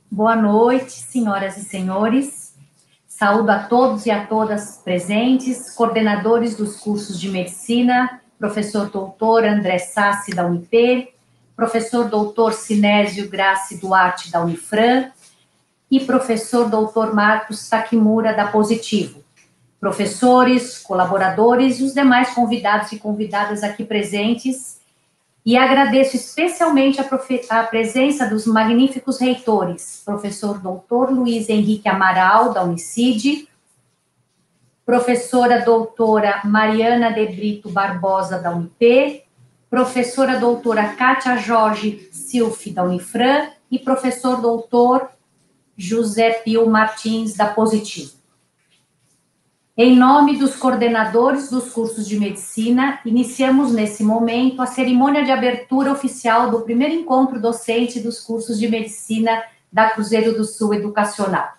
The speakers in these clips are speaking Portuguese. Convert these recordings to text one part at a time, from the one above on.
Boa noite, senhoras e senhores. Saúdo a todos e a todas presentes, coordenadores dos cursos de medicina, professor doutor André Sassi, da Unip, professor doutor Sinésio Grassi Duarte, da Unifran, e professor doutor Marcos Takimura, da Positivo. Professores, colaboradores e os demais convidados e convidadas aqui presentes. E agradeço especialmente a presença dos magníficos reitores, professor doutor Luiz Henrique Amaral, da Unicid, professora doutora Mariana de Brito Barbosa, da Unip, professora doutora Kátia Jorge Silf, da Unifran, e professor doutor José Pio Martins, da Positivo. Em nome dos coordenadores dos cursos de medicina, iniciamos nesse momento a cerimônia de abertura oficial do primeiro encontro docente dos cursos de medicina da Cruzeiro do Sul Educacional.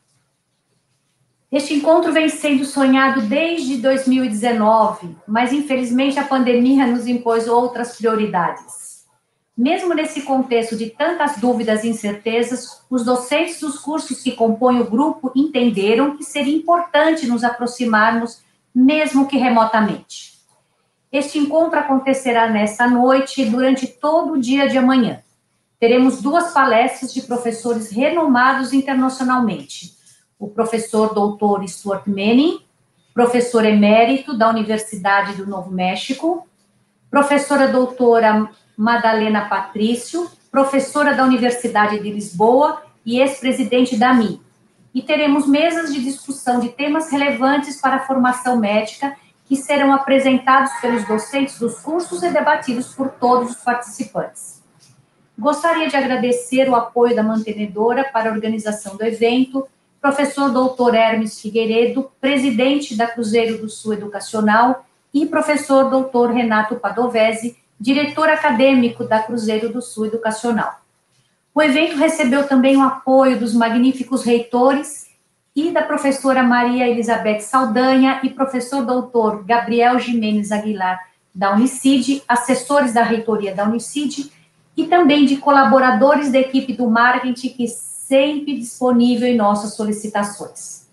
Este encontro vem sendo sonhado desde 2019, mas infelizmente a pandemia nos impôs outras prioridades. Mesmo nesse contexto de tantas dúvidas e incertezas, os docentes dos cursos que compõem o grupo entenderam que seria importante nos aproximarmos, mesmo que remotamente. Este encontro acontecerá nesta noite e durante todo o dia de amanhã. Teremos 2 palestras de professores renomados internacionalmente. O professor doutor Stuart Manning, professor emérito da Universidade do Novo México, professora doutora Madalena Patrício, professora da Universidade de Lisboa e ex-presidente da AMI. E teremos mesas de discussão de temas relevantes para a formação médica que serão apresentados pelos docentes dos cursos e debatidos por todos os participantes. Gostaria de agradecer o apoio da mantenedora para a organização do evento, professor doutor Hermes Figueiredo, presidente da Cruzeiro do Sul Educacional, e professor doutor Renato Padovese, diretor acadêmico da Cruzeiro do Sul Educacional. O evento recebeu também o apoio dos magníficos reitores e da professora Maria Elizabeth Saldanha e professor doutor Gabriel Jimenez Aguilar, da Unicid, assessores da reitoria da Unicid, e também de colaboradores da equipe do marketing, que sempre disponível em nossas solicitações.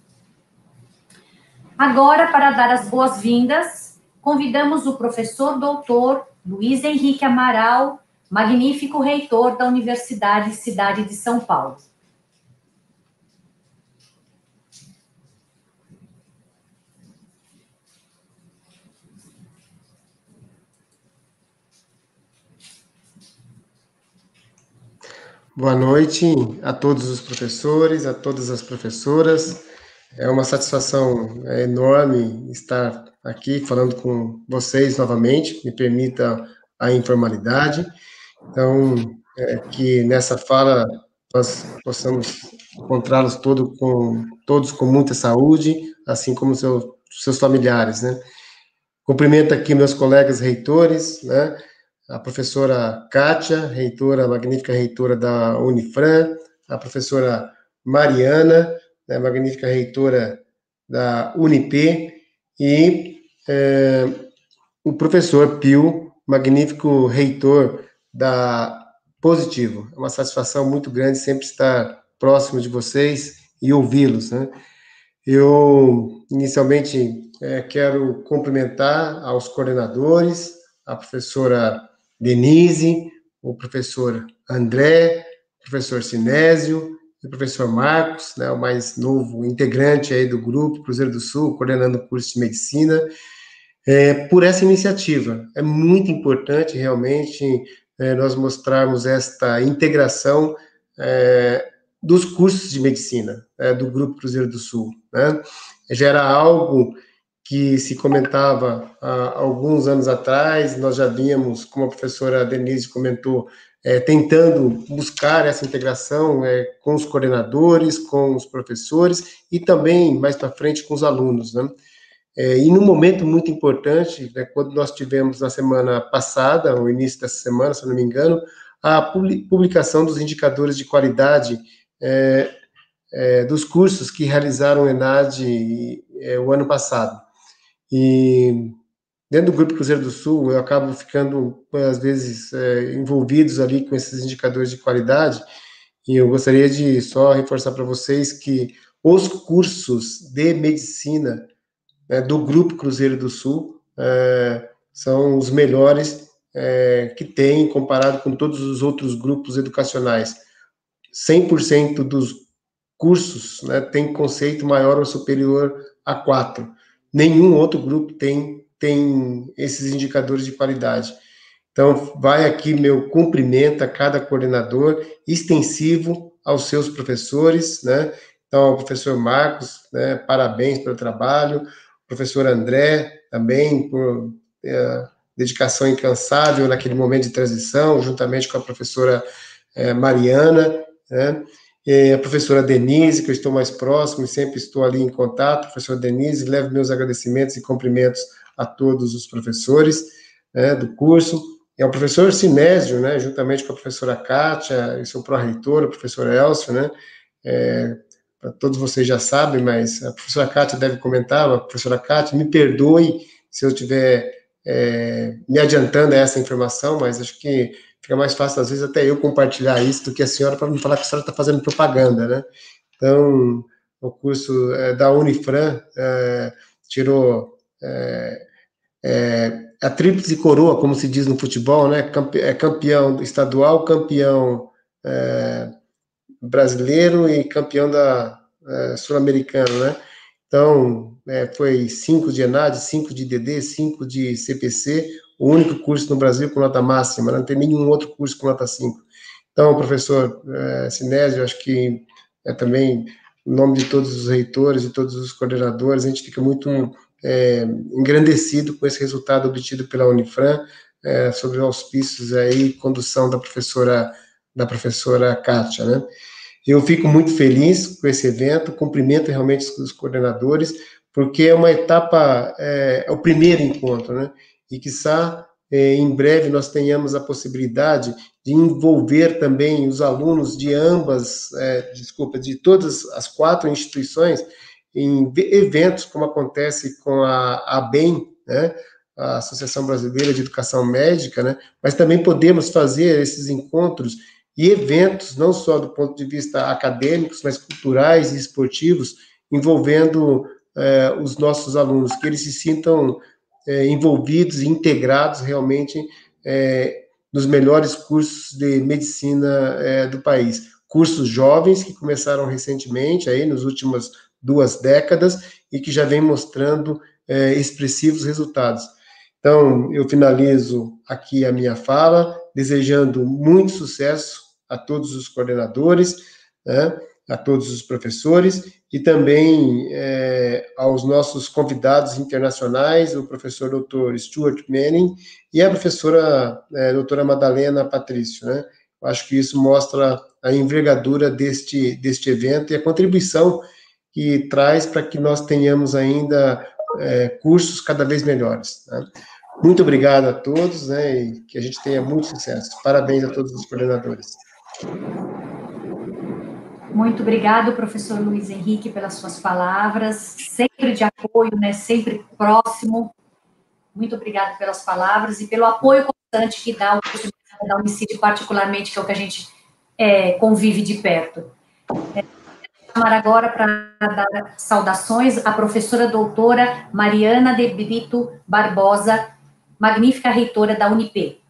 Agora, para dar as boas-vindas, convidamos o professor doutor Luiz Henrique Amaral, magnífico reitor da Universidade Cidade de São Paulo. Boa noite a todos os professores, a todas as professoras. É uma satisfação enorme estar aqui falando com vocês novamente, me permita a informalidade. Então, que nessa fala nós possamos encontrá-los todos com muita saúde, assim como seus familiares, né? Cumprimento aqui meus colegas reitores, né? A professora Kátia, reitora, magnífica reitora da Unifran, a professora Mariana, né, magnífica reitora da Unip, e o professor Pio, magnífico reitor da Positivo. É uma satisfação muito grande sempre estar próximo de vocês e ouvi-los, né? Eu, inicialmente, quero cumprimentar aos coordenadores, a professora Denise, o professor André, o professor Sinésio, e o professor Marcos, né, o mais novo integrante aí do grupo Cruzeiro do Sul, coordenando o curso de medicina, por essa iniciativa. É muito importante, realmente, nós mostrarmos esta integração dos cursos de medicina, do Grupo Cruzeiro do Sul, né? Já era algo que se comentava há alguns anos atrás, nós já víamos, como a professora Denise comentou, tentando buscar essa integração com os coordenadores, com os professores e também, mais para frente, com os alunos, né? E num momento muito importante, né, quando nós tivemos na semana passada, no início dessa semana, se não me engano, a publicação dos indicadores de qualidade dos cursos que realizaram o ENAD o ano passado. E dentro do Grupo Cruzeiro do Sul, eu acabo ficando, às vezes, envolvidos ali com esses indicadores de qualidade, E eu gostaria de só reforçar para vocês que os cursos de medicina, né, do Grupo Cruzeiro do Sul são os melhores que tem, comparado com todos os outros grupos educacionais. 100% dos cursos, né, tem conceito maior ou superior a 4. Nenhum outro grupo tem esses indicadores de qualidade. Então, vai aqui meu cumprimento a cada coordenador, extensivo aos seus professores, né? Então, ao professor Marcos, né, parabéns pelo trabalho, professor André, também por dedicação incansável naquele momento de transição, juntamente com a professora Mariana, né? E a professora Denise, que eu estou mais próximo e sempre estou ali em contato, professora Denise, levo meus agradecimentos e cumprimentos a todos os professores, né, do curso, e ao professor Sinésio, né, juntamente com a professora Kátia, e seu pró-reitor, o professor Elcio, né, todos vocês já sabem, mas a professora Kátia deve comentar, a professora Kátia, me perdoe se eu estiver me adiantando a essa informação, mas acho que fica mais fácil, às vezes, até eu compartilhar isso do que a senhora, para me falar que a senhora está fazendo propaganda, né? Então, o curso da Unifran tirou a tríplice coroa, como se diz no futebol, né? Campeão estadual, campeão brasileiro e campeão da sul-americano, né? Então, foi 5 de ENAD, 5 de DD, 5 de CPC, o único curso no Brasil com nota máxima, não tem nenhum outro curso com nota 5. Então, professor Sinésio, acho que também, em nome de todos os reitores e todos os coordenadores, a gente fica muito engrandecido com esse resultado obtido pela Unifran, sobre os auspícios aí, condução da professora Kátia, né? Eu fico muito feliz com esse evento, cumprimento realmente os coordenadores, porque é uma etapa, é o primeiro encontro, né? E, quiçá, em breve nós tenhamos a possibilidade de envolver também os alunos de de todas as 4 instituições em eventos, como acontece com a ABEM, né? A Associação Brasileira de Educação Médica, né? Mas também podemos fazer esses encontros e eventos, não só do ponto de vista acadêmicos, mas culturais e esportivos, envolvendo os nossos alunos, que eles se sintam envolvidos e integrados realmente nos melhores cursos de medicina do país. Cursos jovens que começaram recentemente, aí nas últimas 2 décadas, e que já vem mostrando expressivos resultados. Então, eu finalizo aqui a minha fala, desejando muito sucesso a todos os coordenadores, né, a todos os professores, e também aos nossos convidados internacionais, o professor Dr. Stuart Manning e a professora doutora Madalena Patrício, né? Eu acho que isso mostra a envergadura deste evento e a contribuição que traz para que nós tenhamos ainda cursos cada vez melhores, né? Muito obrigado a todos, né, e que a gente tenha muito sucesso. Parabéns a todos os coordenadores. Muito obrigado, professor Luiz Henrique, pelas suas palavras, sempre de apoio, né, sempre próximo. Muito obrigado pelas palavras e pelo apoio constante que dá o da Unicid, particularmente, que é o que a gente convive de perto. Vou chamar agora para dar saudações à professora doutora Mariana de Brito Barbosa, magnífica reitora da Unip.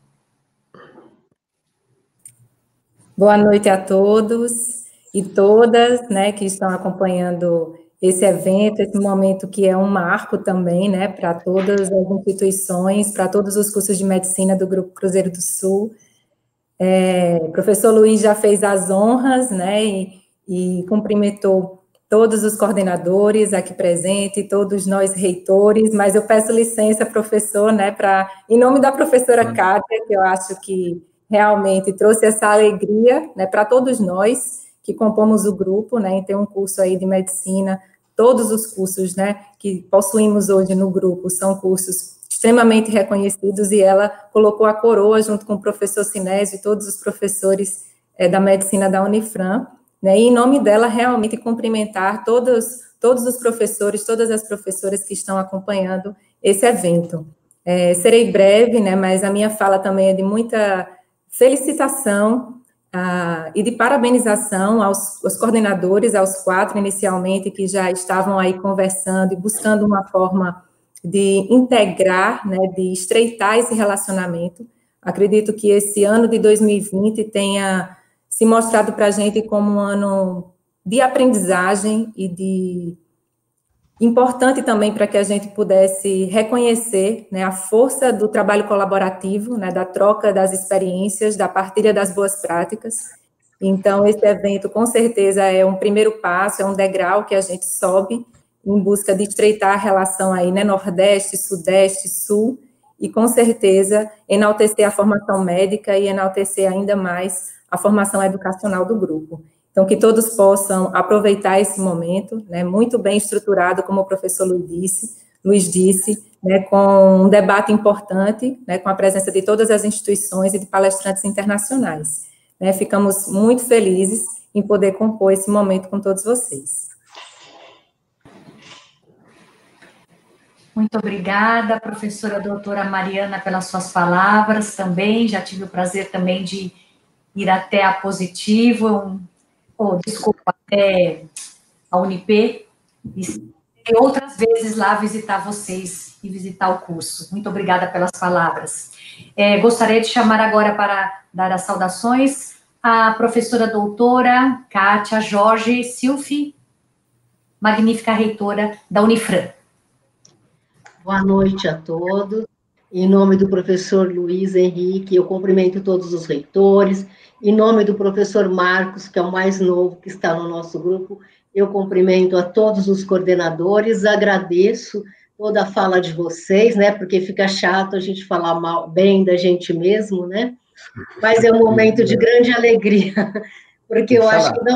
Boa noite a todos e todas, né, que estão acompanhando esse evento, esse momento que é um marco também, né, para todas as instituições, para todos os cursos de medicina do Grupo Cruzeiro do Sul. O professor Luiz já fez as honras, né, e cumprimentou todos os coordenadores aqui presentes, todos nós reitores, mas eu peço licença, professor, né, em nome da professora Kátia, que eu acho que realmente trouxe essa alegria, né, para todos nós que compomos o grupo, né, em ter um curso aí de medicina. Todos os cursos, né, que possuímos hoje no grupo são cursos extremamente reconhecidos, e ela colocou a coroa junto com o professor Sinésio e todos os professores da medicina da Unifran, né, e em nome dela realmente cumprimentar todos os professores, todas as professoras que estão acompanhando esse evento. Serei breve, né, mas a minha fala também é de muita felicitação e de parabenização aos coordenadores, aos 4 inicialmente, que já estavam aí conversando e buscando uma forma de integrar, né, de estreitar esse relacionamento. Acredito que esse ano de 2020 tenha se mostrado para a gente como um ano de aprendizagem e de importante também para que a gente pudesse reconhecer, né, a força do trabalho colaborativo, né, da troca das experiências, da partilha das boas práticas. Então, esse evento, com certeza, é um primeiro passo, é um degrau que a gente sobe em busca de estreitar a relação aí, né, Nordeste, Sudeste, Sul, e, com certeza, enaltecer a formação médica e enaltecer ainda mais a formação educacional do grupo. Então, que todos possam aproveitar esse momento, né, muito bem estruturado, como o professor Luiz disse, né, com um debate importante, né, com a presença de todas as instituições e de palestrantes internacionais. Né, ficamos muito felizes em poder compor esse momento com todos vocês. Muito obrigada, professora doutora Mariana, pelas suas palavras também. Já tive o prazer também de ir até a Positivo, até a Unip, e outras vezes lá visitar vocês e visitar o curso. Muito obrigada pelas palavras. Gostaria de chamar agora para dar as saudações a professora doutora Kátia Jorge Silfi, magnífica reitora da Unifran. Boa noite a todos. Em nome do professor Luiz Henrique, eu cumprimento todos os reitores. Em nome do professor Marcos, que é o mais novo que está no nosso grupo, eu cumprimento a todos os coordenadores, agradeço toda a fala de vocês, né, porque fica chato a gente falar bem da gente mesmo, né, mas é um momento de grande alegria, porque eu acho que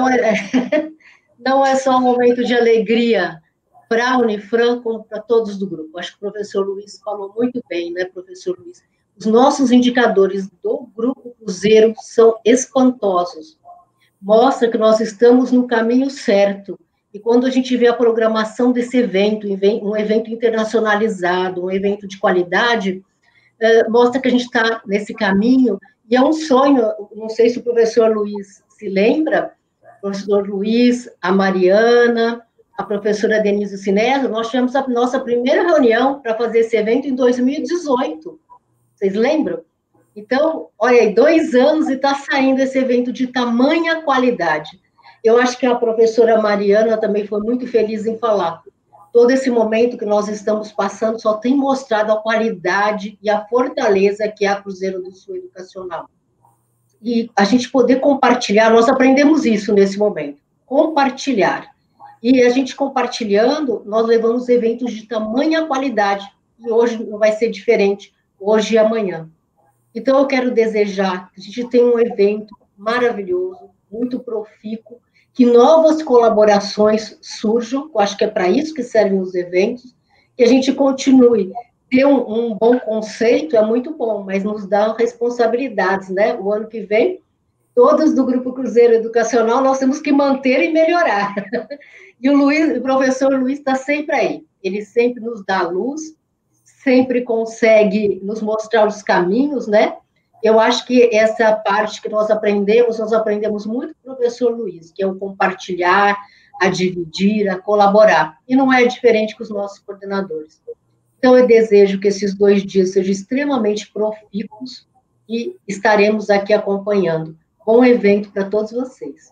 não é só um momento de alegria para a Unifran, como para todos do grupo. Acho que o professor Luiz falou muito bem, né, professor Luiz? Os nossos indicadores do Grupo Cruzeiro são espantosos. Mostra que nós estamos no caminho certo. E quando a gente vê a programação desse evento, um evento internacionalizado, um evento de qualidade, mostra que a gente está nesse caminho, e é um sonho, não sei se o professor Luiz se lembra, o professor Luiz, a Mariana, a professora Denise Sinério, nós tivemos a nossa primeira reunião para fazer esse evento em 2018. Vocês lembram? Então, olha aí, 2 anos e está saindo esse evento de tamanha qualidade. Eu acho que a professora Mariana também foi muito feliz em falar. Todo esse momento que nós estamos passando só tem mostrado a qualidade e a fortaleza que é a Cruzeiro do Sul Educacional. E a gente poder compartilhar, nós aprendemos isso nesse momento, compartilhar. E a gente compartilhando, nós levamos eventos de tamanha qualidade, e hoje não vai ser diferente, hoje e amanhã. Então, eu quero desejar que a gente tenha um evento maravilhoso, muito profícuo, que novas colaborações surjam, eu acho que é para isso que servem os eventos, que a gente continue. Ter um bom conceito é muito bom, mas nos dá responsabilidades, né? O ano que vem, todos do Grupo Cruzeiro Educacional, nós temos que manter e melhorar. E o professor Luiz está sempre aí, ele sempre nos dá luz, sempre consegue nos mostrar os caminhos, né? Eu acho que essa parte que nós aprendemos muito com o professor Luiz, que é o compartilhar, a dividir, a colaborar. E não é diferente com os nossos coordenadores. Então, eu desejo que esses 2 dias sejam extremamente profícuos e estaremos aqui acompanhando. Bom evento para todos vocês.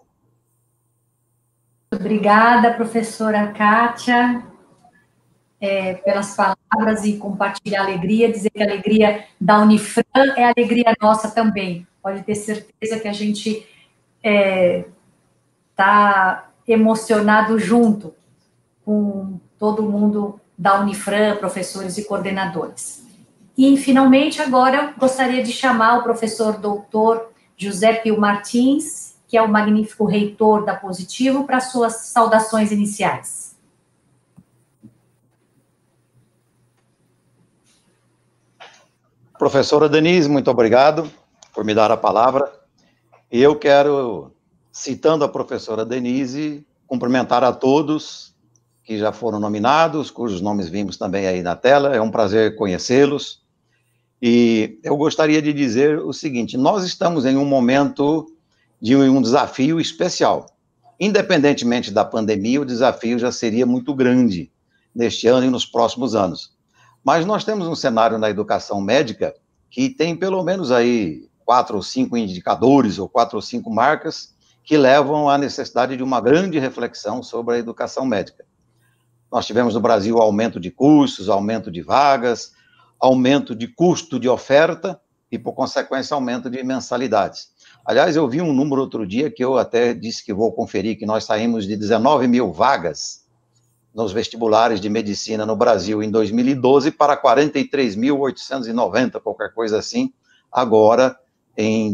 Obrigada, professora Kátia, pelas palavras e compartilhar a alegria, dizer que a alegria da Unifran é a alegria nossa também. Pode ter certeza que a gente está emocionado junto com todo mundo da Unifran, professores e coordenadores. E, finalmente, agora, eu gostaria de chamar o professor doutor José Pio Martins, que é o magnífico reitor da Positivo, para suas saudações iniciais. Professora Denise, muito obrigado por me dar a palavra. E eu quero, citando a professora Denise, cumprimentar a todos que já foram nominados, cujos nomes vimos também aí na tela. É um prazer conhecê-los. E eu gostaria de dizer o seguinte: nós estamos em um momento de um desafio especial. Independentemente da pandemia, o desafio já seria muito grande neste ano e nos próximos anos. Mas nós temos um cenário na educação médica que tem pelo menos aí 4 ou 5 indicadores ou 4 ou 5 marcas que levam à necessidade de uma grande reflexão sobre a educação médica. Nós tivemos no Brasil aumento de cursos, aumento de vagas, aumento de custo de oferta e, por consequência, aumento de mensalidades. Aliás, eu vi um número outro dia que eu até disse que vou conferir, que nós saímos de 19 mil vagas nos vestibulares de medicina no Brasil em 2012 para 43.890, qualquer coisa assim, agora em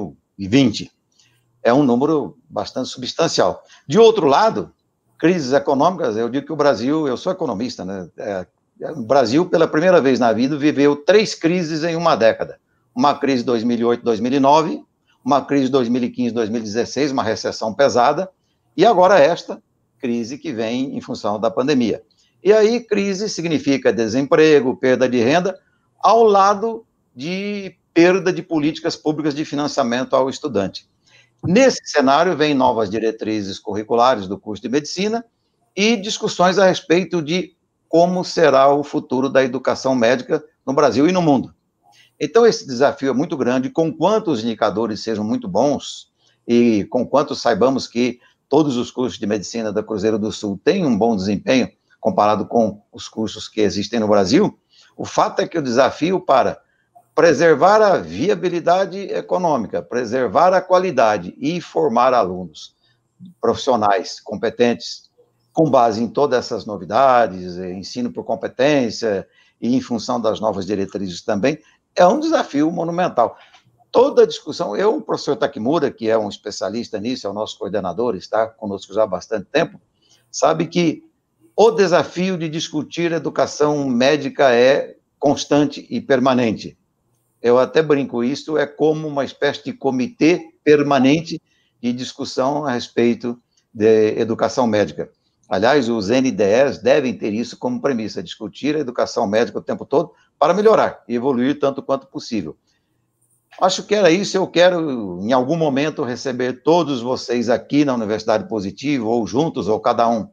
2020. É um número bastante substancial. De outro lado, crises econômicas, eu digo que o Brasil, eu sou economista, né? O Brasil, pela primeira vez na vida, viveu 3 crises em uma década. Uma crise de 2008, 2009, uma crise de 2015, 2016, uma recessão pesada, e agora esta crise que vem em função da pandemia. E aí, crise significa desemprego, perda de renda, ao lado de perda de políticas públicas de financiamento ao estudante. Nesse cenário, vem novas diretrizes curriculares do curso de medicina e discussões a respeito de como será o futuro da educação médica no Brasil e no mundo. Então, esse desafio é muito grande, conquanto os indicadores sejam muito bons e conquanto saibamos que todos os cursos de medicina da Cruzeiro do Sul têm um bom desempenho comparado com os cursos que existem no Brasil, o fato é que o desafio para preservar a viabilidade econômica, preservar a qualidade e formar alunos profissionais competentes, com base em todas essas novidades, ensino por competência e em função das novas diretrizes também, é um desafio monumental. Toda a discussão, o professor Takimura, que é um especialista nisso, é o nosso coordenador, está conosco já há bastante tempo, sabe que o desafio de discutir educação médica é constante e permanente. Eu até brinco, isso é como uma espécie de comitê permanente de discussão a respeito de educação médica. Aliás, os NDEs devem ter isso como premissa, discutir a educação médica o tempo todo para melhorar e evoluir tanto quanto possível. Acho que era isso, eu quero, em algum momento, receber todos vocês aqui na Universidade Positivo, ou juntos, ou cada um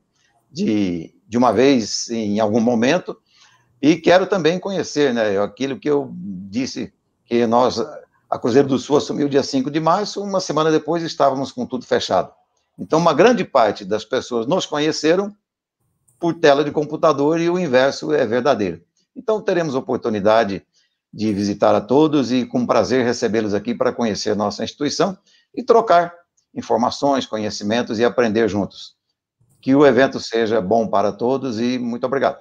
de uma vez, em algum momento, e quero também conhecer, né, aquilo que eu disse, que a Cruzeiro do Sul assumiu dia 5 de março, uma semana depois estávamos com tudo fechado. Então, uma grande parte das pessoas nos conheceram por tela de computador e o inverso é verdadeiro. Então, teremos oportunidade de visitar a todos e, com prazer, recebê-los aqui para conhecer a nossa instituição e trocar informações, conhecimentos e aprender juntos. Que o evento seja bom para todos e muito obrigado.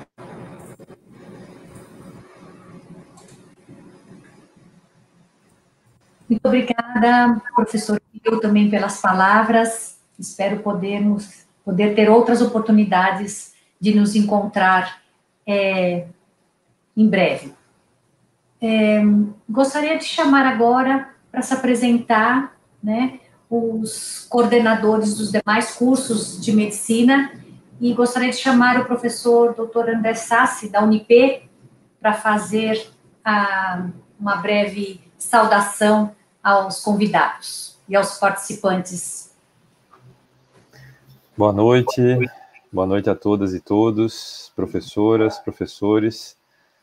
Muito obrigada, professor, eu também pelas palavras. Espero poder ter outras oportunidades de nos encontrar em breve. Gostaria de chamar agora para se apresentar, né, os coordenadores dos demais cursos de medicina e gostaria de chamar o professor Dr. André Sassi, da Unip, para fazer uma breve saudação aos convidados e aos participantes. Boa noite a todas e todos, professoras, professores.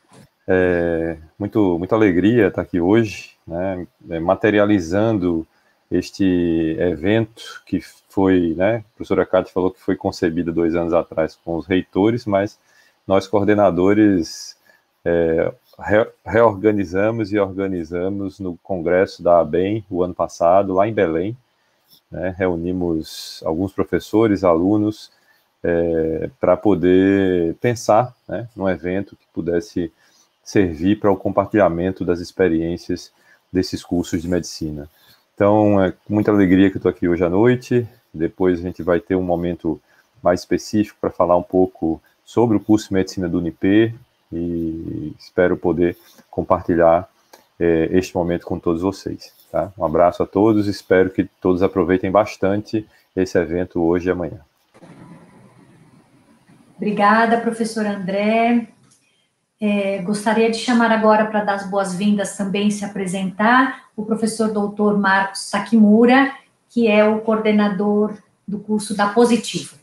Muita alegria estar aqui hoje, né, materializando este evento que foi, né, a professora Cátia falou que foi concebido 2 anos atrás com os reitores, mas nós coordenadores reorganizamos e organizamos no congresso da ABEM o ano passado, lá em Belém, né, reunimos alguns professores, alunos, para poder pensar, né, num evento que pudesse servir para o compartilhamento das experiências desses cursos de medicina. Então, é com muita alegria que eu estou aqui hoje à noite. Depois a gente vai ter um momento mais específico para falar um pouco sobre o curso de medicina do Unip e espero poder compartilhar este momento com todos vocês. Tá? Um abraço a todos, espero que todos aproveitem bastante esse evento hoje e amanhã. Obrigada, professor André. Gostaria de chamar agora para dar as boas-vindas também, se apresentar, o professor doutor Marcos Takimura, que é o coordenador do curso da Positivo.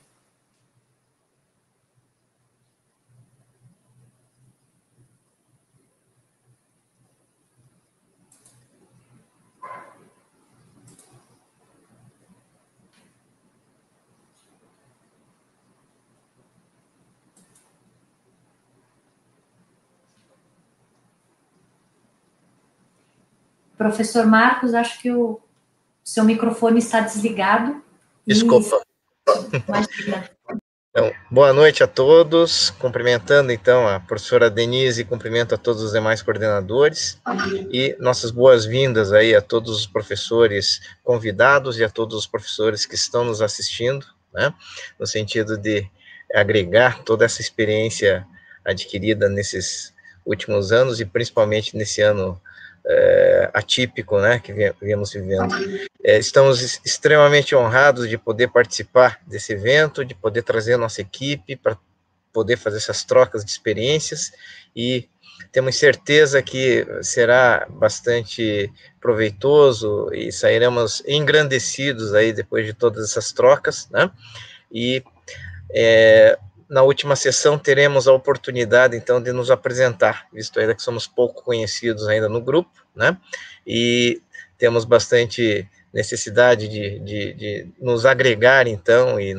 Professor Marcos, acho que o seu microfone está desligado. Desculpa. Imagina. Então, boa noite a todos, cumprimentando então a professora Denise, cumprimento a todos os demais coordenadores e nossas boas-vindas aí a todos os professores convidados e a todos os professores que estão nos assistindo, né, no sentido de agregar toda essa experiência adquirida nesses últimos anos e principalmente nesse ano atípico, né, que viemos vivendo. Estamos extremamente honrados de poder participar desse evento, de poder trazer a nossa equipe para poder fazer essas trocas de experiências e temos certeza que será bastante proveitoso e sairemos engrandecidos aí depois de todas essas trocas, né? E na última sessão teremos a oportunidade, então, de nos apresentar, visto ainda que somos pouco conhecidos ainda no grupo, né? E temos bastante necessidade de nos agregar, então, e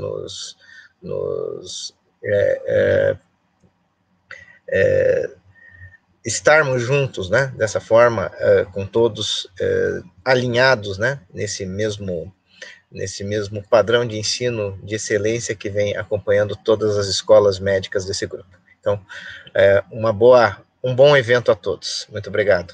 estarmos juntos, né? Dessa forma, com todos alinhados, né? Nesse mesmo padrão de ensino de excelência que vem acompanhando todas as escolas médicas desse grupo. Então, um bom evento a todos. Muito obrigado.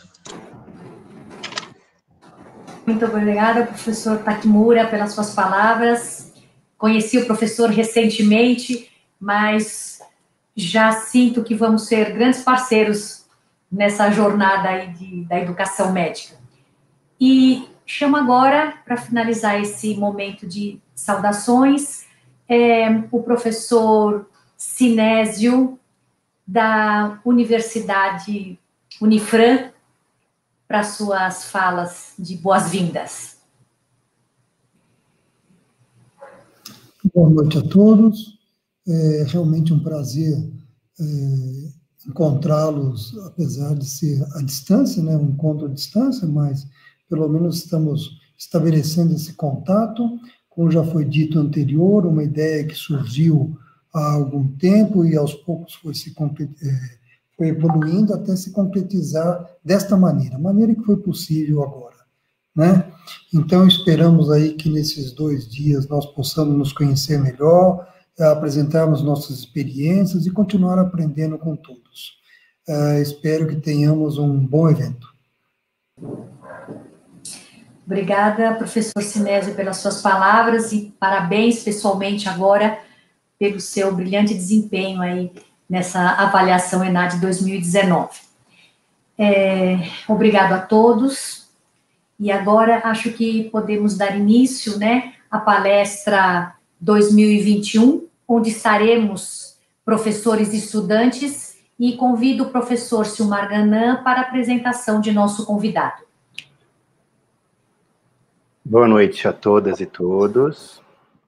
Muito obrigada, professor Takimura, pelas suas palavras. Conheci o professor recentemente, mas já sinto que vamos ser grandes parceiros nessa jornada aí da educação médica. E chamo agora, para finalizar esse momento de saudações, o professor Sinésio, da Universidade Unifran, para suas falas de boas-vindas. Boa noite a todos. É realmente um prazer encontrá-los, apesar de ser à distância, né, um encontro à distância, mas pelo menos estamos estabelecendo esse contato. Como já foi dito anterior, uma ideia que surgiu há algum tempo e aos poucos foi evoluindo até se concretizar desta maneira que foi possível agora, né? Então, esperamos aí que nesses 2 dias nós possamos nos conhecer melhor, apresentarmos nossas experiências e continuar aprendendo com todos. Espero que tenhamos um bom evento. Obrigada, professor Sinésio, pelas suas palavras e parabéns pessoalmente agora pelo seu brilhante desempenho aí nessa avaliação ENAD 2019. Obrigado a todos. E agora acho que podemos dar início, né, à palestra 2021, onde estaremos professores e estudantes, e convido o professor Silmar Ganan para a apresentação de nosso convidado. Boa noite a todas e todos.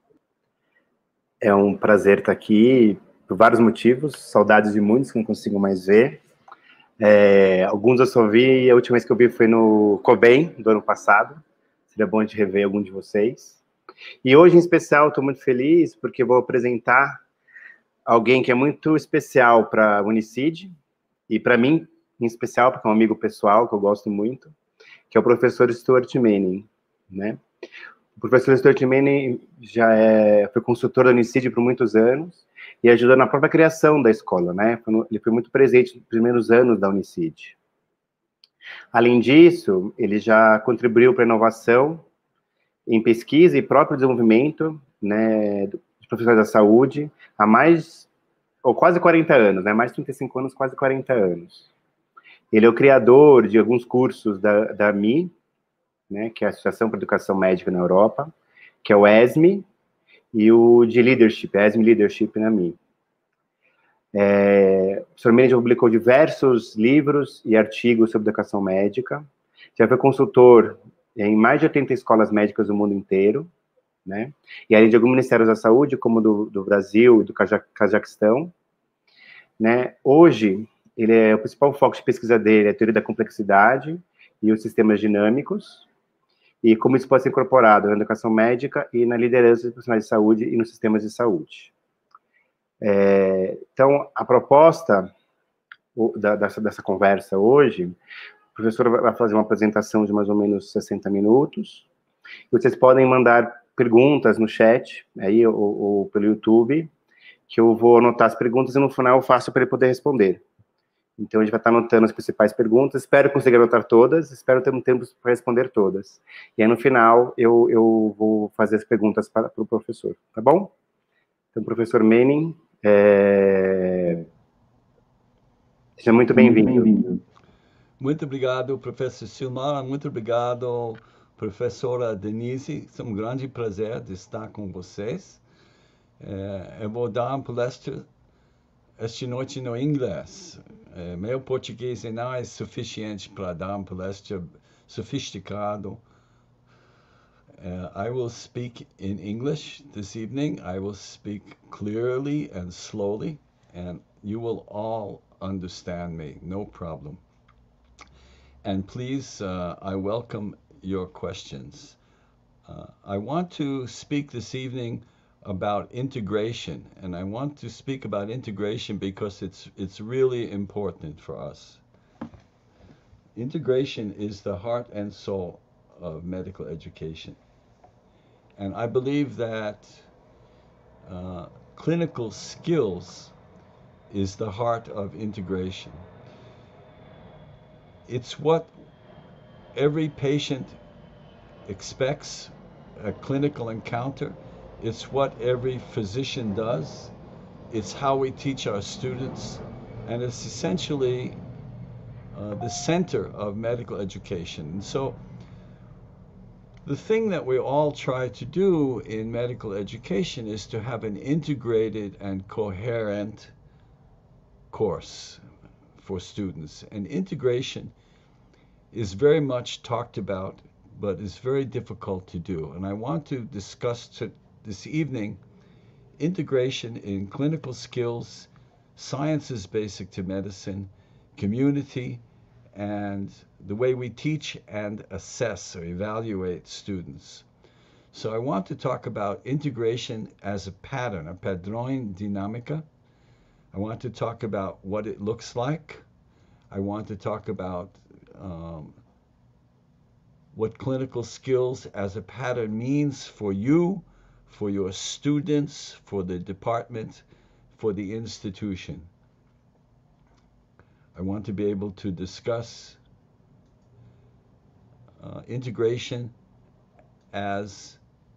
É um prazer estar aqui, por vários motivos, saudades de muitos que não consigo mais ver. Alguns eu só vi, a última vez que eu vi foi no COBEM, do ano passado. Seria bom de rever algum de vocês. E hoje, em especial, estou muito feliz, porque vou apresentar alguém que é muito especial para a Unicid, e para mim, em especial, porque é um amigo pessoal, que eu gosto muito, que é o professor Stuart Manning, né? O professor Stuart Manning foi consultor da Unicid por muitos anos e ajudou na própria criação da escola, né? Ele foi muito presente nos primeiros anos da Unicid. Além disso, ele já contribuiu para a inovação em pesquisa e próprio desenvolvimento, né, de profissionais da saúde há quase 40 anos, né? Mais de 35 anos, quase 40 anos. Ele é o criador de alguns cursos da AMI, né, que é a Associação para a Educação Médica na Europa, que é o ESME, e o de Leadership, ESME Leadership na AMI. O Sr. Manning publicou diversos livros e artigos sobre educação médica, já foi consultor em mais de 80 escolas médicas do mundo inteiro, né? E além de alguns ministérios da saúde, como do Brasil e do Cazaquistão, né? Hoje, ele é o principal foco de pesquisa dele é a teoria da complexidade e os sistemas dinâmicos, e como isso pode ser incorporado na educação médica e na liderança dos profissionais de saúde e nos sistemas de saúde. Então, a proposta dessa conversa hoje, o professor vai fazer uma apresentação de mais ou menos 60 minutos, e vocês podem mandar perguntas no chat, aí, ou pelo YouTube, que eu vou anotar as perguntas e no final eu faço para ele poder responder. Então, a gente vai estar anotando as principais perguntas, espero conseguir anotar todas, espero ter um tempo para responder todas. E aí, no final, eu vou fazer as perguntas para o professor, tá bom? Então, professor Manning, seja muito bem-vindo. Muito obrigado, professor Silmar, muito obrigado, professora Denise, é um grande prazer de estar com vocês. Eu vou dar uma palestra esta noite no inglês. Meu português não é suficiente para dar uma palestra sofisticado. I will speak in English this evening. I will speak clearly and slowly, and you will all understand me, no problem. And please, I welcome your questions. I want to speak this evening about integration, and I want to speak about integration because it's really important for us. Integration is the heart and soul of medical education. And I believe that clinical skills is the heart of integration. It's what every patient expects, a clinical encounter. It's what every physician does. It's how we teach our students. And it's essentially the center of medical education. And so the thing that we all try to do in medical education is to have an integrated and coherent course for students. And integration is very much talked about, but is very difficult to do. And I want to discuss this evening integration in clinical skills, sciences basic to medicine, community, and the way we teach and assess or evaluate students. So I want to talk about integration as a pattern, a padrón dinámica. I want to talk about what it looks like. I want to talk about what clinical skills as a pattern means for you, for your students, for the department, for the institution. I want to be able to discuss integration as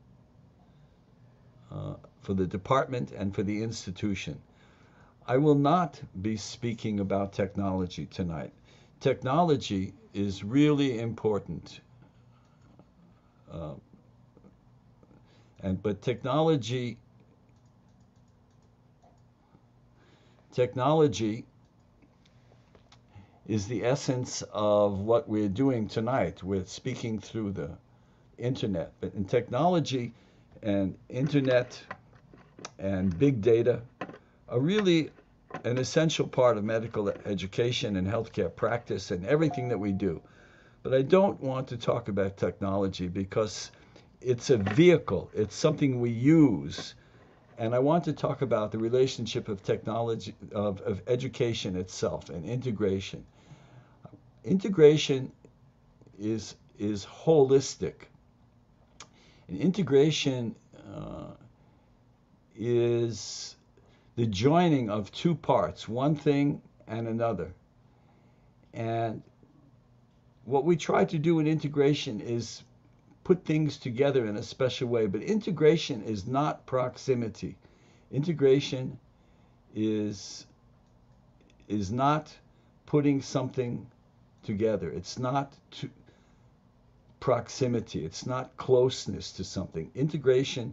for the department and for the institution. I will not be speaking about technology tonight. Technology is really important. But technology is the essence of what we're doing tonight. We're speaking through the internet. But in technology and internet and big data are really an essential part of medical education and healthcare practice and everything that we do. But I don't want to talk about technology because it's a vehicle, it's something we use. And I want to talk about the relationship of technology, of education itself and integration. Integration is holistic. And integration is the joining of two parts, one thing and another. And what we try to do in integration is put things together in a special way, but integration is not proximity. Integration is not putting something together. It's not proximity. It's not closeness to something. Integration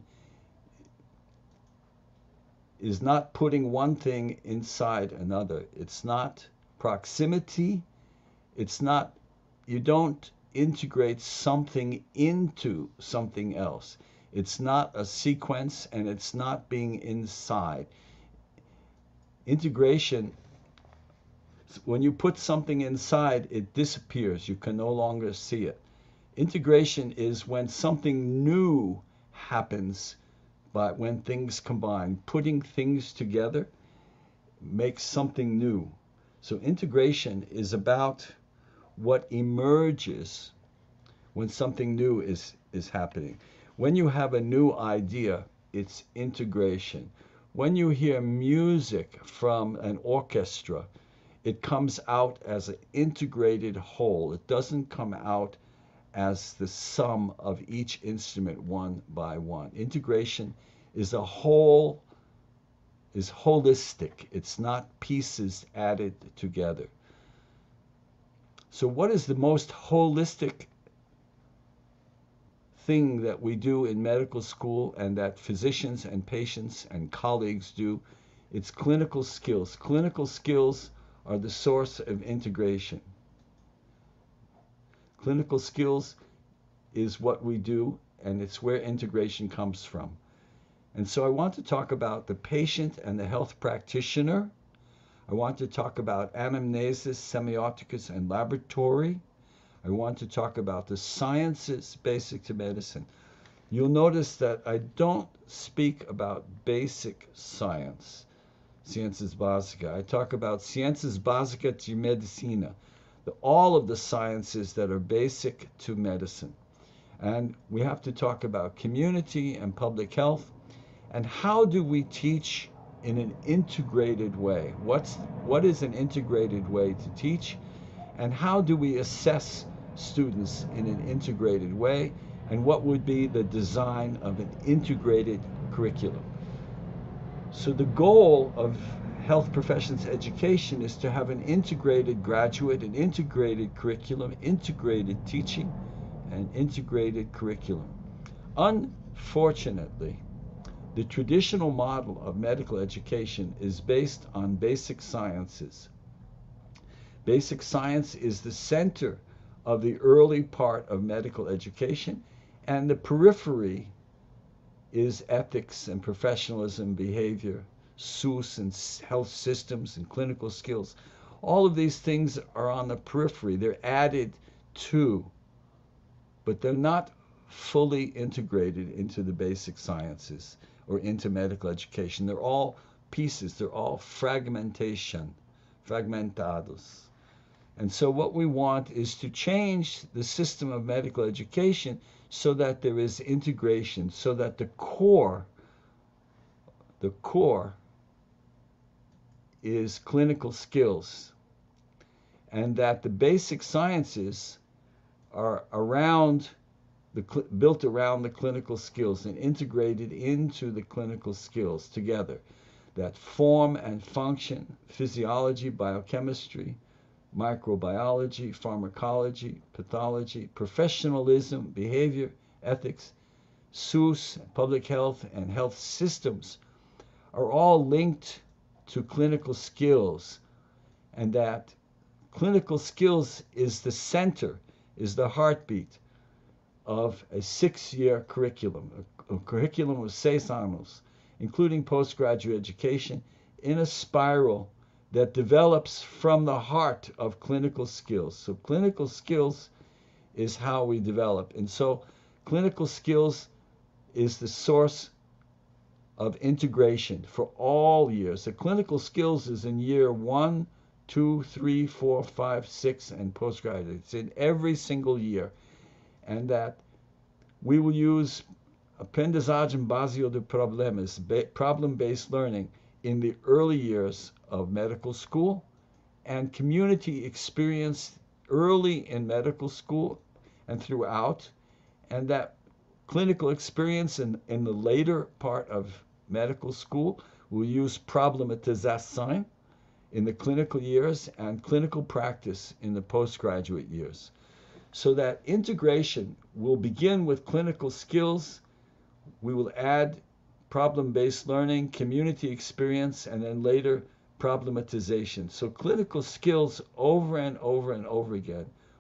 is not putting one thing inside another. It's not proximity. It's not, you don't integrates something into something else. It's not a sequence, and it's not being inside. Integration, when you put something inside, it disappears. You can no longer see it. Integration is when something new happens, but when things combine. Putting things together makes something new. So integration is about what emerges when something new is happening. When you have a new idea, it's integration. When you hear music from an orchestra, it comes out as an integrated whole. It doesn't come out as the sum of each instrument one by one. Integration is a whole, is holistic. It's not pieces added together. So what is the most holistic thing that we do in medical school, and that physicians and patients and colleagues do? It's clinical skills. Clinical skills are the source of integration. Clinical skills is what we do, and it's where integration comes from. And so I want to talk about the patient and the health practitioner. I want to talk about anamnesis, semiotics, and laboratory. I want to talk about the sciences basic to medicine. You'll notice that I don't speak about basic science, Ciências Básicas. I talk about Ciências Básicas de Medicina, all of the sciences that are basic to medicine. And we have to talk about community and public health, and how do we teach in an integrated way? What is an integrated way to teach? And how do we assess students in an integrated way? And what would be the design of an integrated curriculum? So the goal of health professions education is to have an integrated graduate, an integrated curriculum, integrated teaching, and integrated curriculum. Unfortunately, the traditional model of medical education is based on basic sciences. Basic science is the center of the early part of medical education, and the periphery is ethics and professionalism, behavior, SUS and health systems and clinical skills. All of these things are on the periphery. They're added to, but they're not fully integrated into the basic sciences or into medical education. They're all pieces. They're all fragmentados. And so what we want is to change the system of medical education so that there is integration, so that the core is clinical skills, and that the basic sciences are built around the clinical skills and integrated into the clinical skills together, that form and function, physiology, biochemistry, microbiology, pharmacology, pathology, professionalism, behavior, ethics, SUS, public health, and health systems are all linked to clinical skills, and that clinical skills is the center, is the heartbeat of a 6-year curriculum, a curriculum of 6 anos, including postgraduate education, in a spiral that develops from the heart of clinical skills. So clinical skills is how we develop. And so clinical skills is the source of integration for all years. The clinical skills is in year 1, 2, 3, 4, 5, 6, and postgraduate. It's in every single year. And that we will use aprendizagem básica de problemas, problem-based learning, in the early years of medical school, and community experience early in medical school and throughout, and that clinical experience in the later part of medical school. We'll use problematização in the clinical years and clinical practice in the postgraduate years. So that integration will begin with clinical skills. We will add problem-based learning, community experience, and then later problematization. So clinical skills over and over and over again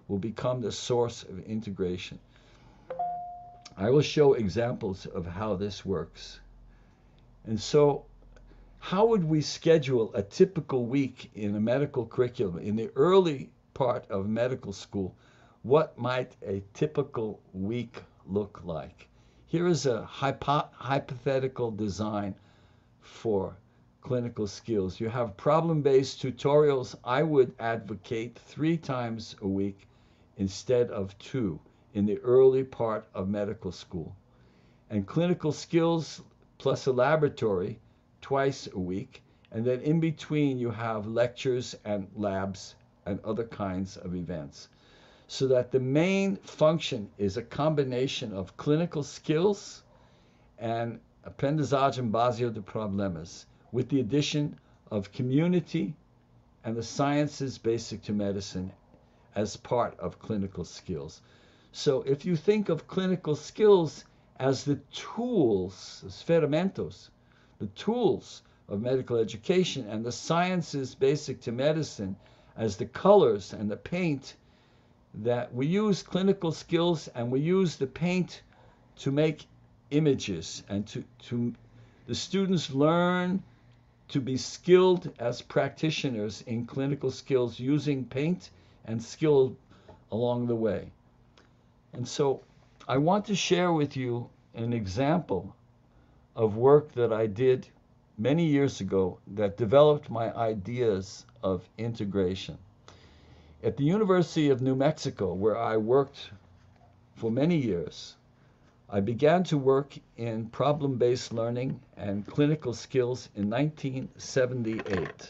will become the source of integration. I will show examples of how this works. And so, how would we schedule a typical week in a medical curriculum? In the early part of medical school, what might a typical week look like? Here is a hypothetical design for clinical skills. You have problem-based tutorials. I would advocate 3 times a week instead of 2 in the early part of medical school. And clinical skills plus a laboratory twice a week. And then in between you have lectures and labs and other kinds of events. So that the main function is a combination of clinical skills and aprendizagem básica de problemas, with the addition of community and the sciences basic to medicine as part of clinical skills. So if you think of clinical skills as the tools, as ferramentas, the tools of medical education, and the sciences basic to medicine as the colors and the paint, that we use clinical skills and we use the paint to make images, and to the students learn to be skilled as practitioners in clinical skills using paint and skill along the way. And so I want to share with you an example of work that I did many years ago that developed my ideas of integration. At the University of New Mexico, where I worked for many years, I began to work in problem-based learning and clinical skills in 1978.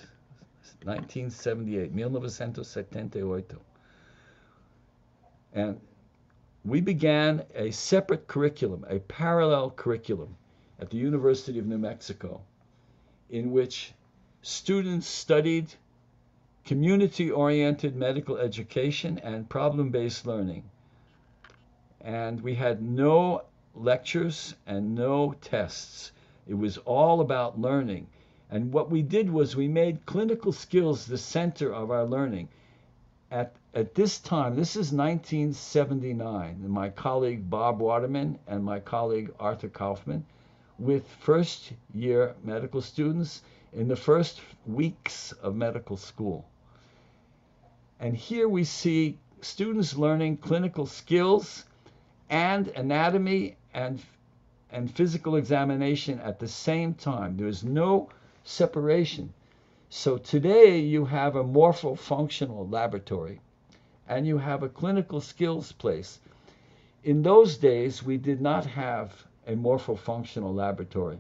1978. And we began a separate curriculum, a parallel curriculum at the University of New Mexico, in which students studied community-oriented medical education and problem-based learning. And we had no lectures and no tests. It was all about learning. And what we did was we made clinical skills the center of our learning. At this time, this is 1979, and my colleague Bob Waterman and my colleague Arthur Kaufman, with first-year medical students in the first weeks of medical school. And here we see students learning clinical skills and anatomy and physical examination at the same time. There is no separation. So today you have a morpho-functional laboratory and you have a clinical skills place. In those days, we did not have a morpho-functional laboratory.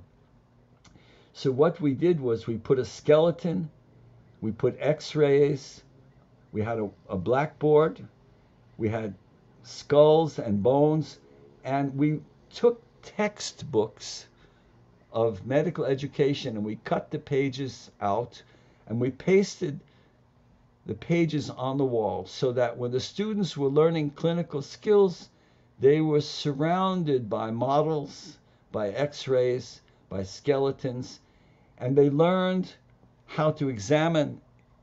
So what we did was we put a skeleton, we put x-rays, we had a blackboard, we had skulls and bones, and we took textbooks of medical education and we cut the pages out and we pasted the pages on the wall so that when the students were learning clinical skills, they were surrounded by models, by x-rays, by skeletons, and they learned how to examine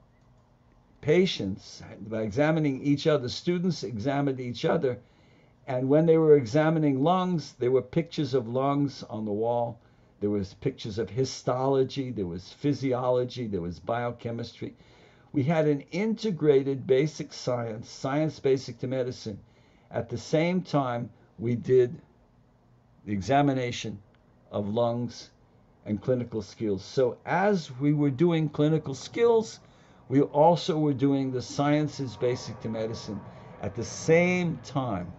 patients by examining each other. Students examined each other, and when they were examining lungs, there were pictures of lungs on the wall. There was pictures of histology, there was physiology, there was biochemistry. We had an integrated basic science, science basic to medicine. At the same time, we did the examination of lungs and clinical skills. So as we were doing clinical skills, we also were doing the sciences basic to medicine at the same time.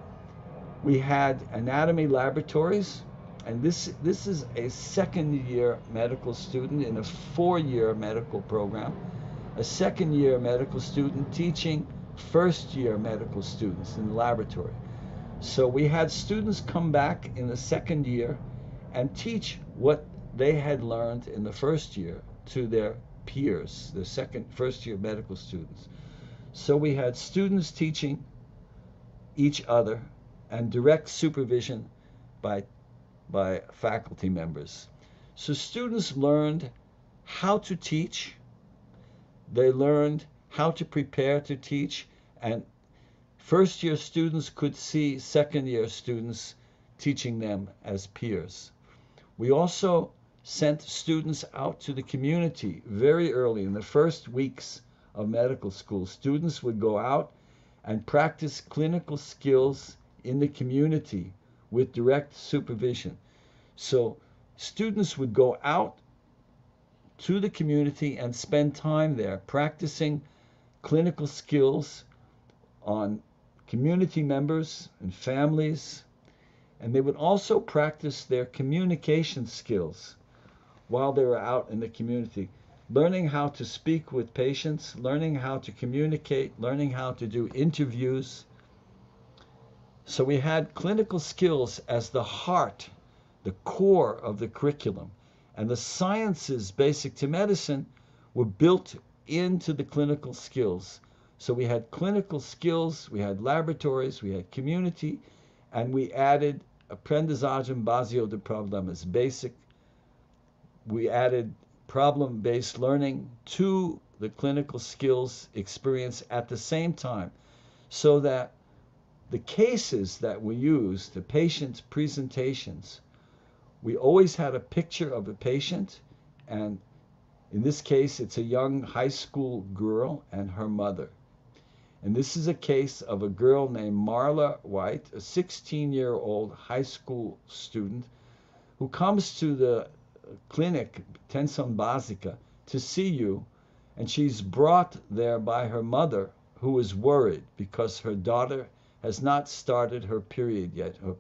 We had anatomy laboratories, and this is a second-year medical student in a 4-year medical program, a second-year medical student teaching first-year medical students in the laboratory. So we had students come back in the second year and teach what they had learned in the first year to their peers, the first-year medical students. So we had students teaching each other and direct supervision by faculty members. So students learned how to teach, they learned how to prepare to teach, and First-year students could see second-year students teaching them as peers. We also sent students out to the community very early in the first weeks of medical school. Students would go out and practice clinical skills in the community with direct supervision. So students would go out to the community and spend time there practicing clinical skills on community members and families, and they would also practice their communication skills while they were out in the community, learning how to speak with patients, learning how to communicate, learning how to do interviews. So we had clinical skills as the heart, the core of the curriculum, and the sciences basic to medicine were built into the clinical skills. So we had clinical skills, we had laboratories, we had community, and we added aprendizagem básico de problemas, basic. We added problem-based learning to the clinical skills experience at the same time, so that the cases that we used, the patient's presentations, we always had a picture of a patient, and in this case, it's a young high school girl and her mother. And this is a case of a girl named Marla White, a 16-year-old high school student who comes to the clinic, Atenção Básica, to see you, and she's brought there by her mother, who is worried because her daughter has not started her period yet, her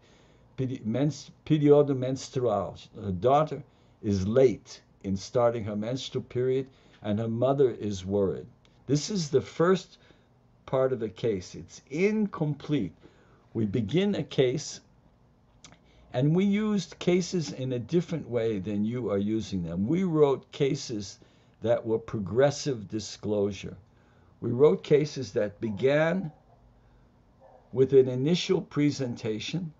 periodo menstrual. Her daughter is late in starting her menstrual period, and her mother is worried. This is the first part of the case. It's incomplete. We begin a case, and we used cases in a different way than you are using them. We wrote cases that were progressive disclosure. We wrote cases that began with an initial presentation,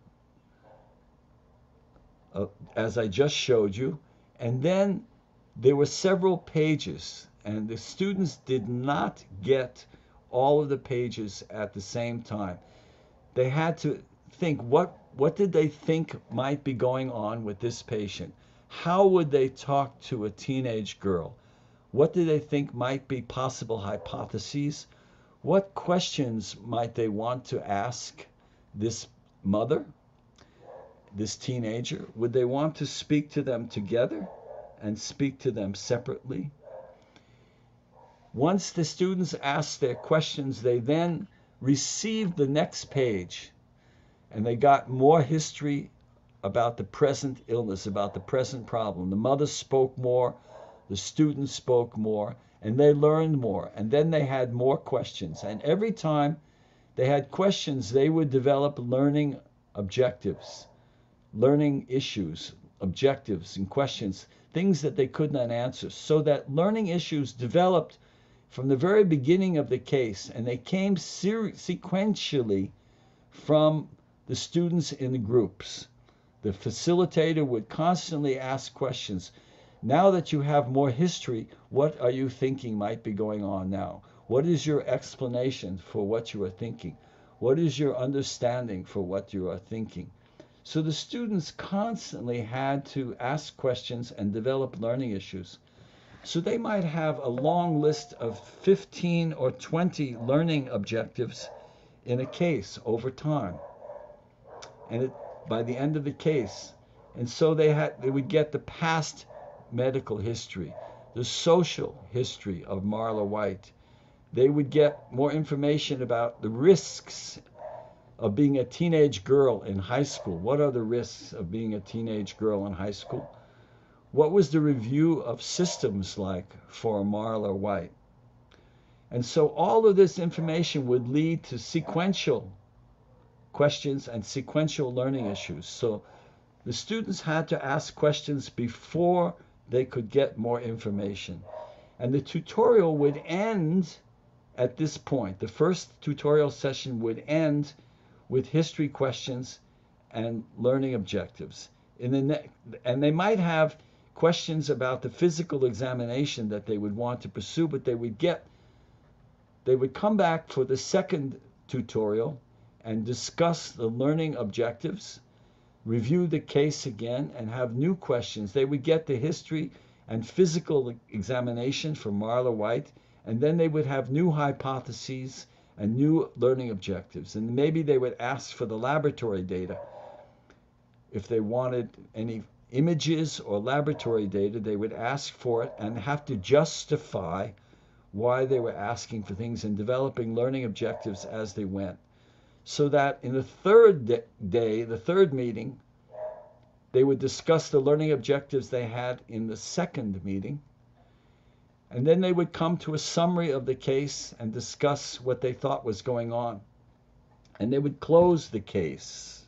as I just showed you, and then there were several pages, and the students did not get all of the pages at the same time. They had to think, what did they think might be going on with this patient? How would they talk to a teenage girl? What did they think might be possible hypotheses? What questions might they want to ask this mother, this teenager? Would they want to speak to them together and speak to them separately? Once the students asked their questions, they then received the next page, and they got more history about the present illness, about the present problem. The mother spoke more, the students spoke more, and they learned more. And then they had more questions. And every time they had questions, they would develop learning objectives, learning issues, objectives and questions, things that they could not answer. So that learning issues developed from the very beginning of the case, and they came sequentially from the students in the groups. The facilitator would constantly ask questions. Now that you have more history, what are you thinking might be going on now? What is your explanation for what you are thinking? What is your understanding for what you are thinking? So the students constantly had to ask questions and develop learning issues. So they might have a long list of 15 or 20 learning objectives in a case over time. And by the end of the case, and so they would get the past medical history, the social history of Marla White. They would get more information about the risks of being a teenage girl in high school. What are the risks of being a teenage girl in high school? What was the review of systems like for Marla White? And so all of this information would lead to sequential questions and sequential learning issues. So the students had to ask questions before they could get more information. And the tutorial would end at this point. The first tutorial session would end with history questions and learning objectives. And they might have questions about the physical examination that they would want to pursue, but they would come back for the second tutorial and discuss the learning objectives, review the case again, and have new questions. They would get the history and physical examination from Marla White, and then they would have new hypotheses and new learning objectives. And maybe they would ask for the laboratory data. If they wanted any images or laboratory data, they would ask for it and have to justify why they were asking for things and developing learning objectives as they went. So that in the third day, the third meeting, they would discuss the learning objectives they had in the second meeting. And then they would come to a summary of the case and discuss what they thought was going on. And they would close the case.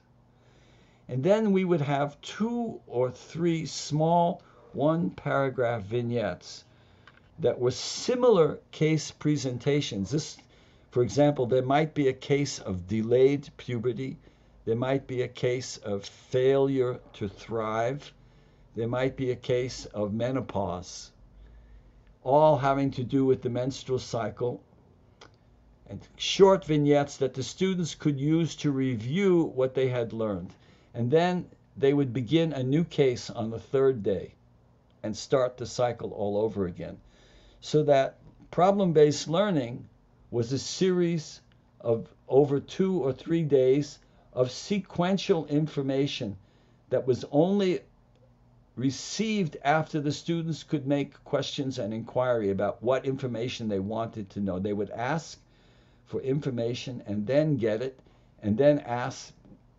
And then we would have 2 or 3 small one-paragraph vignettes that were similar case presentations. This, for example, there might be a case of delayed puberty. There might be a case of failure to thrive. There might be a case of menopause, all having to do with the menstrual cycle, and short vignettes that the students could use to review what they had learned. And then they would begin a new case on the third day and start the cycle all over again. So that problem-based learning was a series of over 2 or 3 days of sequential information that was only received after the students could make questions and inquiry about what information they wanted to know. They would ask for information and then get it, and then ask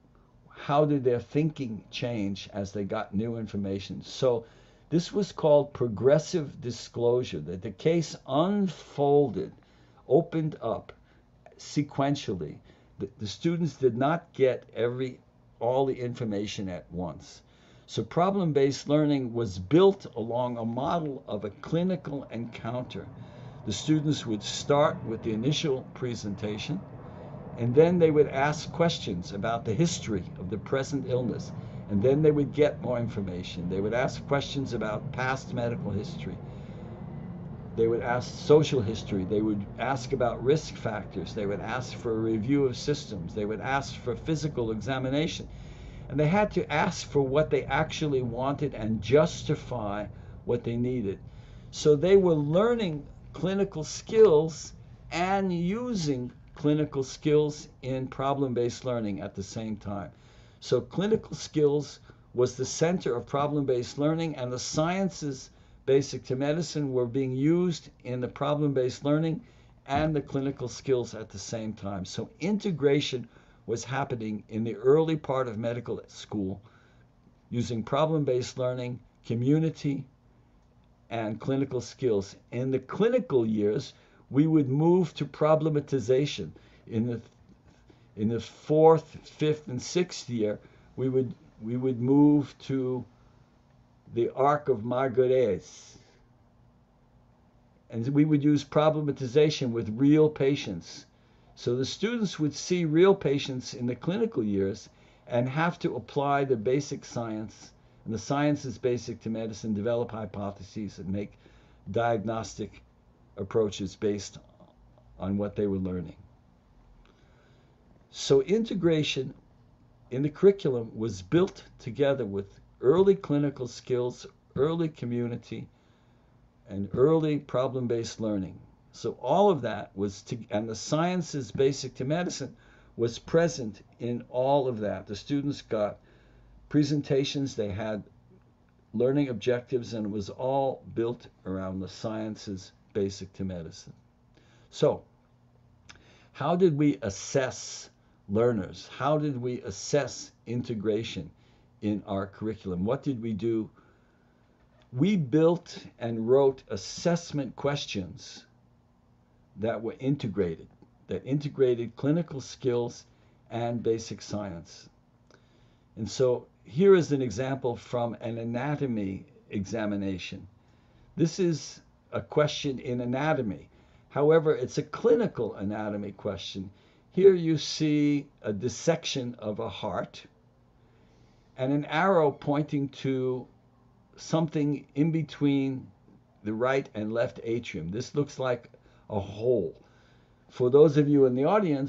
how did their thinking change as they got new information. So this was called progressive disclosure, that the case unfolded, opened up sequentially. The students did not get all the information at once. So problem-based learning was built along a model of a clinical encounter. The students would start with the initial presentation, and then they would ask questions about the history of the present illness, and then they would get more information. They would ask questions about past medical history. They would ask social history. They would ask about risk factors. They would ask for a review of systems. They would ask for physical examination. And they had to ask for what they actually wanted and justify what they needed. So they were learning clinical skills and using clinical skills in problem-based learning at the same time. So clinical skills was the center of problem-based learning, and the sciences basic to medicine were being used in the problem-based learning and the clinical skills at the same time. So integration was happening in the early part of medical school using problem-based learning, community, and clinical skills. In the clinical years, we would move to problematization. In the 4th, 5th, and 6th year, we would move to the arc of Marguerite. And we would use problematization with real patients. So the students would see real patients in the clinical years and have to apply the basic science, and the sciences basic to medicine, develop hypotheses and make diagnostic approaches based on what they were learning. So integration in the curriculum was built together with early clinical skills, early community, and early problem-based learning. So all of that was, and the sciences basic to medicine was present in all of that. The students got presentations, they had learning objectives, and it was all built around the sciences basic to medicine. So how did we assess learners? How did we assess integration in our curriculum? What did we do? We built and wrote assessment questions that were integrated, that integrated clinical skills and basic science. And so here is an example from an anatomy examination. This is a question in anatomy. However, it's a clinical anatomy question. Here you see a dissection of a heart and an arrow pointing to something in between the right and left atrium. This looks like a hole. For those of you in the audience,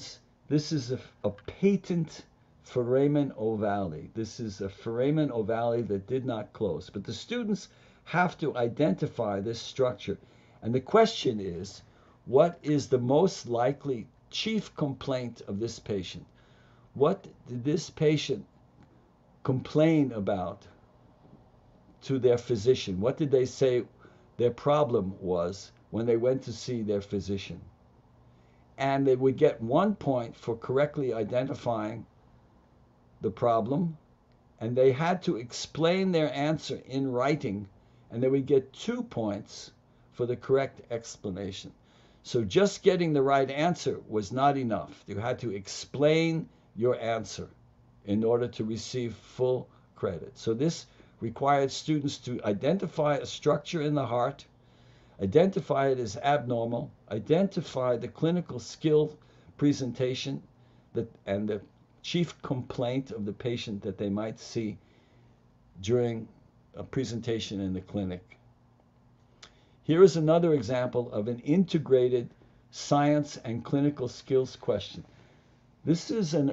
This is a patent foramen ovale. This is a foramen ovale that did not close. But the students have to identify this structure. And the question is, what is the most likely chief complaint of this patient? What did this patient complain about to their physician? What did they say their problem was when they went to see their physician? And they would get 1 point for correctly identifying the problem, and they had to explain their answer in writing, and they would get 2 points for the correct explanation. So just getting the right answer was not enough. You had to explain your answer in order to receive full credit. So this required students to identify a structure in the heart, identify it as abnormal, identify the clinical skill presentation and the chief complaint of the patient that they might see during a presentation in the clinic. Here is another example of an integrated science and clinical skills question. This is in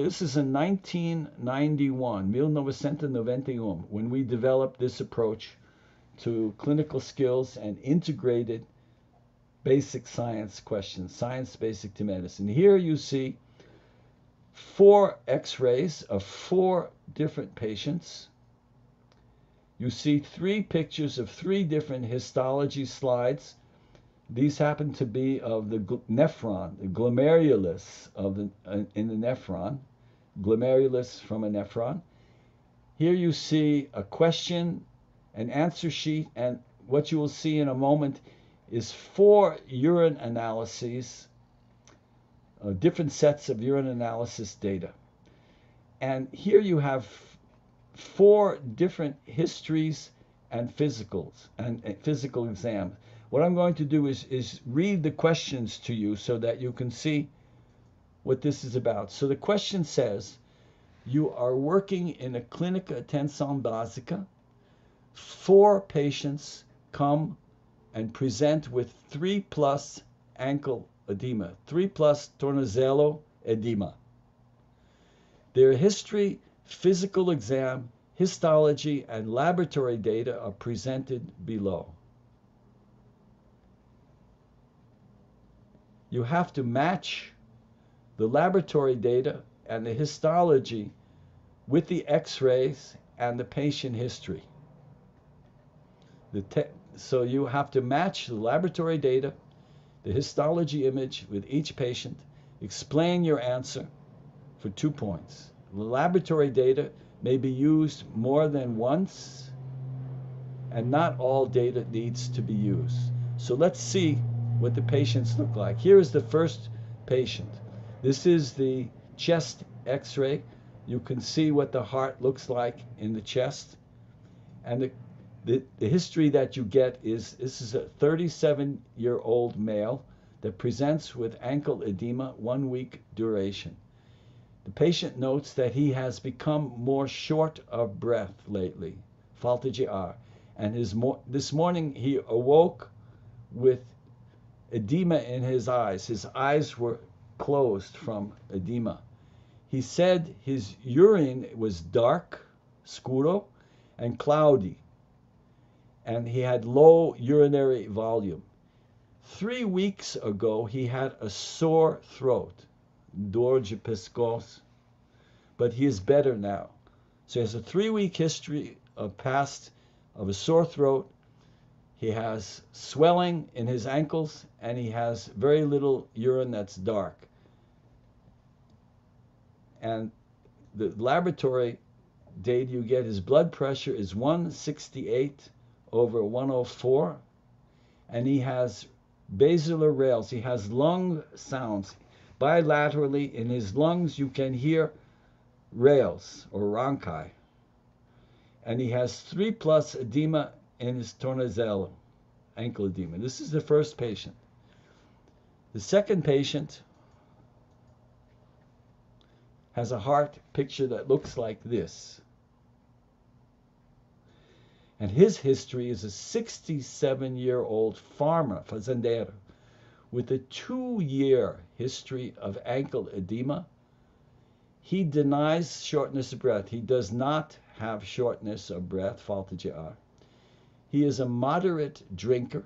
1991, when we developed this approach to clinical skills and integrated basic science questions, science basic to medicine. Here you see 4 x-rays of 4 different patients. You see 3 pictures of 3 different histology slides. These happen to be of the nephron, the glomerulus in the nephron, glomerulus from a nephron. Here you see a question, an answer sheet, and what you will see in a moment is 4 urine analyses, different sets of urine analysis data. And here you have 4 different histories and physicals and physical exams. What I'm going to do is read the questions to you so that you can see what this is about. So the question says, you are working in a Clínica Atenção Básica. 4 patients come and present with 3+ ankle edema, 3+ tornozelo edema. Their history, physical exam, histology, and laboratory data are presented below. You have to match the laboratory data and the histology with the x-rays and the patient history. So you have to match the laboratory data, the histology image with each patient, explain your answer for 2 points. The laboratory data may be used more than once, and not all data needs to be used. So let's see what the patients look like. Here is the first patient. This is the chest x-ray. You can see what the heart looks like in the chest. And the history that you get is, this is a 37-year-old male that presents with ankle edema, 1 week duration. The patient notes that he has become more short of breath lately, falta de ar. And this morning he awoke with edema in his eyes. His eyes were closed from edema. He said his urine was dark, scuro, and cloudy, and he had low urinary volume. 3 weeks ago, he had a sore throat, dor de pescoço, but he is better now. So he has a 3-week history of past of a sore throat. He has swelling in his ankles, and he has very little urine that's dark. And the laboratory data you get, his blood pressure is 168/104, and he has basilar rales. He has lung sounds. Bilaterally in his lungs you can hear rales or rhonchi. And he has 3+ edema in his tornozelo, ankle edema. This is the first patient. The second patient has a heart picture that looks like this. And his history is a 67-year-old farmer, fazendeiro, with a 2-year history of ankle edema. He denies shortness of breath. He does not have shortness of breath, falta de ar. He is a moderate drinker,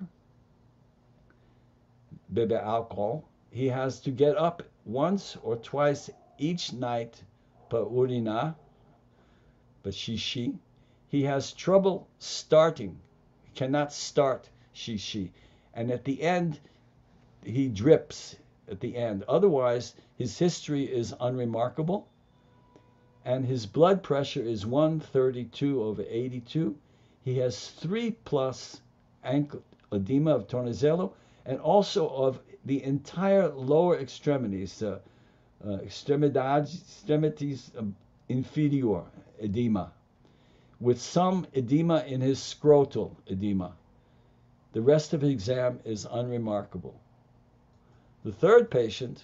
bebe alcohol. He has to get up once or twice each night para urinar, but xixi. He has trouble starting, cannot start xixi. And at the end, he drips at the end. Otherwise, his history is unremarkable. And his blood pressure is 132/82. He has 3+ ankle edema of tornozelo, and also of the entire lower extremities, extremities inferior edema, with some edema in his scrotal edema. The rest of his exam is unremarkable. The third patient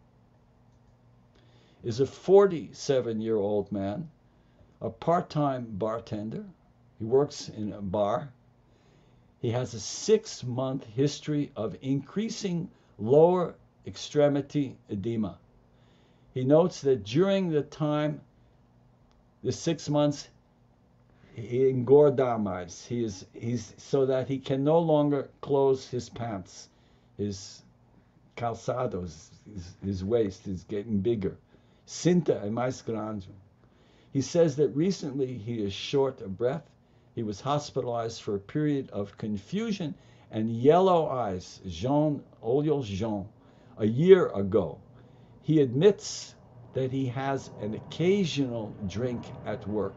is a 47-year-old man, a part-time bartender. He works in a bar. He has a 6-month history of increasing lower extremity edema. He notes that during the time, the 6 months, he engorda mais. He's so that he can no longer close his pants. His calçados, his waist is getting bigger. Cinta é mais grande. He says that recently he is short of breath. He was hospitalized for a period of confusion and yellow eyes, jaune, olhos jaune, a year ago. He admits that he has an occasional drink at work.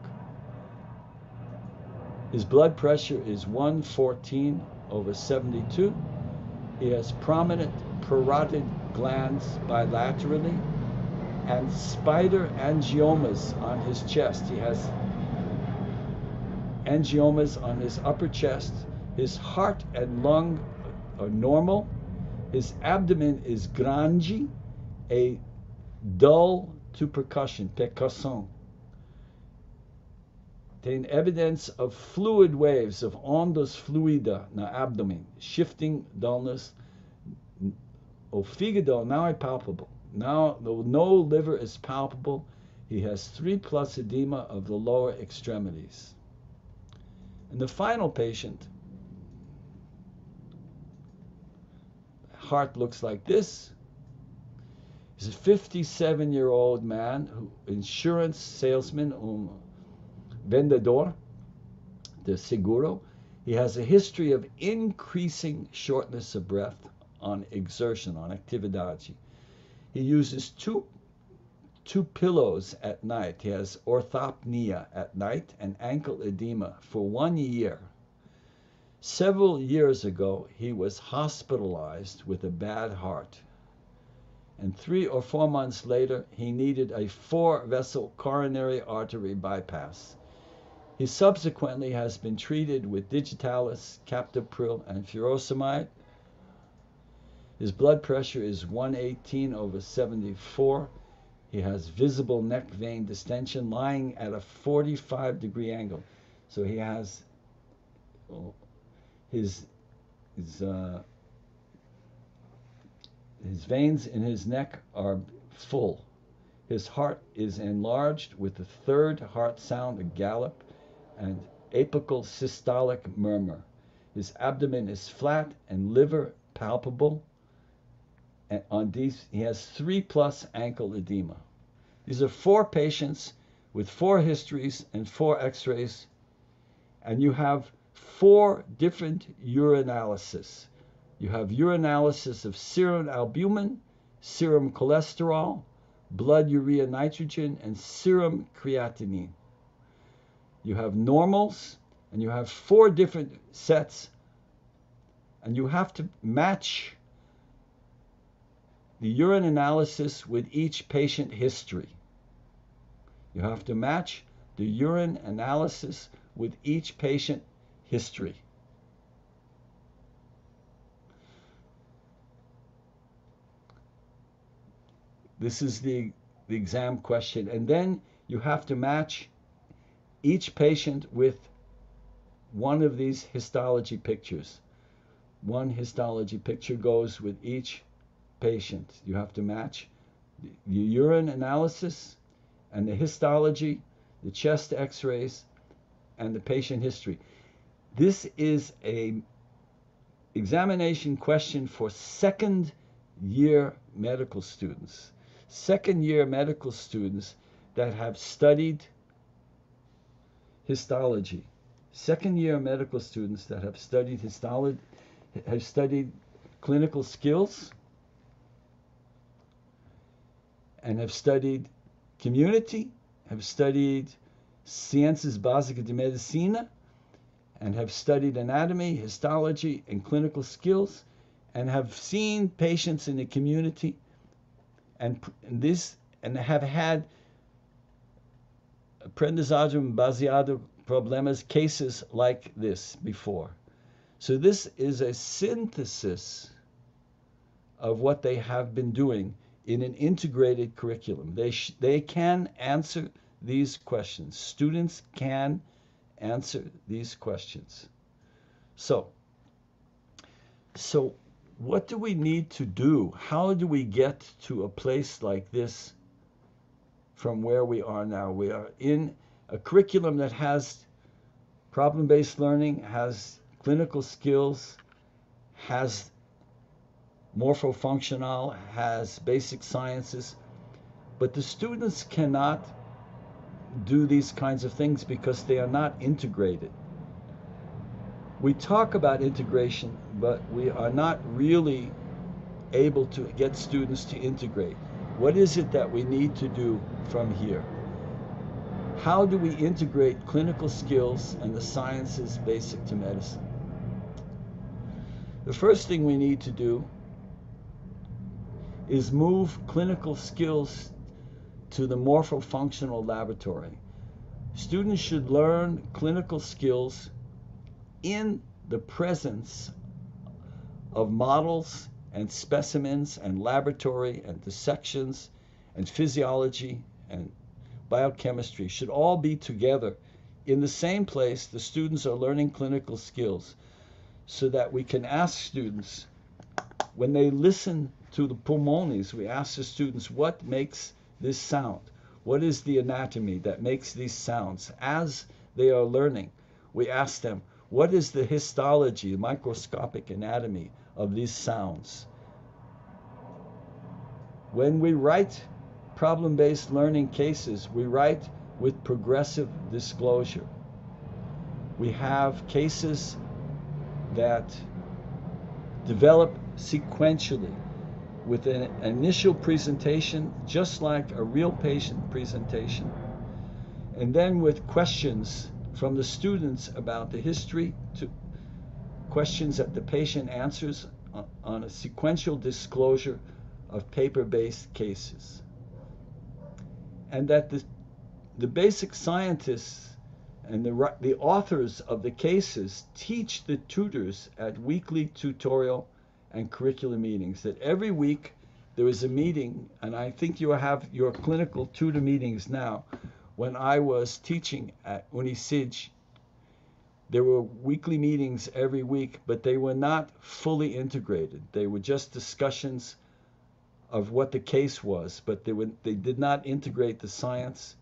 His blood pressure is 114/72. He has prominent parotid glands bilaterally and spider angiomas on his chest. He has angiomas on his upper chest. His heart and lung are normal. His abdomen is grande, a dull to percussion. Tem evidence of fluid waves, of ondas fluida na abdomen, shifting dullness. O fígado now is palpable. Now, though no liver is palpable, he has 3+ edema of the lower extremities. And the final patient, heart looks like this. He's a 57-year-old man, insurance salesman, vendedor de seguro. He has a history of increasing shortness of breath on exertion, on actividade. He uses two pillows at night. He has orthopnea at night and ankle edema for 1 year. Several years ago, he was hospitalized with a bad heart. And 3 or 4 months later, he needed a 4-vessel coronary artery bypass. He subsequently has been treated with digitalis, captopril, and furosemide. His blood pressure is 118/74. He has visible neck vein distension lying at a 45-degree angle. So he has his veins in his neck are full. His heart is enlarged with the third heart sound, a gallop, and apical systolic murmur. His abdomen is flat and liver palpable. And on these, he has 3+ ankle edema. These are 4 patients with 4 histories and 4 x-rays, and you have 4 different urinalysis. You have urinalysis of serum albumin, serum cholesterol, blood urea nitrogen, and serum creatinine. You have normals, and you have 4 different sets, and you have to match the urine analysis with each patient history. You have to match the urine analysis with each patient history. This is the exam question. And then you have to match each patient with one of these histology pictures. one histology picture goes with each patient. You have to match the urine analysis and the histology, the chest x-rays, and the patient history. This is a examination question for second-year medical students. Second-year medical students that have studied histology. Second-year medical students that have studied histology, have studied clinical skills, and have studied community, have studied Ciências Básicas de Medicina, and have studied anatomy, histology, and clinical skills, and have seen patients in the community, and have had aprendizagem baseado problemas cases like this before. So this is a synthesis of what they have been doing in an integrated curriculum. They can answer these questions. Students can answer these questions. So what do we need to do? How do we get to a place like this from where we are now? We are in a curriculum that has problem-based learning, has clinical skills, has morphofunctional, has basic sciences, but the students cannot do these kinds of things because they are not integrated. We talk about integration, but we are not really able to get students to integrate. What is it that we need to do from here? How do we integrate clinical skills and the sciences basic to medicine? The first thing we need to do is move clinical skills to the morphofunctional laboratory. Students should learn clinical skills in the presence of models and specimens and laboratory and dissections and physiology and biochemistry should all be together in the same place. The students are learning clinical skills so that we can ask students, when they listen to the pulmones, we ask the students, what makes this sound? What is the anatomy that makes these sounds? As they are learning, we ask them, what is the histology, the microscopic anatomy of these sounds? When we write problem-based learning cases, we write with progressive disclosure. We have cases that develop sequentially with an initial presentation, just like a real patient presentation, and then with questions from the students about the history to questions that the patient answers on a sequential disclosure of paper-based cases. And that the basic scientists and the authors of the cases teach the tutors at weekly tutorial and curriculum meetings, that every week there is a meeting, and I think you have your clinical tutor meetings now. When I was teaching at Unicid, there were weekly meetings every week, but they were not fully integrated. They were just discussions of what the case was, but they did not integrate the science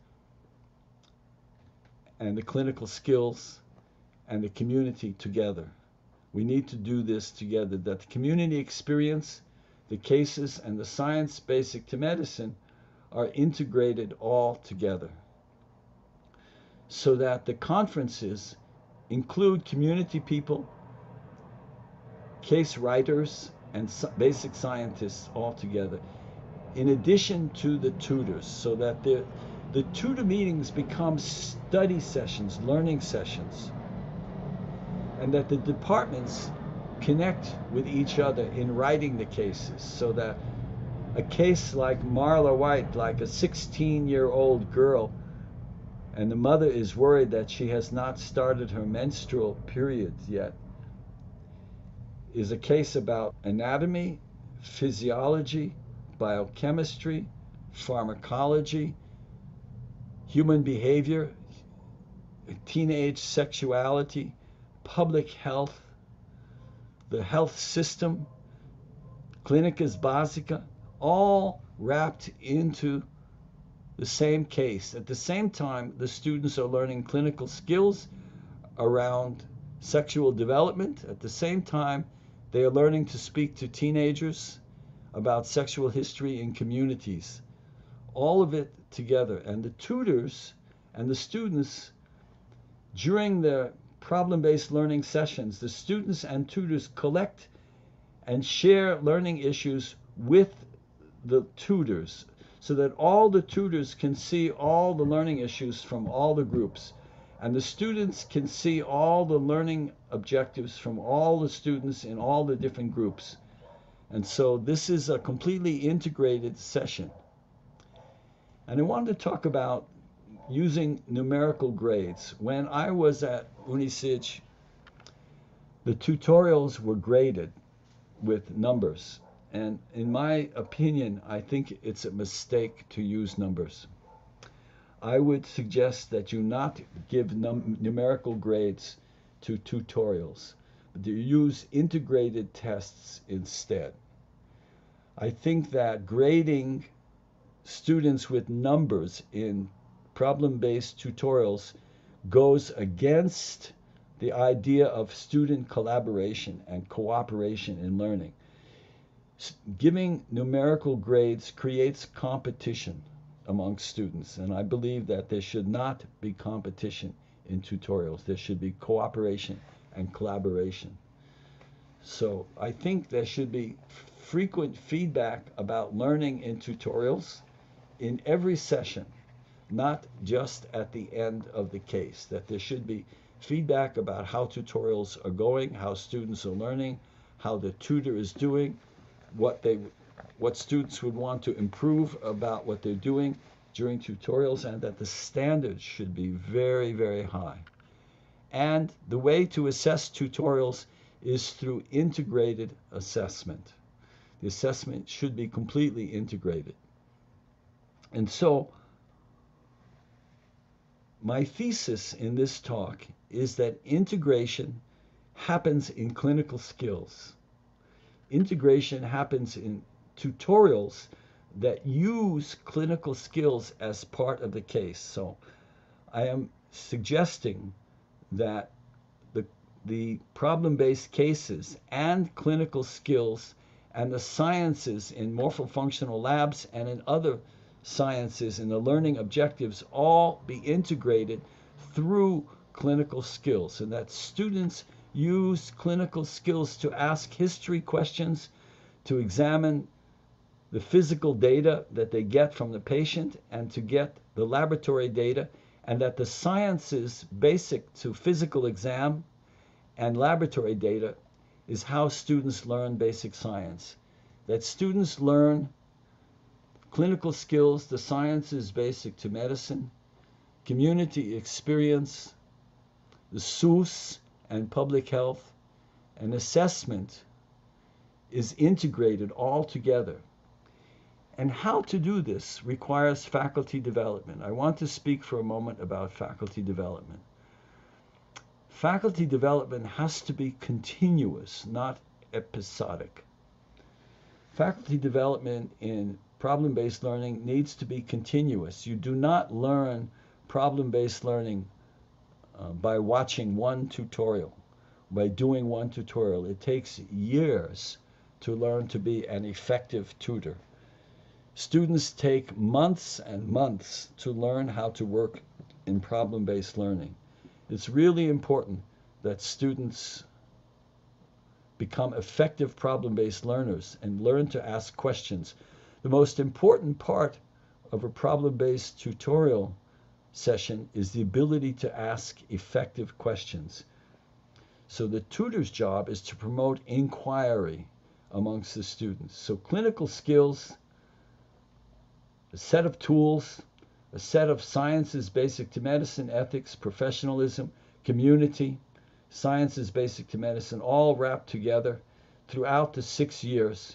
and the clinical skills and the community together. We need to do this together, that the community experience, the cases, and the science basic to medicine are integrated all together, so that the conferences include community people, case writers, and basic scientists all together, in addition to the tutors, so that the tutor meetings become study sessions, learning sessions, and that the departments connect with each other in writing the cases, so that a case like Marla White, like a 16-year-old girl, and the mother is worried that she has not started her menstrual periods yet, is a case about anatomy, physiology, biochemistry, pharmacology, human behavior, teenage sexuality, public health, the health system, Clínicas Básicas, all wrapped into the same case. At the same time, the students are learning clinical skills around sexual development. At the same time, they are learning to speak to teenagers about sexual history in communities. All of it together. And the tutors and the students, during the problem-based learning sessions, the students and tutors collect and share learning issues with the tutors, so that all the tutors can see all the learning issues from all the groups, and the students can see all the learning objectives from all the students in all the different groups. And so this is a completely integrated session. And I wanted to talk about using numerical grades. When I was at Unisig, the tutorials were graded with numbers. And in my opinion, I think it's a mistake to use numbers. I would suggest that you not give numerical grades to tutorials, but you use integrated tests instead. I think that grading students with numbers in problem-based tutorials goes against the idea of student collaboration and cooperation in learning. Giving numerical grades creates competition among students, and I believe that there should not be competition in tutorials. There should be cooperation and collaboration. So I think there should be frequent feedback about learning in tutorials in every session, not just at the end of the case, that there should be feedback about how tutorials are going, how students are learning, how the tutor is doing, what students would want to improve about what they're doing during tutorials, and that the standards should be very, very high. And the way to assess tutorials is through integrated assessment. The assessment should be completely integrated. And so my thesis in this talk is that integration happens in clinical skills. Integration happens in tutorials that use clinical skills as part of the case. So I am suggesting that the problem-based cases and clinical skills and the sciences in morphofunctional labs and in other sciences and the learning objectives all be integrated through clinical skills, and that students use clinical skills to ask history questions, to examine the physical data that they get from the patient and to get the laboratory data, and that the sciences basic to physical exam and laboratory data is how students learn basic science. That students learn clinical skills, the sciences basic to medicine, community experience, the SUS and public health, and assessment is integrated all together. And how to do this requires faculty development. I want to speak for a moment about faculty development. Faculty development has to be continuous, not episodic. Faculty development in problem-based learning needs to be continuous. You do not learn problem-based learning by watching one tutorial, by doing one tutorial. It takes years to learn to be an effective tutor. Students take months and months to learn how to work in problem-based learning. It's really important that students become effective problem-based learners and learn to ask questions. The most important part of a problem-based tutorial session is the ability to ask effective questions. So the tutor's job is to promote inquiry amongst the students. So clinical skills, a set of tools, a set of sciences basic to medicine, ethics, professionalism, community, sciences basic to medicine, all wrapped together throughout the 6 years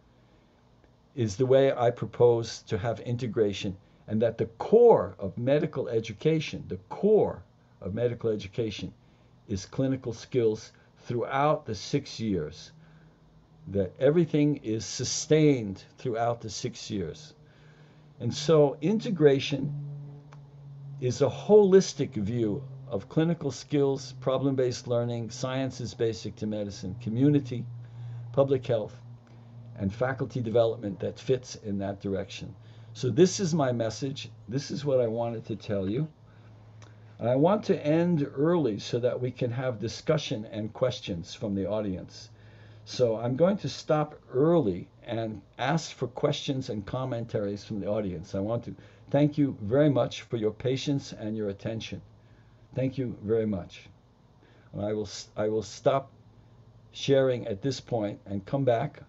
is the way I propose to have integration, and that the core of medical education, the core of medical education is clinical skills throughout the 6 years, that everything is sustained throughout the 6 years. And so integration is a holistic view of clinical skills, problem-based learning, science is basic to medicine, community, public health, and faculty development that fits in that direction. So this is my message. This is what I wanted to tell you. And I want to end early so that we can have discussion and questions from the audience. So I'm going to stop early and ask for questions and commentaries from the audience. I want to thank you very much for your patience and your attention. Thank you very much. And I will stop sharing at this point and come back.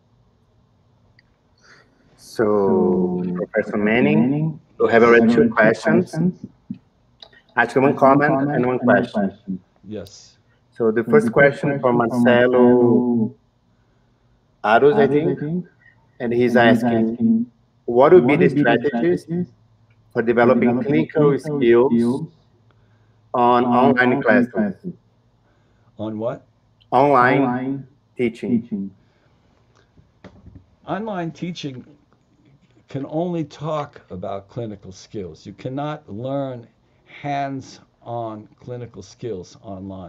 So, Professor Manning, we have already 2 questions. Actually, 1 comment and 1 question. Yes. So the first question from Marcelo Arus, I think, and he's asking, what would be the strategies for developing clinical skills on online classes? On what? Online teaching. Online teaching can only talk about clinical skills. You cannot learn hands-on clinical skills online.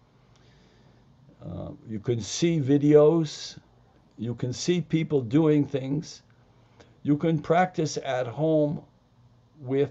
You can see videos, you can see people doing things, you can practice at home with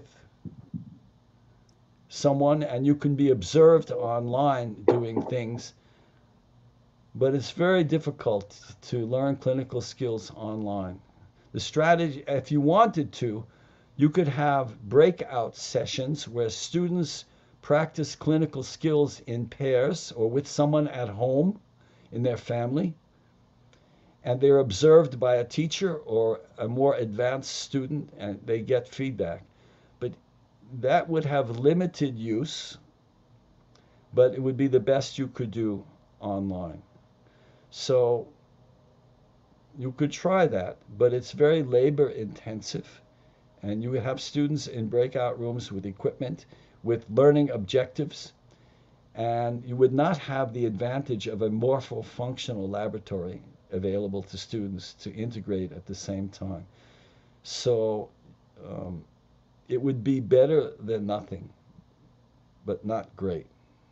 someone, and you can be observed online doing things, but it's very difficult to learn clinical skills online. The strategy, if you wanted to, you could have breakout sessions where students practice clinical skills in pairs or with someone at home in their family, and they're observed by a teacher or a more advanced student, and they get feedback. But that would have limited use, but it would be the best you could do online. So you could try that, but it's very labor intensive, and you would have students in breakout rooms with equipment, with learning objectives, and you would not have the advantage of a morpho-functional laboratory available to students to integrate at the same time. So it would be better than nothing, but not great.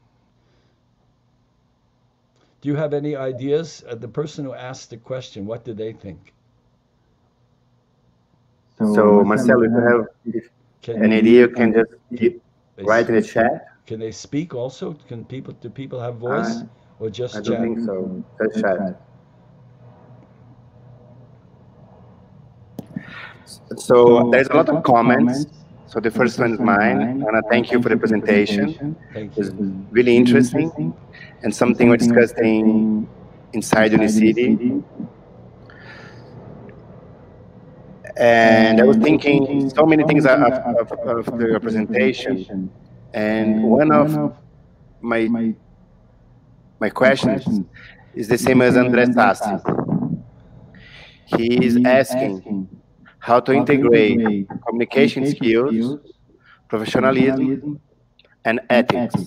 Do you have any ideas? The person who asked the question, what did they think? So Marcelo, if you have an idea, you can just write in the chat. Can they speak also? Do people have voice or just chat? I don't think so. Just chat. So there's a lot of comments. So the first one is mine. I want to thank you for the presentation. Thank It was you. really interesting and something we're discussing inside Unicity. And I was thinking so many things of the presentation. And one of my questions is the same as André Sassi. He is asking how to integrate communication skills, professionalism, and ethics.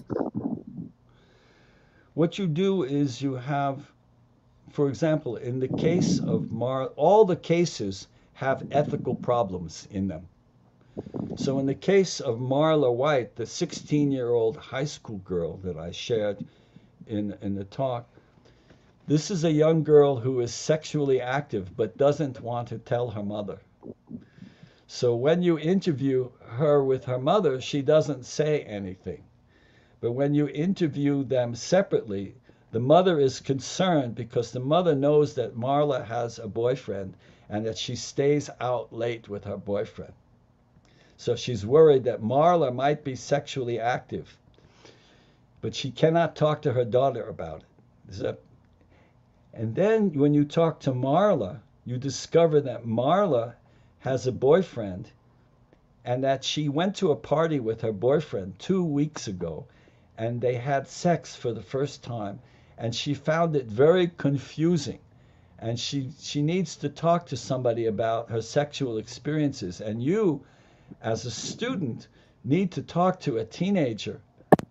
What you do is you have, for example, in the case of all the cases have ethical problems in them. So in the case of Marla White, the 16-year-old high school girl that I shared in the talk, this is a young girl who is sexually active but doesn't want to tell her mother. So when you interview her with her mother, she doesn't say anything. But when you interview them separately, the mother is concerned because the mother knows that Marla has a boyfriend and that she stays out late with her boyfriend. So she's worried that Marla might be sexually active, but she cannot talk to her daughter about it. And then when you talk to Marla, you discover that Marla has a boyfriend and that she went to a party with her boyfriend 2 weeks ago and they had sex for the first time, and she found it very confusing, and she needs to talk to somebody about her sexual experiences. And you, as a student, need to talk to a teenager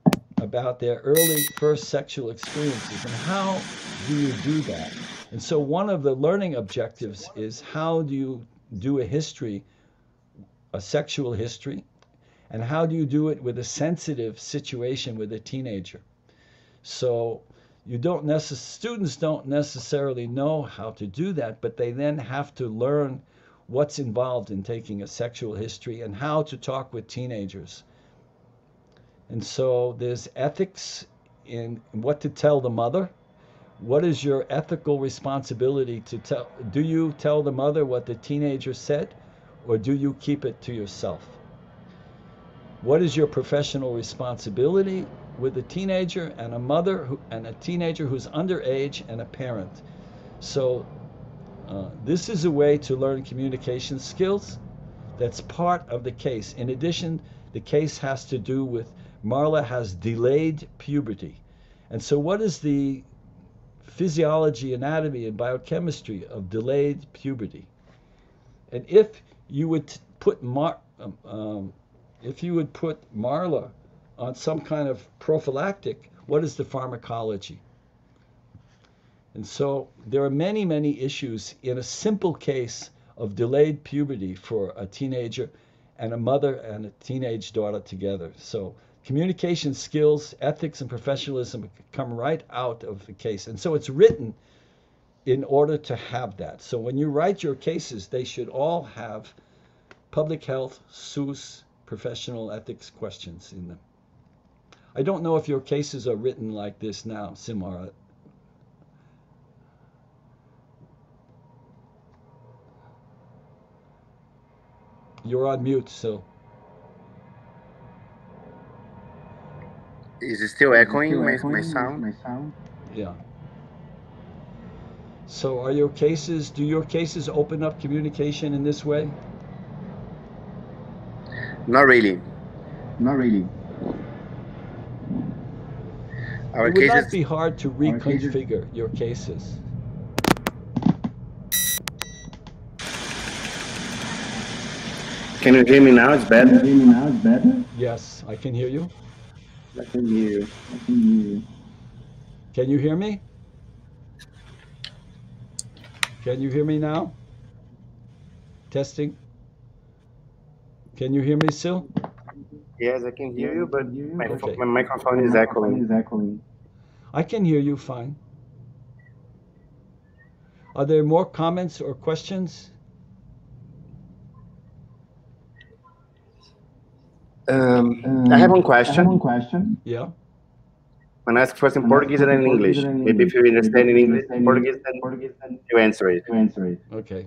about their early first sexual experiences. And how do you do that? And so one of the learning objectives is, how do you do a history, a sexual history, and how do you do it with a sensitive situation with a teenager? So students don't necessarily know how to do that, but they then have to learn what's involved in taking a sexual history and how to talk with teenagers. And so there's ethics in what to tell the mother. What is your ethical responsibility to tell? Do you tell the mother what the teenager said, or do you keep it to yourself? What is your professional responsibility with a teenager and a mother and a teenager who's underage and a parent? So this is a way to learn communication skills. That's part of the case. In addition, the case has to do with Marla has delayed puberty. And so what is the physiology, anatomy, and biochemistry of delayed puberty? And if you would put Marla on some kind of prophylactic, what is the pharmacology? And so there are many, many issues in a simple case of delayed puberty for a teenager and a mother and a teenage daughter together. So communication skills, ethics, and professionalism come right out of the case. And so it's written in order to have that. So when you write your cases, they should all have public health, SUS, professional ethics questions in them. I don't know if your cases are written like this now, Simara. You're on mute, so. Is it still echoing my sound? Yeah. So do your cases open up communication in this way? Not really. It would not be hard to reconfigure your cases. Can you hear me now? It's better? Yes, I can hear you. I can hear you. Can you hear me? Can you hear me now? Testing. Can you hear me still? Yes, I can hear you, but my microphone is echoing. I can hear you fine. Are there more comments or questions? I have one question. Yeah. I'm ask first in Portuguese and then in English. Maybe if you understand in English, Portuguese, then you answer it. Okay.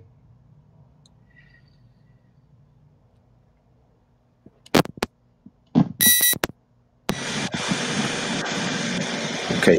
Ok.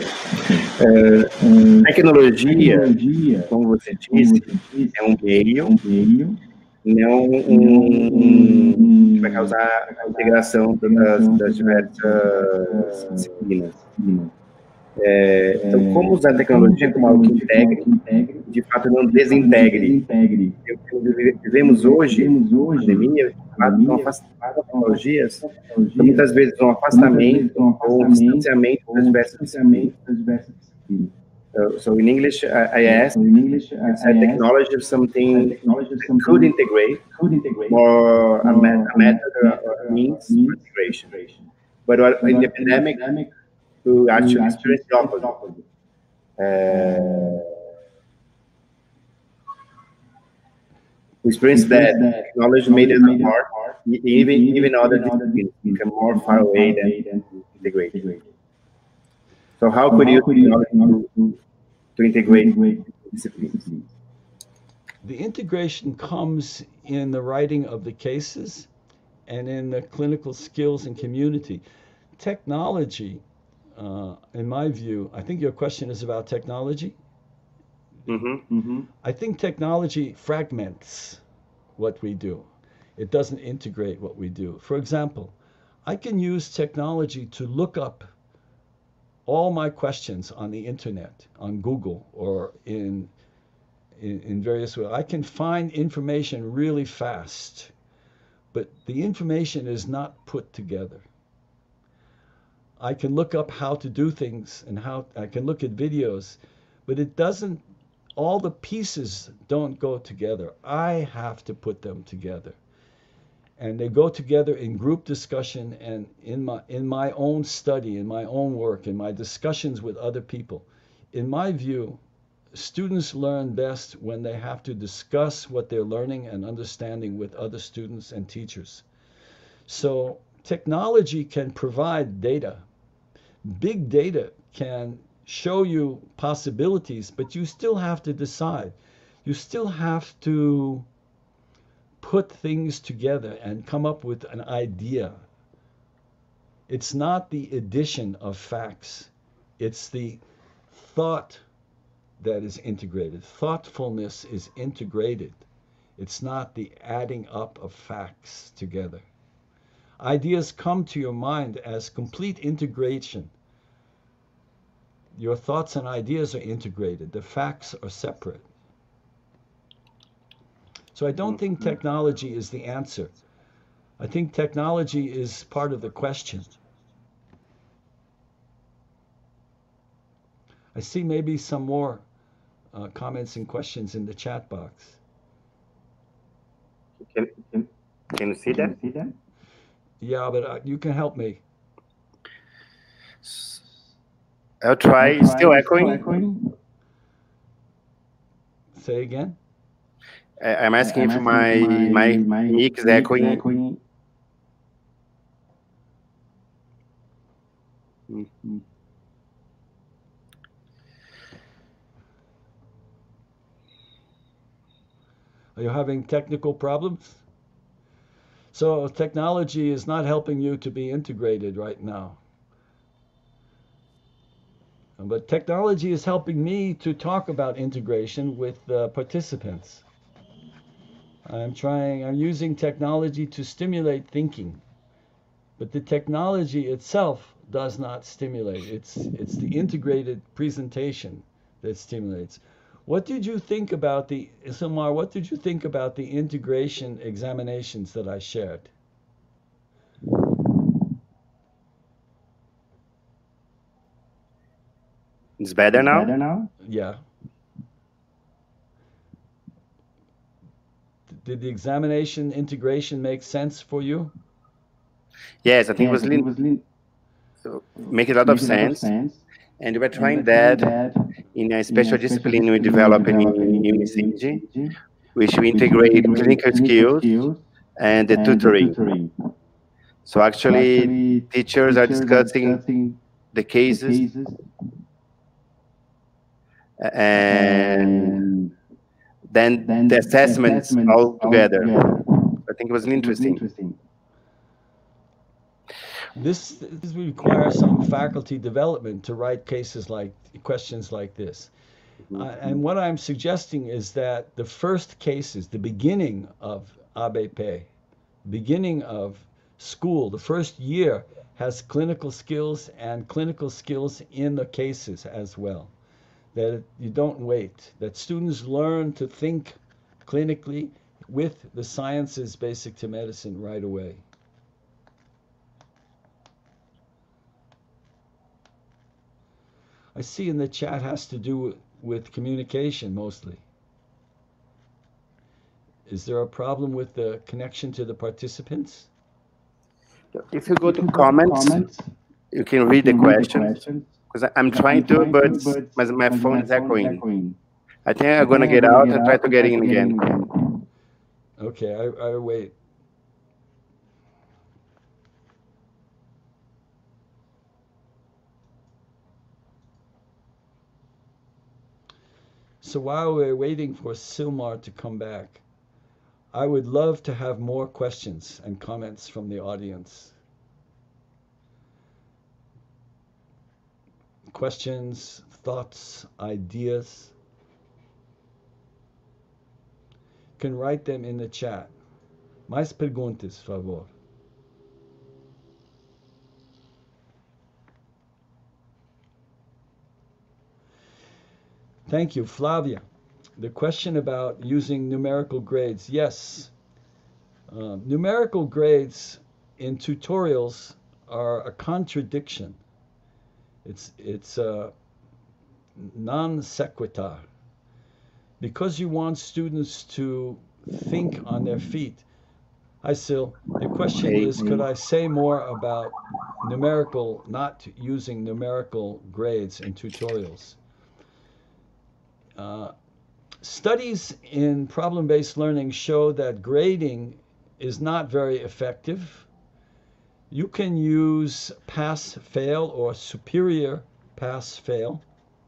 Tecnologia, como você disse, é um meio, não que vai causar a integração das diversas disciplinas. Então, como usar a tecnologia como algo que integre, de fato não desintegre. Vivemos hoje, pandemia, um afastamento das tecnologias, muitas vezes um afastamento ou um distanciamento das diversas disciplinas. So in English, I asked, said technology is something that could integrate more a method or means for integration. But in the pandemic, we actually experienced the opposite. We experienced that technology made it hard, even other disciplines become more far away than integrated. So how could you to integrate disciplines? The integration comes in the writing of the cases and in the clinical skills and community. Technology, in my view, I think your question is about technology. I think technology fragments what we do. It doesn't integrate what we do. For example, I can use technology to look up all my questions on the internet, on Google, or in various ways. I can find information really fast, but the information is not put together. I can look up how to do things and how I can look at videos, but it doesn't, all the pieces don't go together. I have to put them together. And they go together in group discussion and in my own study, in my own work, in my discussions with other people. In my view, students learn best when they have to discuss what they're learning and understanding with other students and teachers. So technology can provide data. Big data can show you possibilities, but you still have to decide. You still have to put things together and come up with an idea. It's not the addition of facts. It's the thought that is integrated. Thoughtfulness is integrated. It's not the adding up of facts together. Ideas come to your mind as complete integration. Your thoughts and ideas are integrated. The facts are separate. So I don't think technology is the answer. I think technology is part of the question. I see maybe some more comments and questions in the chat box. Can you see that? Yeah, but you can help me. I'll try. Still echoing? Say again? I'm asking if my mic is echoing. Are you having technical problems? So technology is not helping you to be integrated right now. But technology is helping me to talk about integration with participants. I'm using technology to stimulate thinking, but the technology itself does not stimulate. It's the integrated presentation that stimulates. What did you think about Isilmar, what did you think about the integration examinations that I shared? It's better now? Yeah. Did the examination integration make sense for you? Yes, I think it was make a lot of sense. And we were trying that in a special discipline we developed in UniCG, which we integrate clinical skills and the tutoring. So actually, teachers are discussing the cases and then the assessments all together. I think it was interesting. This requires some faculty development to write questions like this. And what I'm suggesting is that the first cases, the beginning of ABP, beginning of school, the first year has clinical skills and clinical skills in the cases as well. That you don't wait, that students learn to think clinically with the sciences basic to medicine right away. I see in the chat has to do with communication mostly. Is there a problem with the connection to the participants? If you go to comments, you can read the question. Because I'm trying to, but my phone is echoing. I think I'm going to get out and try to get in again. Okay, I wait. So while we're waiting for Silmar to come back, I would love to have more questions and comments from the audience. Questions, thoughts, ideas. You can write them in the chat. Mais perguntas, por favor. Thank you, Flavia. The question about using numerical grades. Yes, numerical grades in tutorials are a contradiction It's non sequitur. Because you want students to think on their feet. Hi, Sil. The question is, could I say more about not using numerical grades in tutorials? Studies in problem-based learning show that grading is not very effective. You can use pass-fail or superior pass-fail.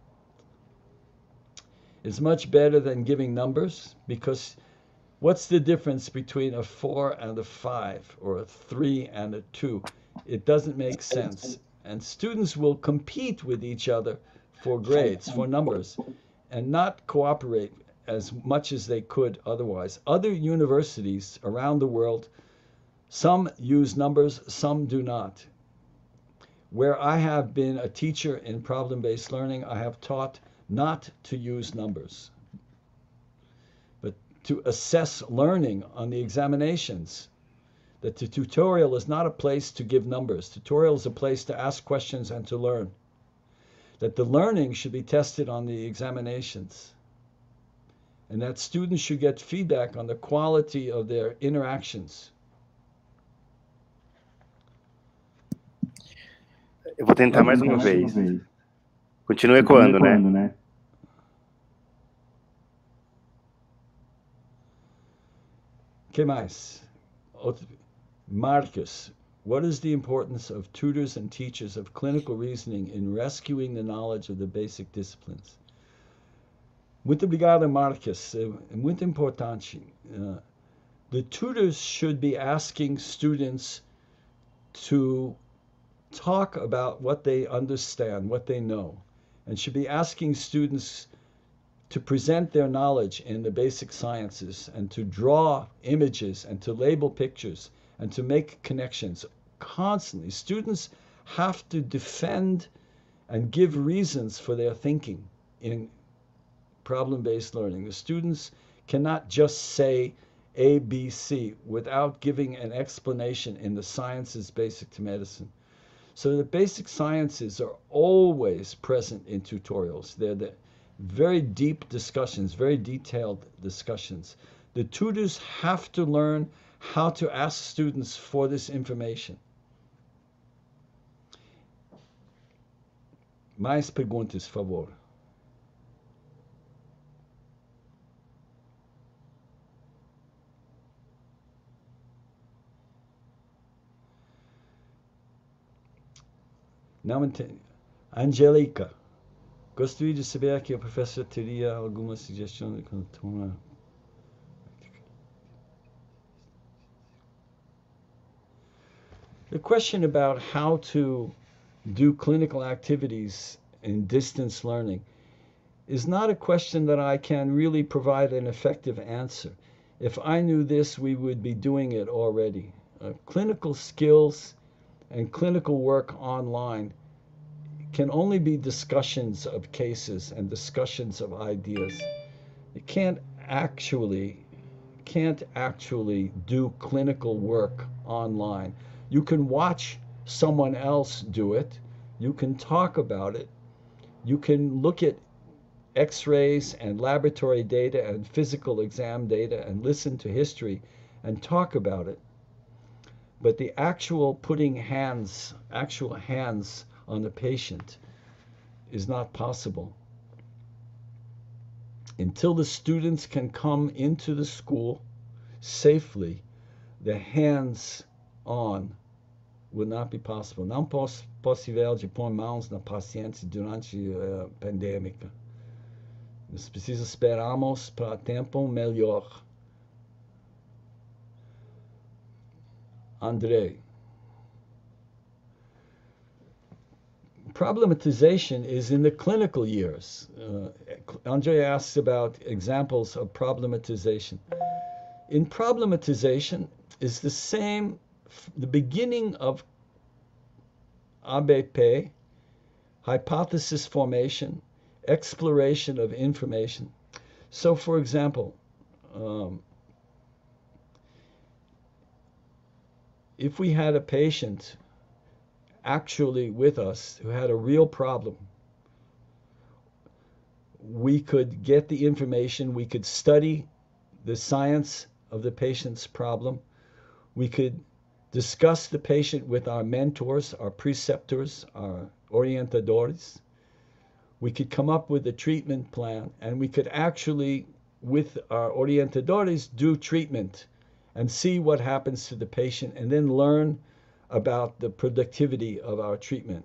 It's much better than giving numbers, because what's the difference between a 4 and a 5 or a 3 and a 2? It doesn't make sense. And students will compete with each other for grades, for numbers, and not cooperate as much as they could otherwise. Other universities around the world, some use numbers, some do not. Where I have been a teacher in problem-based learning, I have taught not to use numbers, but to assess learning on the examinations. That the tutorial is not a place to give numbers. Tutorial is a place to ask questions and to learn. That the learning should be tested on the examinations. And that students should get feedback on the quality of their interactions. Eu vou tentar mais uma vez. Continua ecoando, né? Que mais? Marcus, what is the importance of tutors and teachers of clinical reasoning in rescuing the knowledge of the basic disciplines? Muito obrigado, Marcus. É muito importante. The tutors should be asking students to talk about what they understand, what they know, and should be asking students to present their knowledge in the basic sciences and to draw images and to label pictures and to make connections constantly. Students have to defend and give reasons for their thinking in problem-based learning. The students cannot just say A, B, C without giving an explanation in the sciences basic to medicine. So the basic sciences are always present in tutorials. They're the very deep discussions, very detailed discussions. The tutors have to learn how to ask students for this information. Mais perguntas, por favor. Não entendo. Angélica, gostaria de saber que a professora teria alguma sugestão de contorno. The question about how to do clinical activities in distance learning is not a question that I can really provide an effective answer. If I knew this, we would be doing it already. Clinical skills and clinical work online can only be discussions of cases and discussions of ideas. It can't actually do clinical work online. You can watch someone else do it. You can talk about it. You can look at x-rays and laboratory data and physical exam data and listen to history and talk about it. But the actual putting actual hands on the patient is not possible. Until the students can come into the school safely, the hands-on would not be possible. Não possível de pôr mãos na paciente durante a pandêmica. Nós precisamos esperarmos para tempo melhor. André. Problematization is in the clinical years. Andre asks about examples of problematization. In problematization is the same, the beginning of ABP, hypothesis formation, exploration of information. So, for example, if we had a patient actually with us, who had a real problem, we could get the information, we could study the science of the patient's problem, we could discuss the patient with our mentors, our preceptors, our orientadores. We could come up with a treatment plan, and we could actually, with our orientadores, do treatment and see what happens to the patient, and then learn about the productivity of our treatment.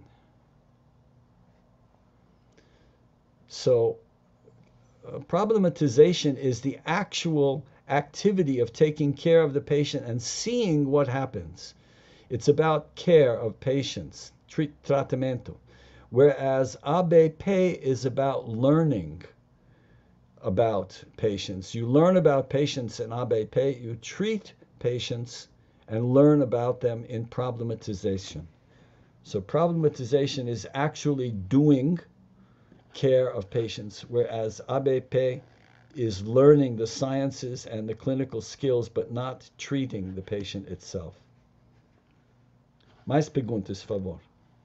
So problematization is the actual activity of taking care of the patient and seeing what happens. It's about care of patients, tratamento, whereas ABP is about learning about patients. You learn about patients in ABP, you treat patients and learn about them in problematization. So problematization is actually doing care of patients, whereas ABP is learning the sciences and the clinical skills, but not treating the patient itself. Mais perguntas, por favor.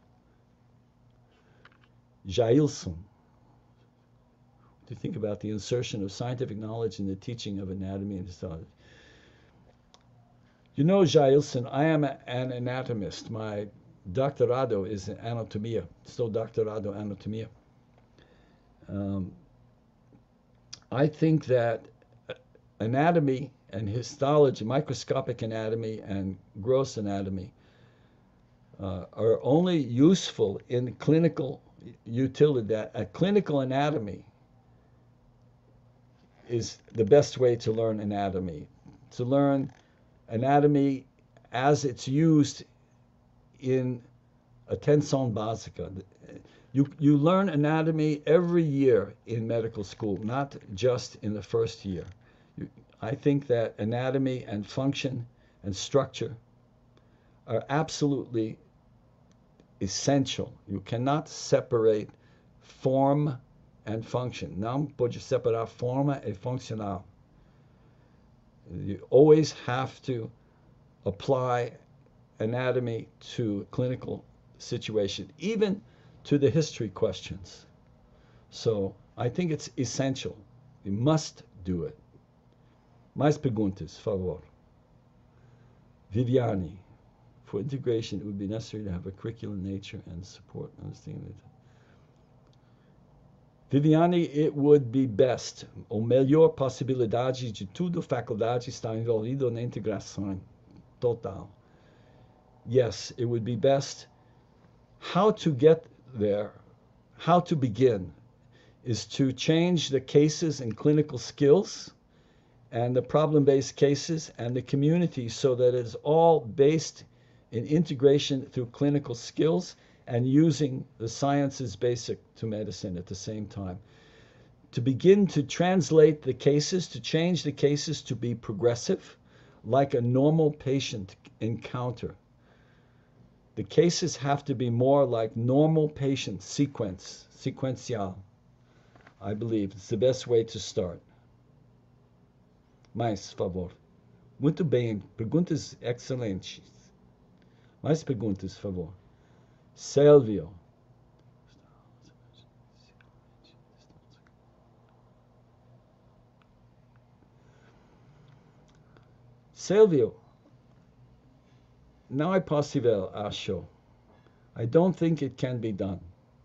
Jailson, what do you think about the insertion of scientific knowledge in the teaching of anatomy and histology? You know, Jailson, I am an anatomist. My doctorado is in anatomia, still doctorado anatomia. I think that anatomy and histology, microscopic anatomy and gross anatomy, are only useful in clinical utility. That a clinical anatomy is the best way to learn anatomy. To learn anatomy as it's used in atenção básica. You learn anatomy every year in medical school, not just in the first year. I think that anatomy and function and structure are absolutely essential. You cannot separate form and function. Não pode separar forma e funcional. You always have to apply anatomy to clinical situation, even to the history questions. So I think it's essential. You must do it. Mais perguntas, por favor. Viviane, for integration, it would be necessary to have a curriculum nature and support understanding. Viviane, it would be best, ou melhor possibilidade de tudo, faculdade está envolvido na integração total. Yes, it would be best. How to get there, how to begin, is to change the cases and clinical skills and the problem-based cases and the community so that it's all based in integration through clinical skills and using the sciences basic to medicine at the same time. To begin to translate the cases, to change the cases to be progressive, like a normal patient encounter. The cases have to be more like normal patient sequencial. I believe it's the best way to start. Mais, por favor. Muito bem, perguntas excelentes. Mais perguntas, por favor. Silvio. Silvio, não é possível, acho. I don't think it can be done.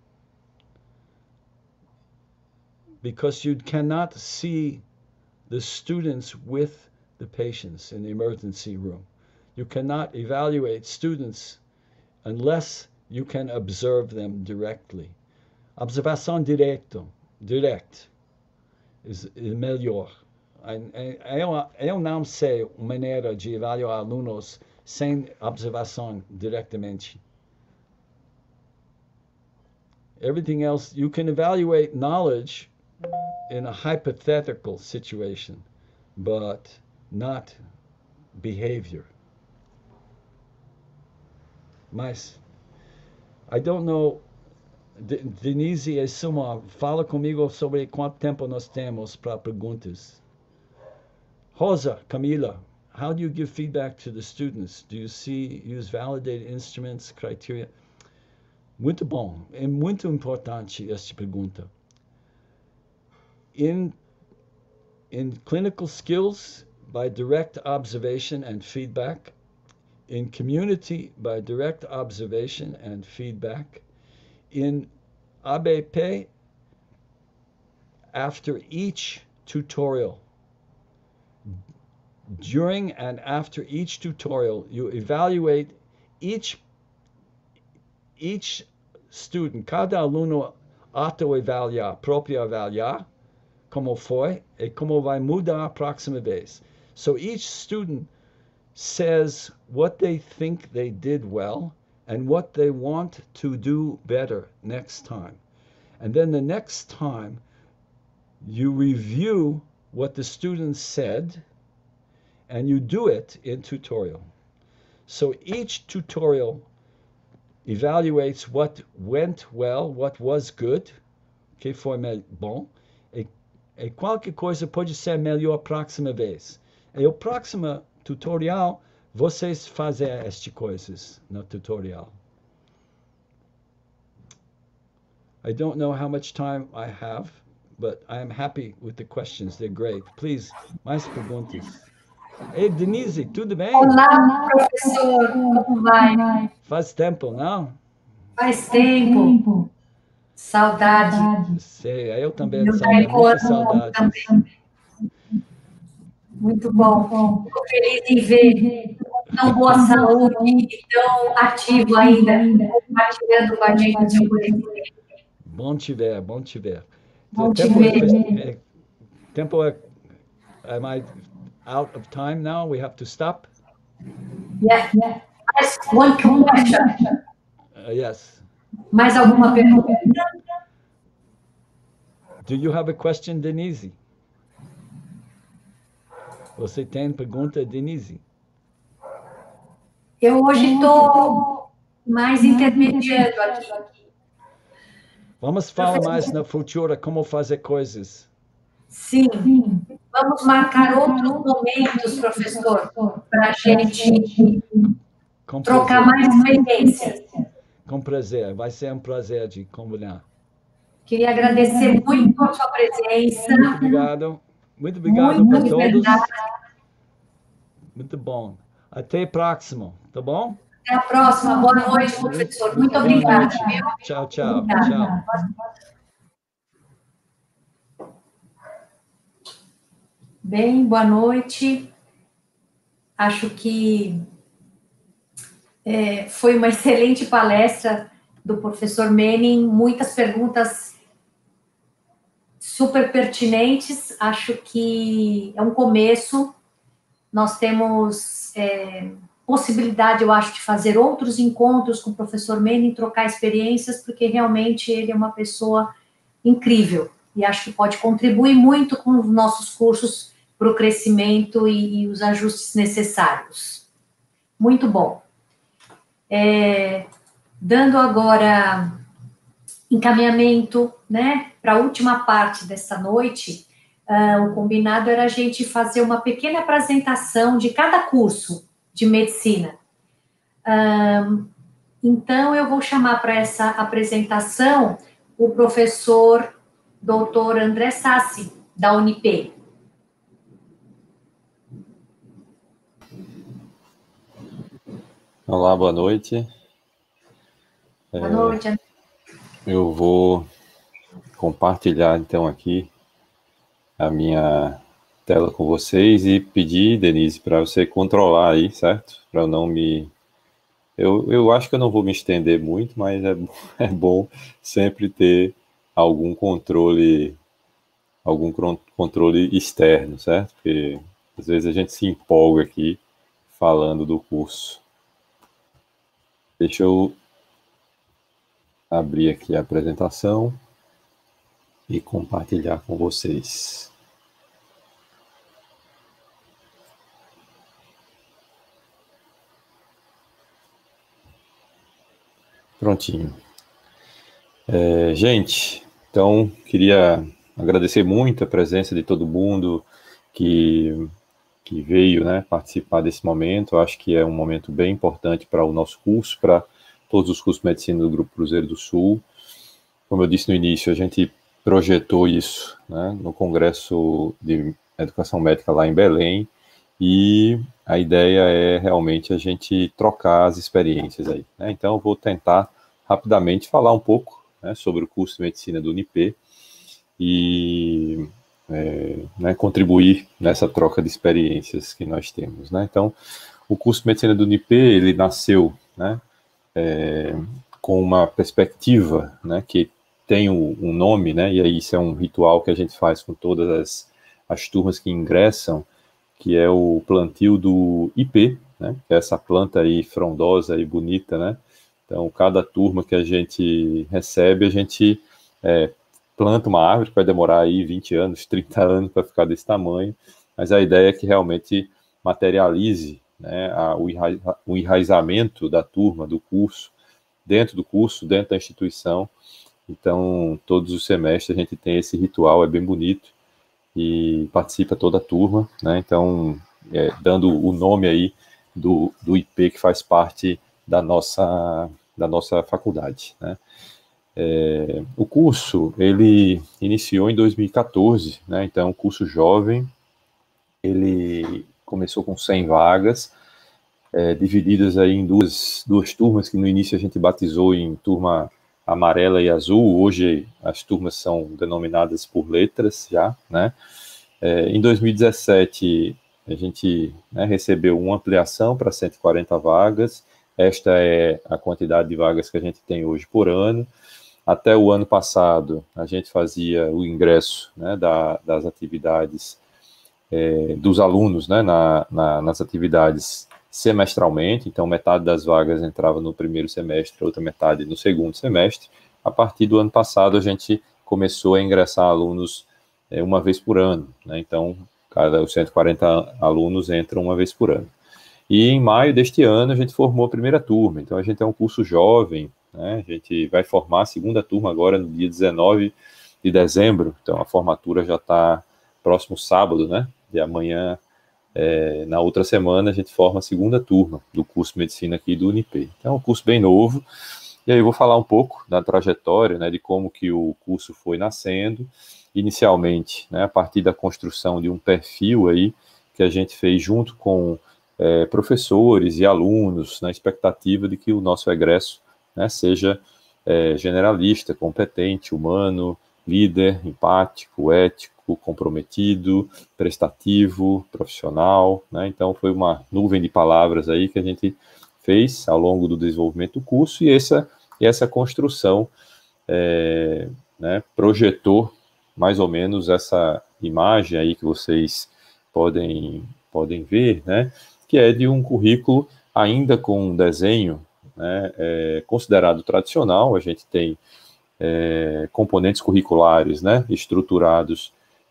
Because you cannot see the students with the patients in the emergency room. You cannot evaluate students unless you can observe them directly. Observação direct is melhor. Eu não sei maneira de avaliar alunos sem observação diretamente. Everything else, you can evaluate knowledge in a hypothetical situation, but not behavior. Mas, I don't know, Denise e Suma, fala comigo sobre quanto tempo nós temos para perguntas. Rosa, Camila, how do you give feedback to the students? Do you use validated instruments, criteria? Muito bom. É muito importante esta pergunta. In clinical skills, by direct observation and feedback. In community, by direct observation and feedback. In ABP, after each tutorial. During and after each tutorial, you evaluate each student, cada aluno auto-avaliar, próprio avaliar, como foi e como vai mudar a próxima vez. So each student says what they think they did well and what they want to do better next time. And then the next time, you review what the students said and you do it in tutorial. So each tutorial evaluates what went well, what was good, que foi bom, e qualquer coisa pode ser melhor próxima vez. E o próximo tutorial, vocês fazem estas coisas no tutorial. I don't know how much time I have, but I am happy with the questions. They're great. Please, mais perguntas. Ei, Denise, tudo bem? Olá, professor, como vai? Faz tempo, não? Faz tempo. Saudade. Sei, eu também saudade, muita saudade. Também. Muito bom. Fico feliz em ver tão boa saúde e tão ativo ainda, compartilhando com a gente o seu conhecimento. Bom te ver, bom te ver. Bom te ver. Tempo am I out of time now? We have to stop? Yeah. One question. Yes. Mais alguma pergunta? Do you have a question, Denise? Você tem pergunta, Denise? Eu hoje estou mais intermediando aqui. Vamos falar mais na futura como fazer coisas. Sim. Vamos marcar outros momentos, professor, para a gente trocar mais experiências. Com prazer. Vai ser um prazer de combinar. Queria agradecer muito a sua presença. Muito obrigado. Muito obrigado para todos. Muito bom. Até próximo, tá bom? Até a próxima. Boa noite, professor. Muito obrigada. Tchau, tchau. Tchau. Bem, boa noite. Acho que foi uma excelente palestra do professor Manning, muitas perguntas super pertinentes. Acho que é um começo. Nós temos possibilidade, eu acho, de fazer outros encontros com o professor Manning, trocar experiências, porque realmente ele é uma pessoa incrível e acho que pode contribuir muito com os nossos cursos para o crescimento e os ajustes necessários. Muito bom. Dando agora encaminhamento, né, para a última parte dessa noite, o combinado era a gente fazer uma pequena apresentação de cada curso de medicina. Então, eu vou chamar para essa apresentação o professor Dr. André Sassi, da Unip. Olá, boa noite. Boa noite, André. Eu vou compartilhar, então, aqui a minha tela com vocês e pedir, Denise, para você controlar aí, certo? Para eu não me... Eu acho que eu não vou me estender muito, mas é bom sempre ter algum controle externo, certo? Porque às vezes a gente se empolga aqui falando do curso. Deixa eu abrir aqui a apresentação e compartilhar com vocês. Prontinho. Gente, então, queria agradecer muito a presença de todo mundo que veio, né, participar desse momento. Eu acho que é um momento bem importante para o nosso curso, para todos os cursos de medicina do Grupo Cruzeiro do Sul. Como eu disse no início, a gente projetou isso, né, no Congresso de Educação Médica lá em Belém, e a ideia é realmente a gente trocar as experiências aí, né? Então eu vou tentar rapidamente falar um pouco, né, sobre o curso de medicina do UniP e né, contribuir nessa troca de experiências que nós temos, né? Então, o curso de medicina do UniP, ele nasceu, né, com uma perspectiva, né, que tem um nome, né, e aí isso é um ritual que a gente faz com todas as turmas que ingressam, que é o plantio do IP, né, que é essa planta aí frondosa e bonita, né? Então, cada turma que a gente recebe, a gente planta uma árvore que vai demorar aí 20 anos, 30 anos para ficar desse tamanho, mas a ideia é que realmente materialize, né, o enraizamento da turma, do curso, dentro da instituição. Então, todos os semestres a gente tem esse ritual, é bem bonito, e participa toda a turma, né? Então, dando o nome aí do IP, que faz parte da nossa faculdade, né? O curso, ele iniciou em 2014, né? Então, um curso jovem, ele começou com 100 vagas, divididas aí em duas turmas, que no início a gente batizou em turma amarela e azul. Hoje as turmas são denominadas por letras já, né? Em 2017 a gente, né, recebeu uma ampliação para 140 vagas. Esta é a quantidade de vagas que a gente tem hoje por ano. Até o ano passado a gente fazia o ingresso, né, das atividades dos alunos, né, nas atividades semestralmente. Então, metade das vagas entrava no primeiro semestre, outra metade no segundo semestre. A partir do ano passado, a gente começou a ingressar alunos uma vez por ano, né? Então, os 140 alunos entram uma vez por ano. E em maio deste ano, a gente formou a primeira turma. Então, a gente é um curso jovem, né? A gente vai formar a segunda turma agora no dia 19 de dezembro. Então, a formatura já está próximo sábado, né? De amanhã. Na outra semana a gente forma a segunda turma do curso de medicina aqui do UniP. Então é um curso bem novo, e aí eu vou falar um pouco da trajetória, né, de como que o curso foi nascendo, inicialmente, né, a partir da construção de um perfil aí, que a gente fez junto com professores e alunos, na expectativa de que o nosso egresso, né, seja generalista, competente, humano, líder, empático, ético, comprometido, prestativo, profissional, né? Então foi uma nuvem de palavras aí que a gente fez ao longo do desenvolvimento do curso, e essa construção né, projetou mais ou menos essa imagem aí que vocês podem ver, né, que é de um currículo ainda com um desenho, né, considerado tradicional. A gente tem componentes curriculares, né, estruturados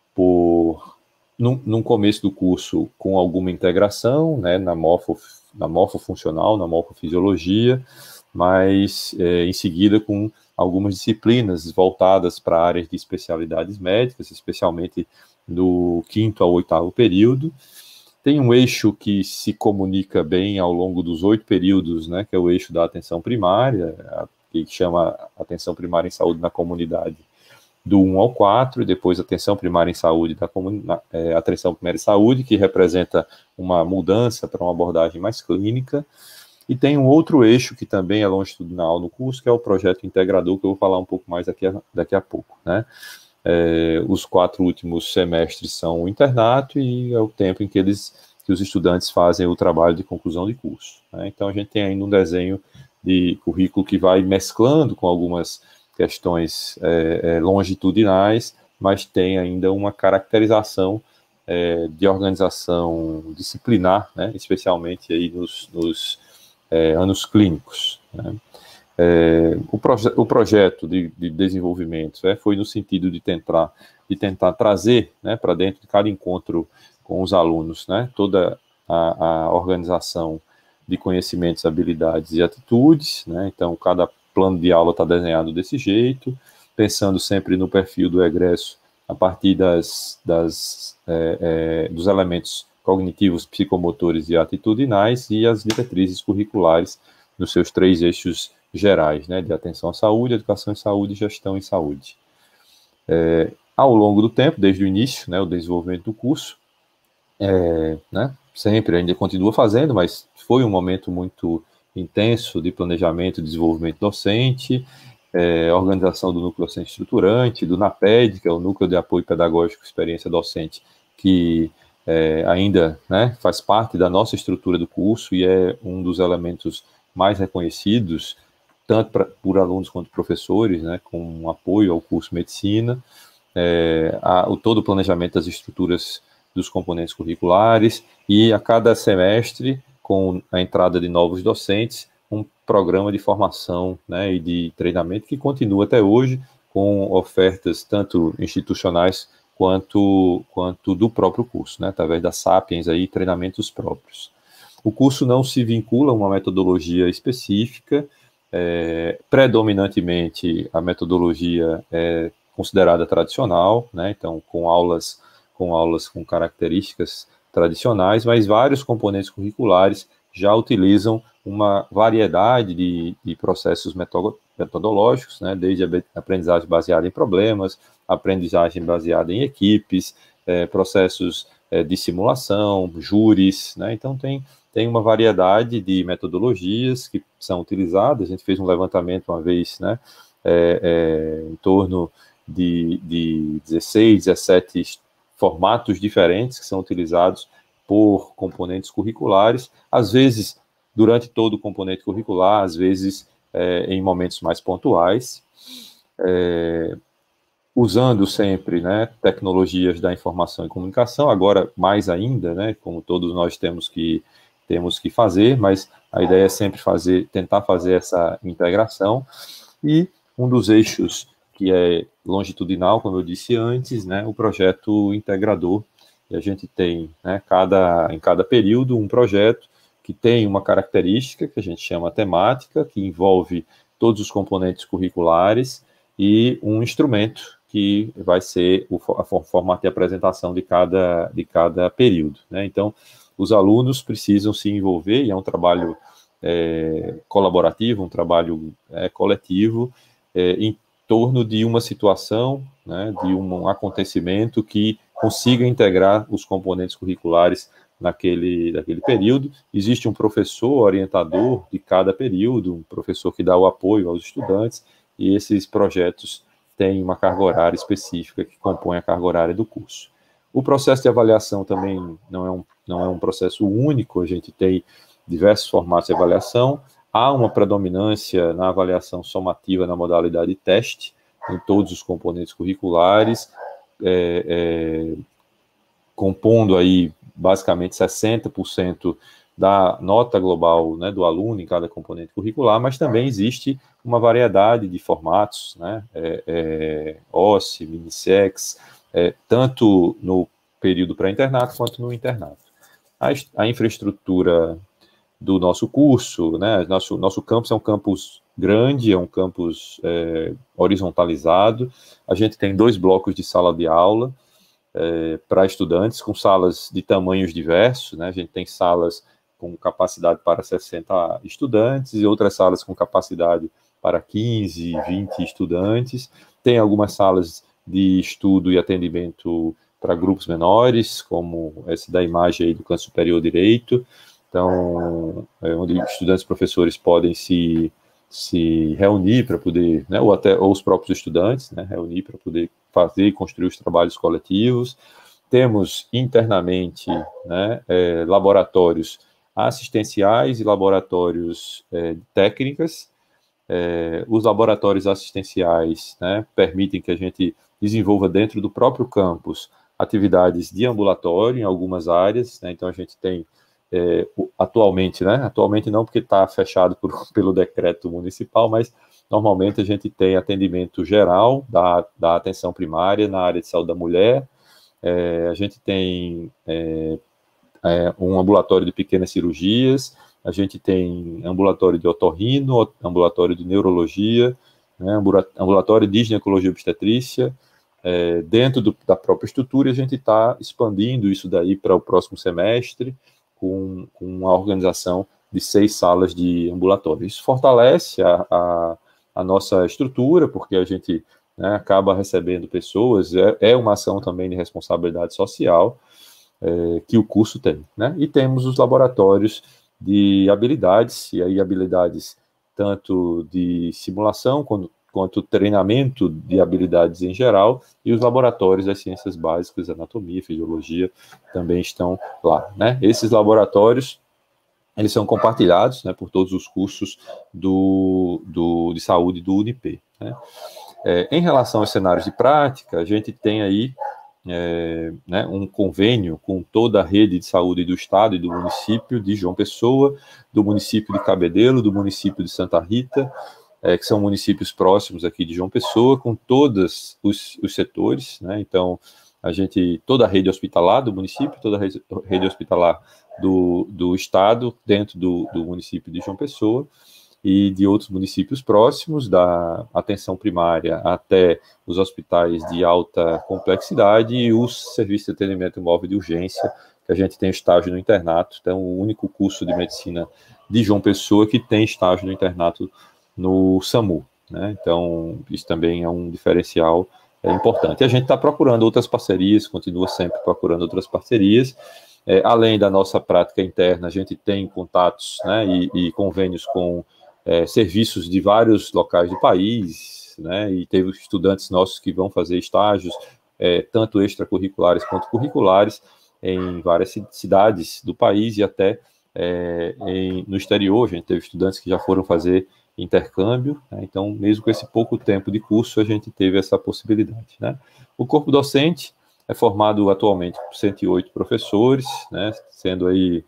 num começo do curso com alguma integração, né, na morfofuncional, na morfofisiologia, mas em seguida com algumas disciplinas voltadas para áreas de especialidades médicas, especialmente do 5º ao 8º período. Tem um eixo que se comunica bem ao longo dos 8 períodos, né, que é o eixo da atenção primária, que chama Atenção Primária em Saúde na Comunidade, do 1 ao 4, e depois Atenção Primária em Saúde Atenção Primária em Saúde, que representa uma mudança para uma abordagem mais clínica. E tem um outro eixo que também é longitudinal no curso, que é o projeto integrador, que eu vou falar um pouco mais daqui a pouco, né? Os 4 últimos semestres são o internato, e é o tempo em que os estudantes fazem o trabalho de conclusão de curso, né? Então a gente tem ainda um desenho de currículo que vai mesclando com algumas questões longitudinais, mas tem ainda uma caracterização de organização disciplinar, né, especialmente aí nos anos clínicos, né. O projeto de desenvolvimento foi no sentido de tentar trazer, né, para dentro de cada encontro com os alunos, né, toda a organização de conhecimentos, habilidades e atitudes, né. Então, cada plano de aula está desenhado desse jeito, pensando sempre no perfil do egresso a partir dos elementos cognitivos, psicomotores e atitudinais, e as diretrizes curriculares nos seus 3 eixos gerais, né, de atenção à saúde, educação em saúde e gestão em saúde. Ao longo do tempo, desde o início, né, o desenvolvimento do curso, né, sempre ainda continua fazendo, mas foi um momento muito intenso de planejamento e desenvolvimento docente, organização do núcleo docente estruturante, do NAPED, que é o Núcleo de Apoio Pedagógico e Experiência Docente, que ainda, né, faz parte da nossa estrutura do curso e é um dos elementos mais reconhecidos, tanto por alunos quanto professores, né, com apoio ao curso Medicina, todo o planejamento das estruturas dos componentes curriculares e a cada semestre, com a entrada de novos docentes, um programa de formação, né, e de treinamento que continua até hoje, com ofertas tanto institucionais quanto do próprio curso, né, através da Sapiens, aí, treinamentos próprios. O curso não se vincula a uma metodologia específica, predominantemente a metodologia é considerada tradicional, né, então com aulas com características tradicionais, mas vários componentes curriculares já utilizam uma variedade de processos metodológicos, né, desde a aprendizagem baseada em problemas, aprendizagem baseada em equipes, processos de simulação, júris, né, então tem uma variedade de metodologias que são utilizadas. A gente fez um levantamento uma vez, né, em torno de 16, 17 formatos diferentes que são utilizados por componentes curriculares, às vezes durante todo o componente curricular, às vezes em momentos mais pontuais, usando sempre, né, tecnologias da informação e comunicação, agora mais ainda, né, como todos nós temos que fazer, mas a ideia é sempre tentar fazer essa integração, e um dos eixos que é longitudinal, como eu disse antes, né, o projeto integrador, e a gente tem, né, em cada período um projeto que tem uma característica que a gente chama temática, que envolve todos os componentes curriculares, e um instrumento que vai ser o formato de apresentação de cada período, né? Então, os alunos precisam se envolver, e é um trabalho colaborativo, um trabalho coletivo, em torno de uma situação, né, de um acontecimento que consiga integrar os componentes curriculares naquele período. Existe um professor orientador de cada período, um professor que dá o apoio aos estudantes, e esses projetos têm uma carga horária específica que compõe a carga horária do curso. O processo de avaliação também não é um processo único, a gente tem diversos formatos de avaliação. Há uma predominância na avaliação somativa na modalidade de teste, em todos os componentes curriculares, compondo aí basicamente 60% da nota global, né, do aluno em cada componente curricular, mas também existe uma variedade de formatos, né, OSCE, Minisex, tanto no período pré-internato quanto no internato. A infraestrutura do nosso curso, né, nosso campus é um campus grande, é um campus horizontalizado. A gente tem 2 blocos de sala de aula para estudantes, com salas de tamanhos diversos, né? A gente tem salas com capacidade para 60 estudantes e outras salas com capacidade para 15, 20 estudantes. Tem algumas salas de estudo e atendimento para grupos menores, como essa da imagem aí do canto superior direito. Então, onde estudantes e professores podem se reunir para poder, né, ou os próprios estudantes, né, reunir para poder fazer e construir os trabalhos coletivos. Temos internamente, né, laboratórios assistenciais e laboratórios técnicas. Os laboratórios assistenciais, né, permitem que a gente desenvolva dentro do próprio campus atividades de ambulatório em algumas áreas, né, então a gente tem atualmente, né? Atualmente não, porque está fechado pelo decreto municipal, mas normalmente a gente tem atendimento geral da atenção primária na área de saúde da mulher. A gente tem um ambulatório de pequenas cirurgias, a gente tem ambulatório de otorrino, ambulatório de neurologia, né, ambulatório de ginecologia e obstetrícia. Dentro da própria estrutura, a gente está expandindo isso daí para o próximo semestre, com uma organização de 6 salas de ambulatório. Isso fortalece a nossa estrutura, porque a gente, né, acaba recebendo pessoas, é uma ação também de responsabilidade social que o curso tem, né? E temos os laboratórios de habilidades, e aí habilidades tanto de simulação quanto treinamento de habilidades em geral, e os laboratórios das ciências básicas, anatomia, fisiologia, também estão lá, né? Esses laboratórios, eles são compartilhados, né, por todos os cursos de saúde do UNIP, né? Em relação aos cenários de prática, a gente tem aí né, um convênio com toda a rede de saúde do estado e do município de João Pessoa, do município de Cabedelo, do município de Santa Rita, que são municípios próximos aqui de João Pessoa, com todos os setores, né? Então, toda a rede hospitalar do município, toda a rede hospitalar do estado, dentro do município de João Pessoa, e de outros municípios próximos, da atenção primária até os hospitais de alta complexidade e os serviços de atendimento móvel de urgência, que a gente tem estágio no internato. Então, o único curso de medicina de João Pessoa que tem estágio no internato no SAMU, né? Então, isso também é um diferencial importante. E a gente está procurando outras parcerias, continua sempre procurando outras parcerias. Além da nossa prática interna, a gente tem contatos, né, e convênios com serviços de vários locais do país, né, e teve estudantes nossos que vão fazer estágios, tanto extracurriculares quanto curriculares, em várias cidades do país e até no exterior. A gente teve estudantes que já foram fazer intercâmbio, né? Então, mesmo com esse pouco tempo de curso, a gente teve essa possibilidade, né? O corpo docente é formado atualmente por 108 professores, né, sendo aí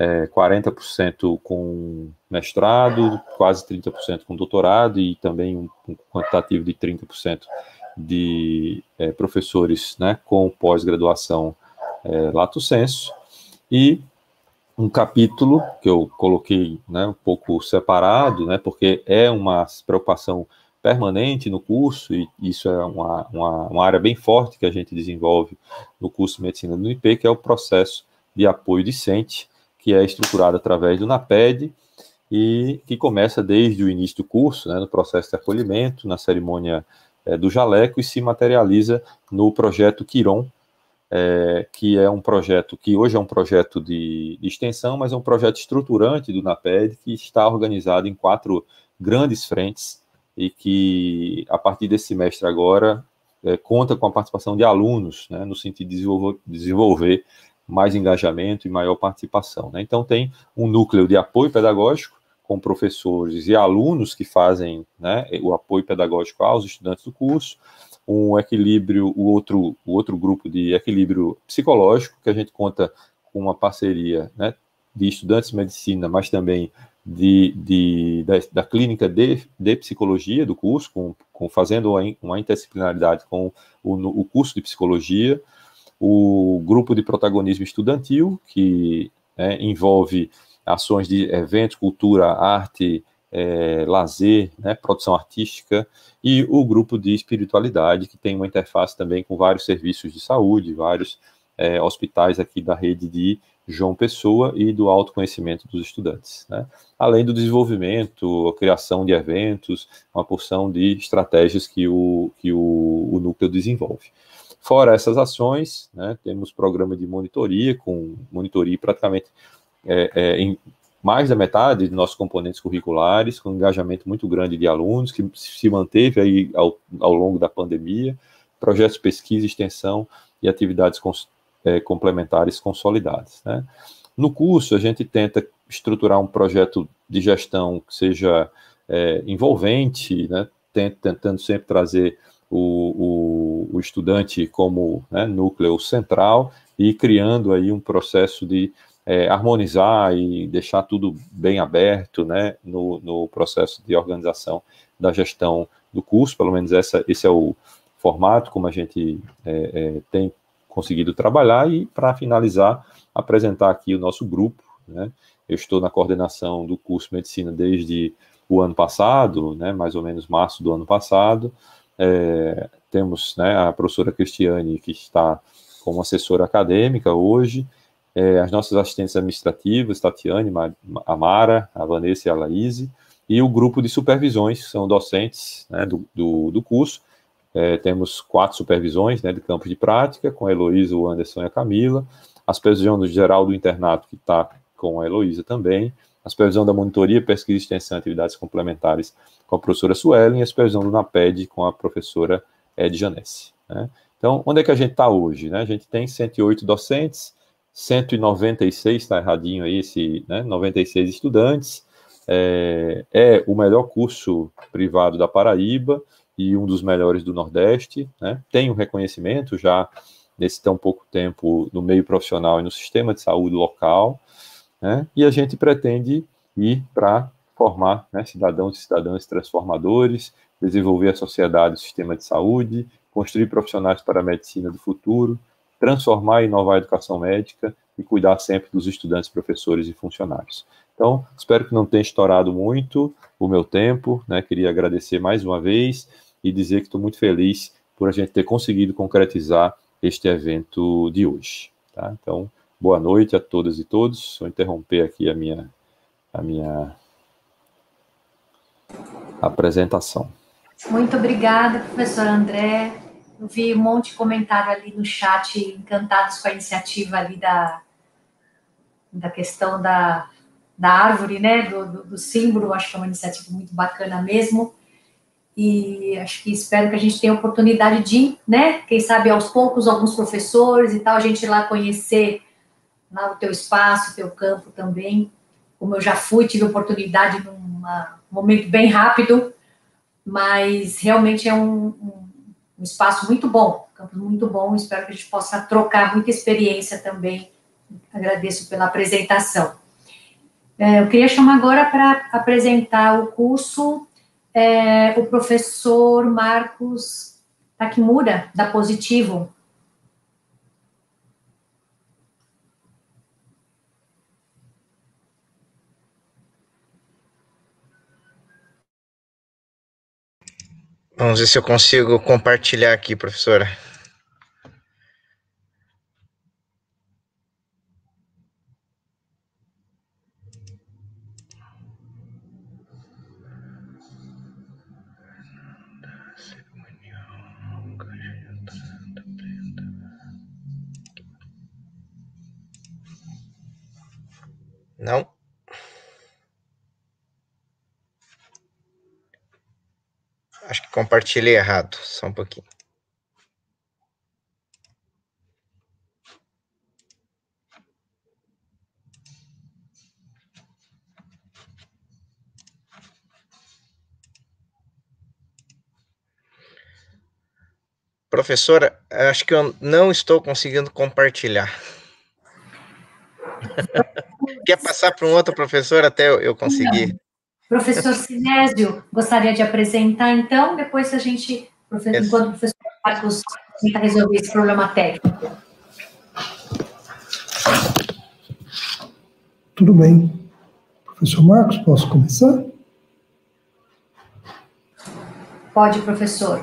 40% com mestrado, quase 30% com doutorado e também um quantitativo de 30% de professores, né, com pós-graduação lato sensu, e um capítulo que eu coloquei, né, um pouco separado, né, porque é uma preocupação permanente no curso, e isso é uma área bem forte que a gente desenvolve no curso de Medicina do UNIP, que é o processo de apoio discente, que é estruturado através do NAPED, e que começa desde o início do curso, né, no processo de acolhimento, na cerimônia do jaleco, e se materializa no projeto Quiron, que é um projeto que hoje é um projeto de extensão, mas é um projeto estruturante do NAPED, que está organizado em 4 grandes frentes, e que, a partir desse semestre agora, conta com a participação de alunos, né, no sentido de desenvolver mais engajamento e maior participação, né? Então, tem um núcleo de apoio pedagógico, com professores e alunos que fazem, né, o apoio pedagógico aos estudantes do curso, um equilíbrio, o outro grupo de equilíbrio psicológico, que a gente conta com uma parceria, né, de estudantes de medicina, mas também da clínica de psicologia do curso, fazendo uma interdisciplinaridade com o curso de psicologia, o grupo de protagonismo estudantil, que envolve ações de eventos, cultura, arte, lazer, né, produção artística, e o grupo de espiritualidade, que tem uma interface também com vários serviços de saúde, vários hospitais aqui da rede de João Pessoa e do autoconhecimento dos estudantes, né? Além do desenvolvimento, a criação de eventos, uma porção de estratégias que o núcleo desenvolve. Fora essas ações, né, temos programa de monitoria, com monitoria praticamente em mais da metade de nossos componentes curriculares, com um engajamento muito grande de alunos, que se manteve aí ao longo da pandemia, projetos de pesquisa, extensão e atividades complementares consolidadas, né? No curso, a gente tenta estruturar um projeto de gestão que seja envolvente, né, tentando sempre trazer o estudante como, né, núcleo central, e criando aí um processo de harmonizar e deixar tudo bem aberto, né, no processo de organização da gestão do curso. Pelo menos esse é o formato como a gente tem conseguido trabalhar. E, para finalizar, apresentar aqui o nosso grupo, né? Eu estou na coordenação do curso de Medicina desde o ano passado, né, mais ou menos março do ano passado. Temos, né, a professora Cristiane, que está como assessora acadêmica hoje, as nossas assistentes administrativas, Tatiane, a Mara, a Vanessa e a Laíse, e o grupo de supervisões, que são docentes, né, do curso. Temos 4 supervisões, né, de campos de prática, com a Heloísa, o Anderson e a Camila, a supervisão geral do internato, que está com a Heloísa também, a supervisão da monitoria, pesquisa, extensão e atividades complementares com a professora Suelen, e a supervisão do NAPED com a professora Janesse, né. Então, onde é que a gente está hoje, né? A gente tem 108 docentes, 196, está erradinho aí, 96 estudantes, é o melhor curso privado da Paraíba e um dos melhores do Nordeste, né? Tem um reconhecimento já nesse tão pouco tempo no meio profissional e no sistema de saúde local, né? E a gente pretende ir para formar, né, cidadãos e cidadãs transformadores, desenvolver a sociedade, o sistema de saúde, construir profissionais para a medicina do futuro, transformar e inovar a educação médica e cuidar sempre dos estudantes, professores e funcionários. Então, espero que não tenha estourado muito o meu tempo, né? Queria agradecer mais uma vez e dizer que estou muito feliz por a gente ter conseguido concretizar este evento de hoje, tá? Então, boa noite a todas e todos. Vou interromper aqui a minha apresentação. Muito obrigada, professor André. Eu vi um monte de comentário ali no chat, encantados com a iniciativa ali da questão da árvore, né, do símbolo. Acho que é uma iniciativa muito bacana mesmo. E acho que espero que a gente tenha a oportunidade de, né, quem sabe aos poucos, alguns professores e tal, a gente ir lá conhecer lá o teu espaço, o teu campo também. Como eu já fui, tive a oportunidade num momento bem rápido, mas realmente é um espaço muito bom, um campo muito bom. Espero que a gente possa trocar muita experiência também. Agradeço pela apresentação. Eu queria chamar agora para apresentar o curso o professor Marcos Takimura, da Positivo. Vamos ver se eu consigo compartilhar aqui, professora. Não? Acho que compartilhei errado, só um pouquinho. Professora, acho que eu não estou conseguindo compartilhar. Quer passar para um outro professor até eu conseguir? Professor Sinésio, gostaria de apresentar, então, depois a gente, enquanto o professor Marcos tenta resolver esse problema técnico. Tudo bem. Professor Marcos, posso começar? Pode, professor.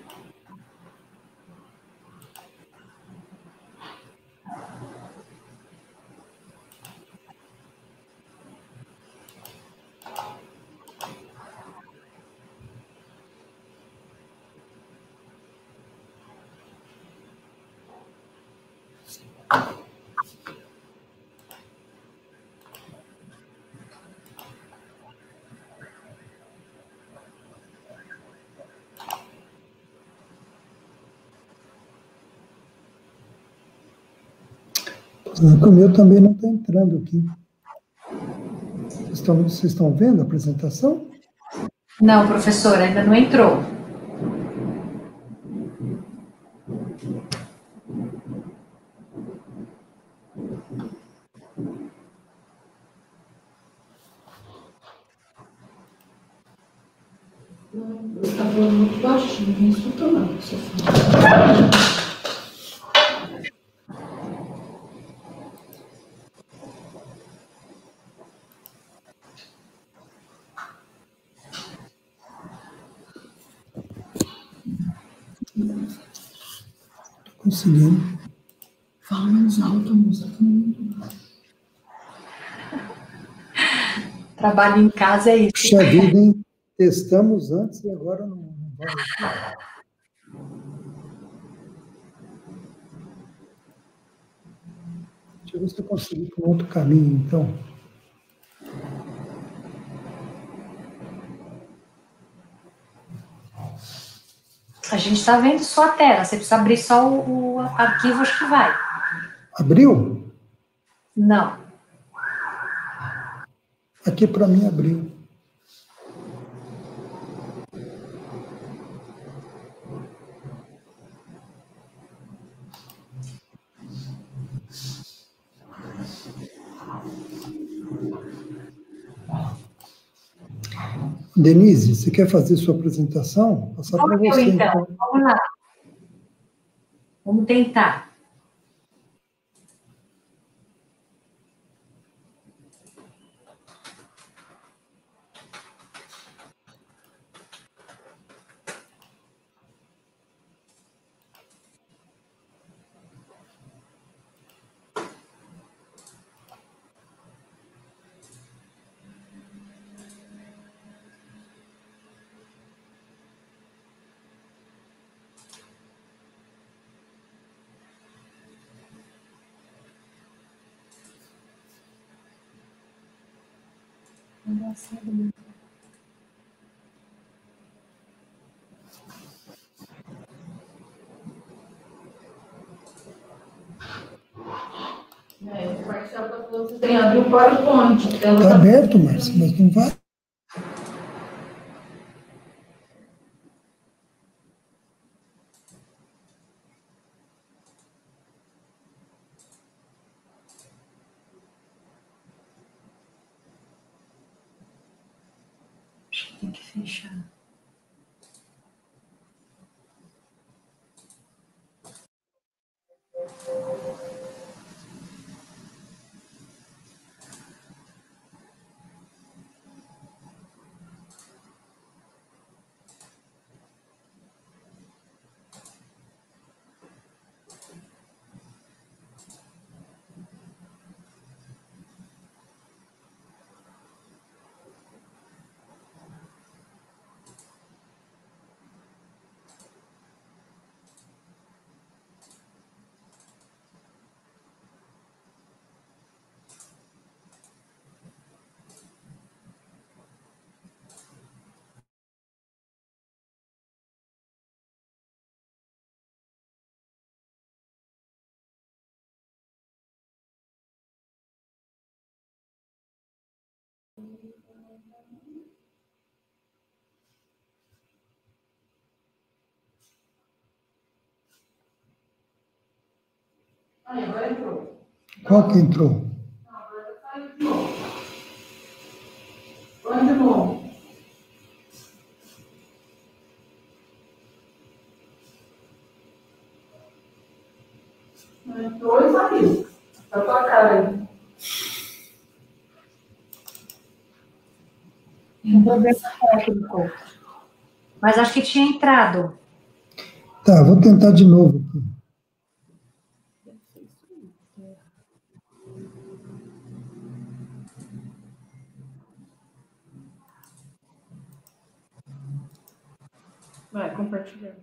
O meu também não está entrando aqui. Vocês estão vendo a apresentação? Não, professor, ainda não entrou. Está falando muito baixo, ninguém escuta nada. Conseguindo. Fala menos Nossa, alta música. Trabalho em casa é isso. Puxa vida, hein? Testamos antes e agora não vai. Deixa eu ver se eu consigo ir por outro caminho, então. A gente está vendo só a tela. Você precisa abrir só o arquivo, acho que vai. Abriu? Não. Aqui para mim abriu. Denise, você quer fazer sua apresentação? Passar para você, então. Vamos lá. Vamos tentar. O Marcelo está falando que você tem que abrir o PowerPoint. Está aberto, Márcio, mas não vai. Tem que fechar. Agora entrou. Qual que entrou? Não, agora saiu de novo. Põe de novo. Entrou e saiu. Tá tua cara aí. Um problema técnico. Mas acho que tinha entrado. Tá, vou tentar de novo aqui. Vai, compartilhando.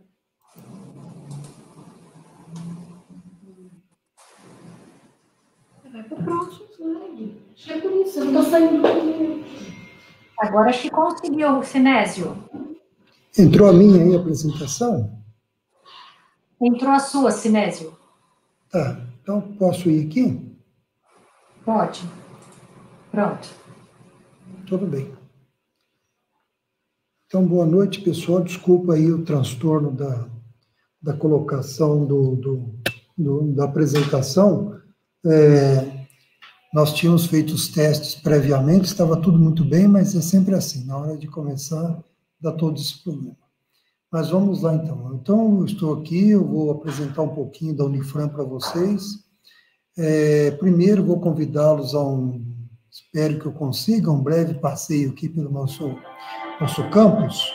Vai pro próximo slide. Acho que é por isso, eu não tô saindo do primeiro. Agora acho que conseguiu, Sinésio. Entrou a minha aí, a apresentação? Entrou a sua, Sinésio. Tá, então posso ir aqui? Pode. Pronto. Tudo bem. Então, boa noite, pessoal. Desculpa aí o transtorno da colocação da apresentação. Nós tínhamos feito os testes previamente, estava tudo muito bem, mas é sempre assim, na hora de começar, dá todo esse problema. Mas vamos lá, então. Então, eu estou aqui, eu vou apresentar um pouquinho da Unifran para vocês. Primeiro, vou convidá-los espero que eu consiga, um breve passeio aqui pelo nosso campus.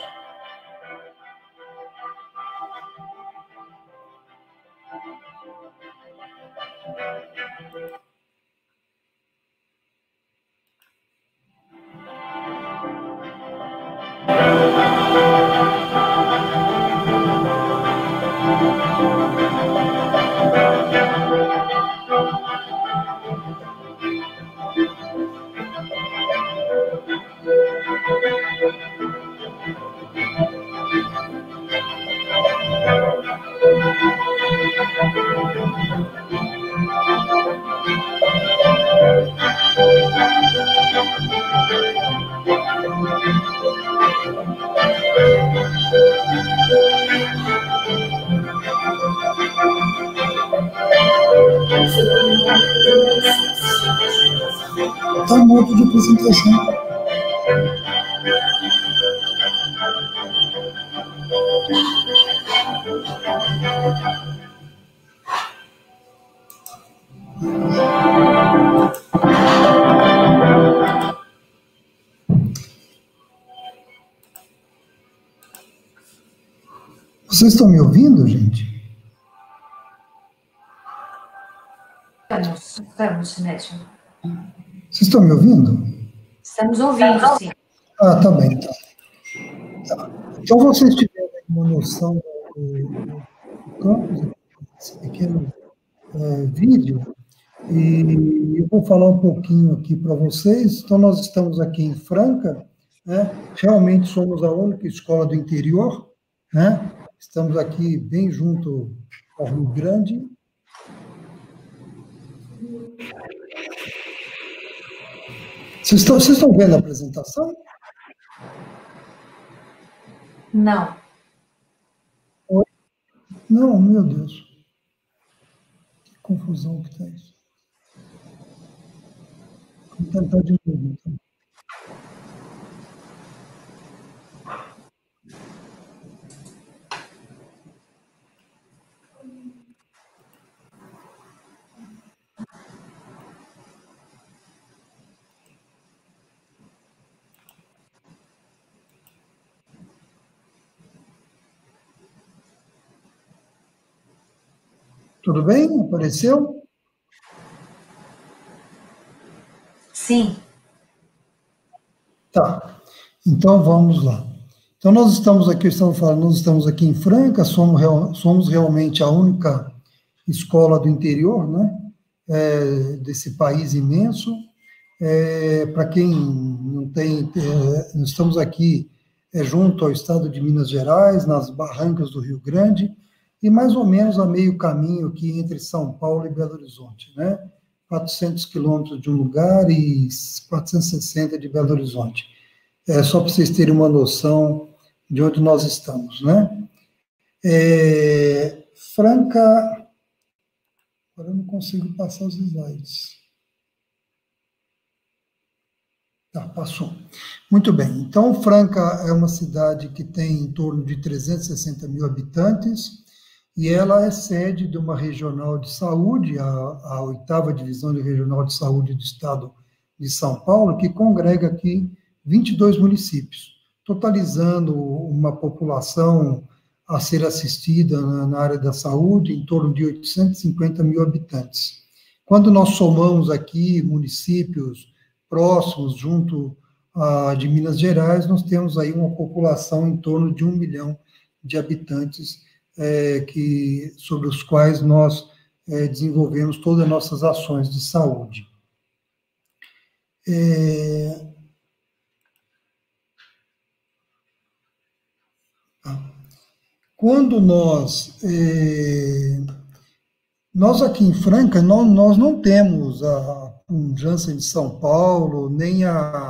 Está um monte de apresentação. Vocês estão me ouvindo, gente? Estamos, Sinésio. Vocês estão me ouvindo? Estamos ouvindo, sim. Ah, tá bem, então. Tá. Então, vocês tiveram uma noção do campus, esse pequeno vídeo, e eu vou falar um pouquinho aqui para vocês. Então, nós estamos aqui em Franca, né? Realmente somos a única escola do interior, né? Estamos aqui bem junto ao Rio Grande. Vocês estão vendo a apresentação? Não. Oi? Não, meu Deus. Que confusão que está isso. Vamos tentar de novo, então. Tudo bem? Apareceu? Sim. Tá. Então, vamos lá. Então, nós estamos aqui em Franca, somos realmente a única escola do interior, né? Desse país imenso. Para quem não tem, nós estamos aqui junto ao estado de Minas Gerais, nas barrancas do Rio Grande, e mais ou menos a meio caminho aqui entre São Paulo e Belo Horizonte, né? 400 quilômetros de um lugar e 460 de Belo Horizonte. Só para vocês terem uma noção de onde nós estamos, né? Franca... Agora eu não consigo passar os slides. Tá, passou. Muito bem. Então, Franca é uma cidade que tem em torno de 360 mil habitantes, e ela é sede de uma regional de saúde, a 8ª Divisão de Regional de Saúde do Estado de São Paulo, que congrega aqui 22 municípios, totalizando uma população a ser assistida na área da saúde em torno de 850 mil habitantes. Quando nós somamos aqui municípios próximos, junto de Minas Gerais, nós temos aí uma população em torno de 1 milhão de habitantes, sobre os quais nós desenvolvemos todas as nossas ações de saúde. Quando nós aqui em Franca, nós não temos a Janssen de São Paulo, nem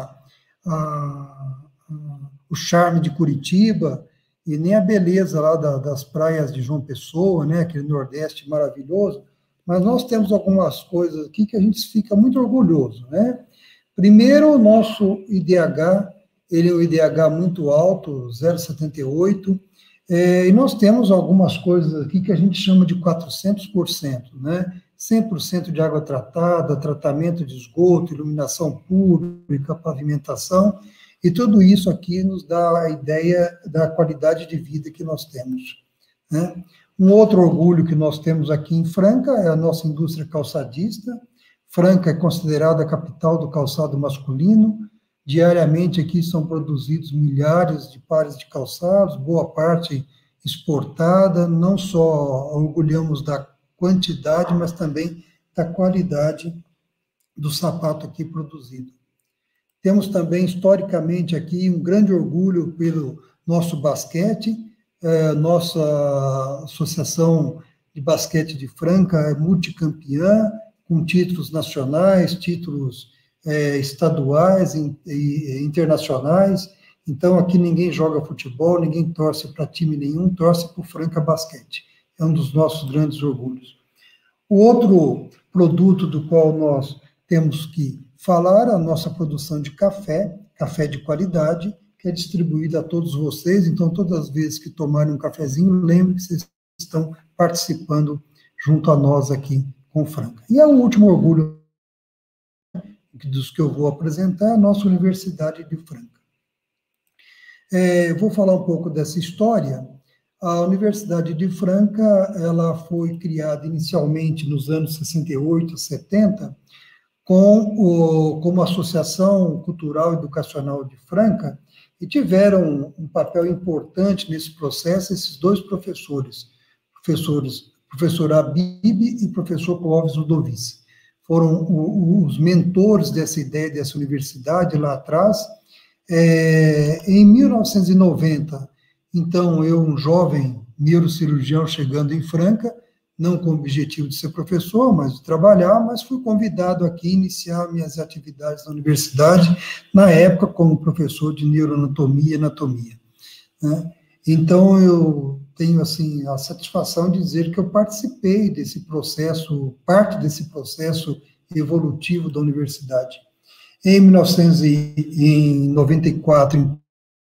o charme de Curitiba, e nem a beleza lá das praias de João Pessoa, né, aquele Nordeste maravilhoso, mas nós temos algumas coisas aqui que a gente fica muito orgulhoso, né? Primeiro, o nosso IDH, ele é um IDH muito alto, 0,78, e nós temos algumas coisas aqui que a gente chama de 400%, né? 100% de água tratada, tratamento de esgoto, iluminação pública, pavimentação, e tudo isso aqui nos dá a ideia da qualidade de vida que nós temos, né? Um outro orgulho que nós temos aqui em Franca é a nossa indústria calçadista. Franca é considerada a capital do calçado masculino. Diariamente aqui são produzidos milhares de pares de calçados, boa parte exportada. Não só orgulhamos da quantidade, mas também da qualidade do sapato aqui produzido. Temos também, historicamente, aqui um grande orgulho pelo nosso basquete. Nossa Associação de Basquete de Franca é multicampeã, com títulos nacionais, títulos estaduais e internacionais. Então, aqui ninguém joga futebol, ninguém torce para time nenhum, torce para o Franca Basquete. É um dos nossos grandes orgulhos. O outro produto do qual nós temos que falar, a nossa produção de café de qualidade, que é distribuída a todos vocês. Então, todas as vezes que tomarem um cafezinho, lembrem que vocês estão participando junto a nós aqui com Franca. E o último orgulho dos que eu vou apresentar, a nossa Universidade de Franca. Vou falar um pouco dessa história. A Universidade de Franca, ela foi criada inicialmente nos anos 68, 70, como Associação Cultural Educacional de Franca, e tiveram um papel importante nesse processo esses dois professor Abib e professor Clóvis Ludovici. Foram os mentores dessa ideia, dessa universidade lá atrás. Em 1990, então, eu, um jovem neurocirurgião chegando em Franca, não com o objetivo de ser professor, mas de trabalhar, mas fui convidado aqui a iniciar minhas atividades na universidade, na época como professor de neuroanatomia e anatomia, né? Então, eu tenho, assim, a satisfação de dizer que eu participei desse processo, parte desse processo evolutivo da universidade. Em 1994,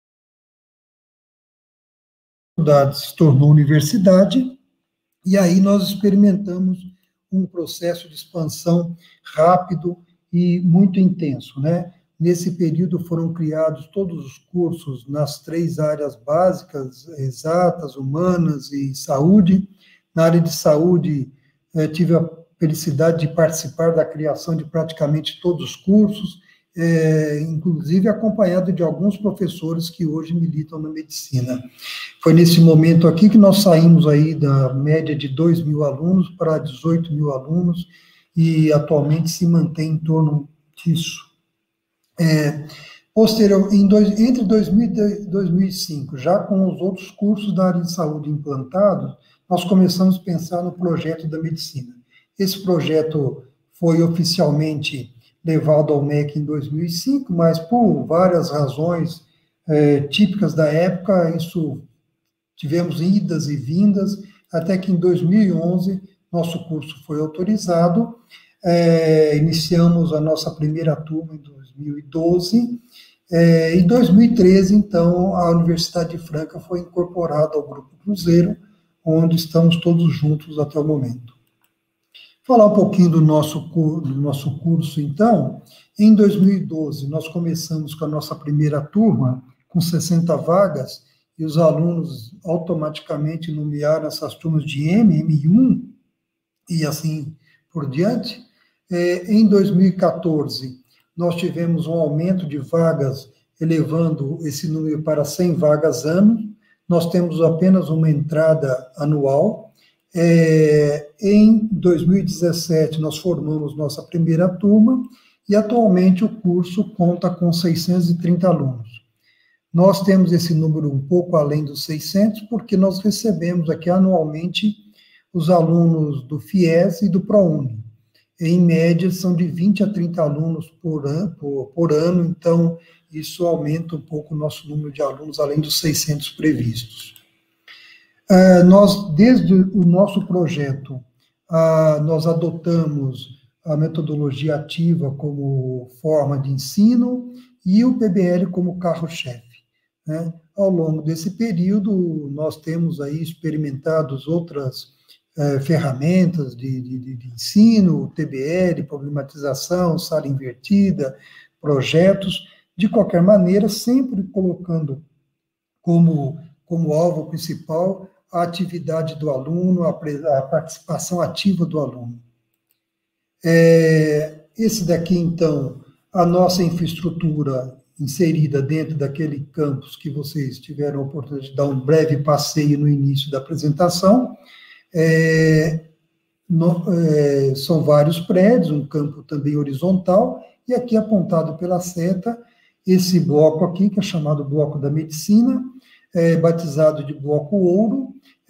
se tornou universidade, e aí nós experimentamos um processo de expansão rápido e muito intenso, né? Nesse período foram criados todos os cursos nas 3 áreas básicas, exatas, humanas e saúde. Na área de saúde, tive a felicidade de participar da criação de praticamente todos os cursos, inclusive acompanhado de alguns professores que hoje militam na medicina. Foi nesse momento aqui que nós saímos aí da média de 2.000 alunos para 18.000 alunos, e atualmente se mantém em torno disso. Entre 2000 e 2005, já com os outros cursos da área de saúde implantados, nós começamos a pensar no projeto da medicina. Esse projeto foi oficialmente levado ao MEC em 2005, mas por várias razões típicas da época, tivemos idas e vindas, até que em 2011 nosso curso foi autorizado. Iniciamos a nossa primeira turma em 2012, em 2013, então, a Universidade de Franca foi incorporada ao Grupo Cruzeiro, onde estamos todos juntos até o momento. Falar um pouquinho do nosso curso, então. Em 2012, nós começamos com a nossa primeira turma, com 60 vagas, e os alunos automaticamente nomearam essas turmas de M1, e assim por diante. Em 2014, nós tivemos um aumento de vagas, elevando esse número para 100 vagas ano. Nós temos apenas uma entrada anual. Em 2017, nós formamos nossa primeira turma, e atualmente o curso conta com 630 alunos. Nós temos esse número um pouco além dos 600, porque nós recebemos aqui anualmente os alunos do FIES e do ProUni. Em média, são de 20 a 30 alunos por ano, então isso aumenta um pouco o nosso número de alunos, além dos 600 previstos. Nós, desde o nosso projeto, nós adotamos a metodologia ativa como forma de ensino e o PBL como carro-chefe, né? Ao longo desse período, nós temos aí experimentado outras ferramentas de ensino, TBL, problematização, sala invertida, projetos, de qualquer maneira, sempre colocando como alvo principal a atividade do aluno, a participação ativa do aluno. Esse daqui, então, a nossa infraestrutura inserida dentro daquele campus que vocês tiveram a oportunidade de dar um breve passeio no início da apresentação. São vários prédios, um campo também horizontal, e aqui apontado pela seta, esse bloco aqui, que é chamado Bloco da Medicina, batizado de Bloco Ouro.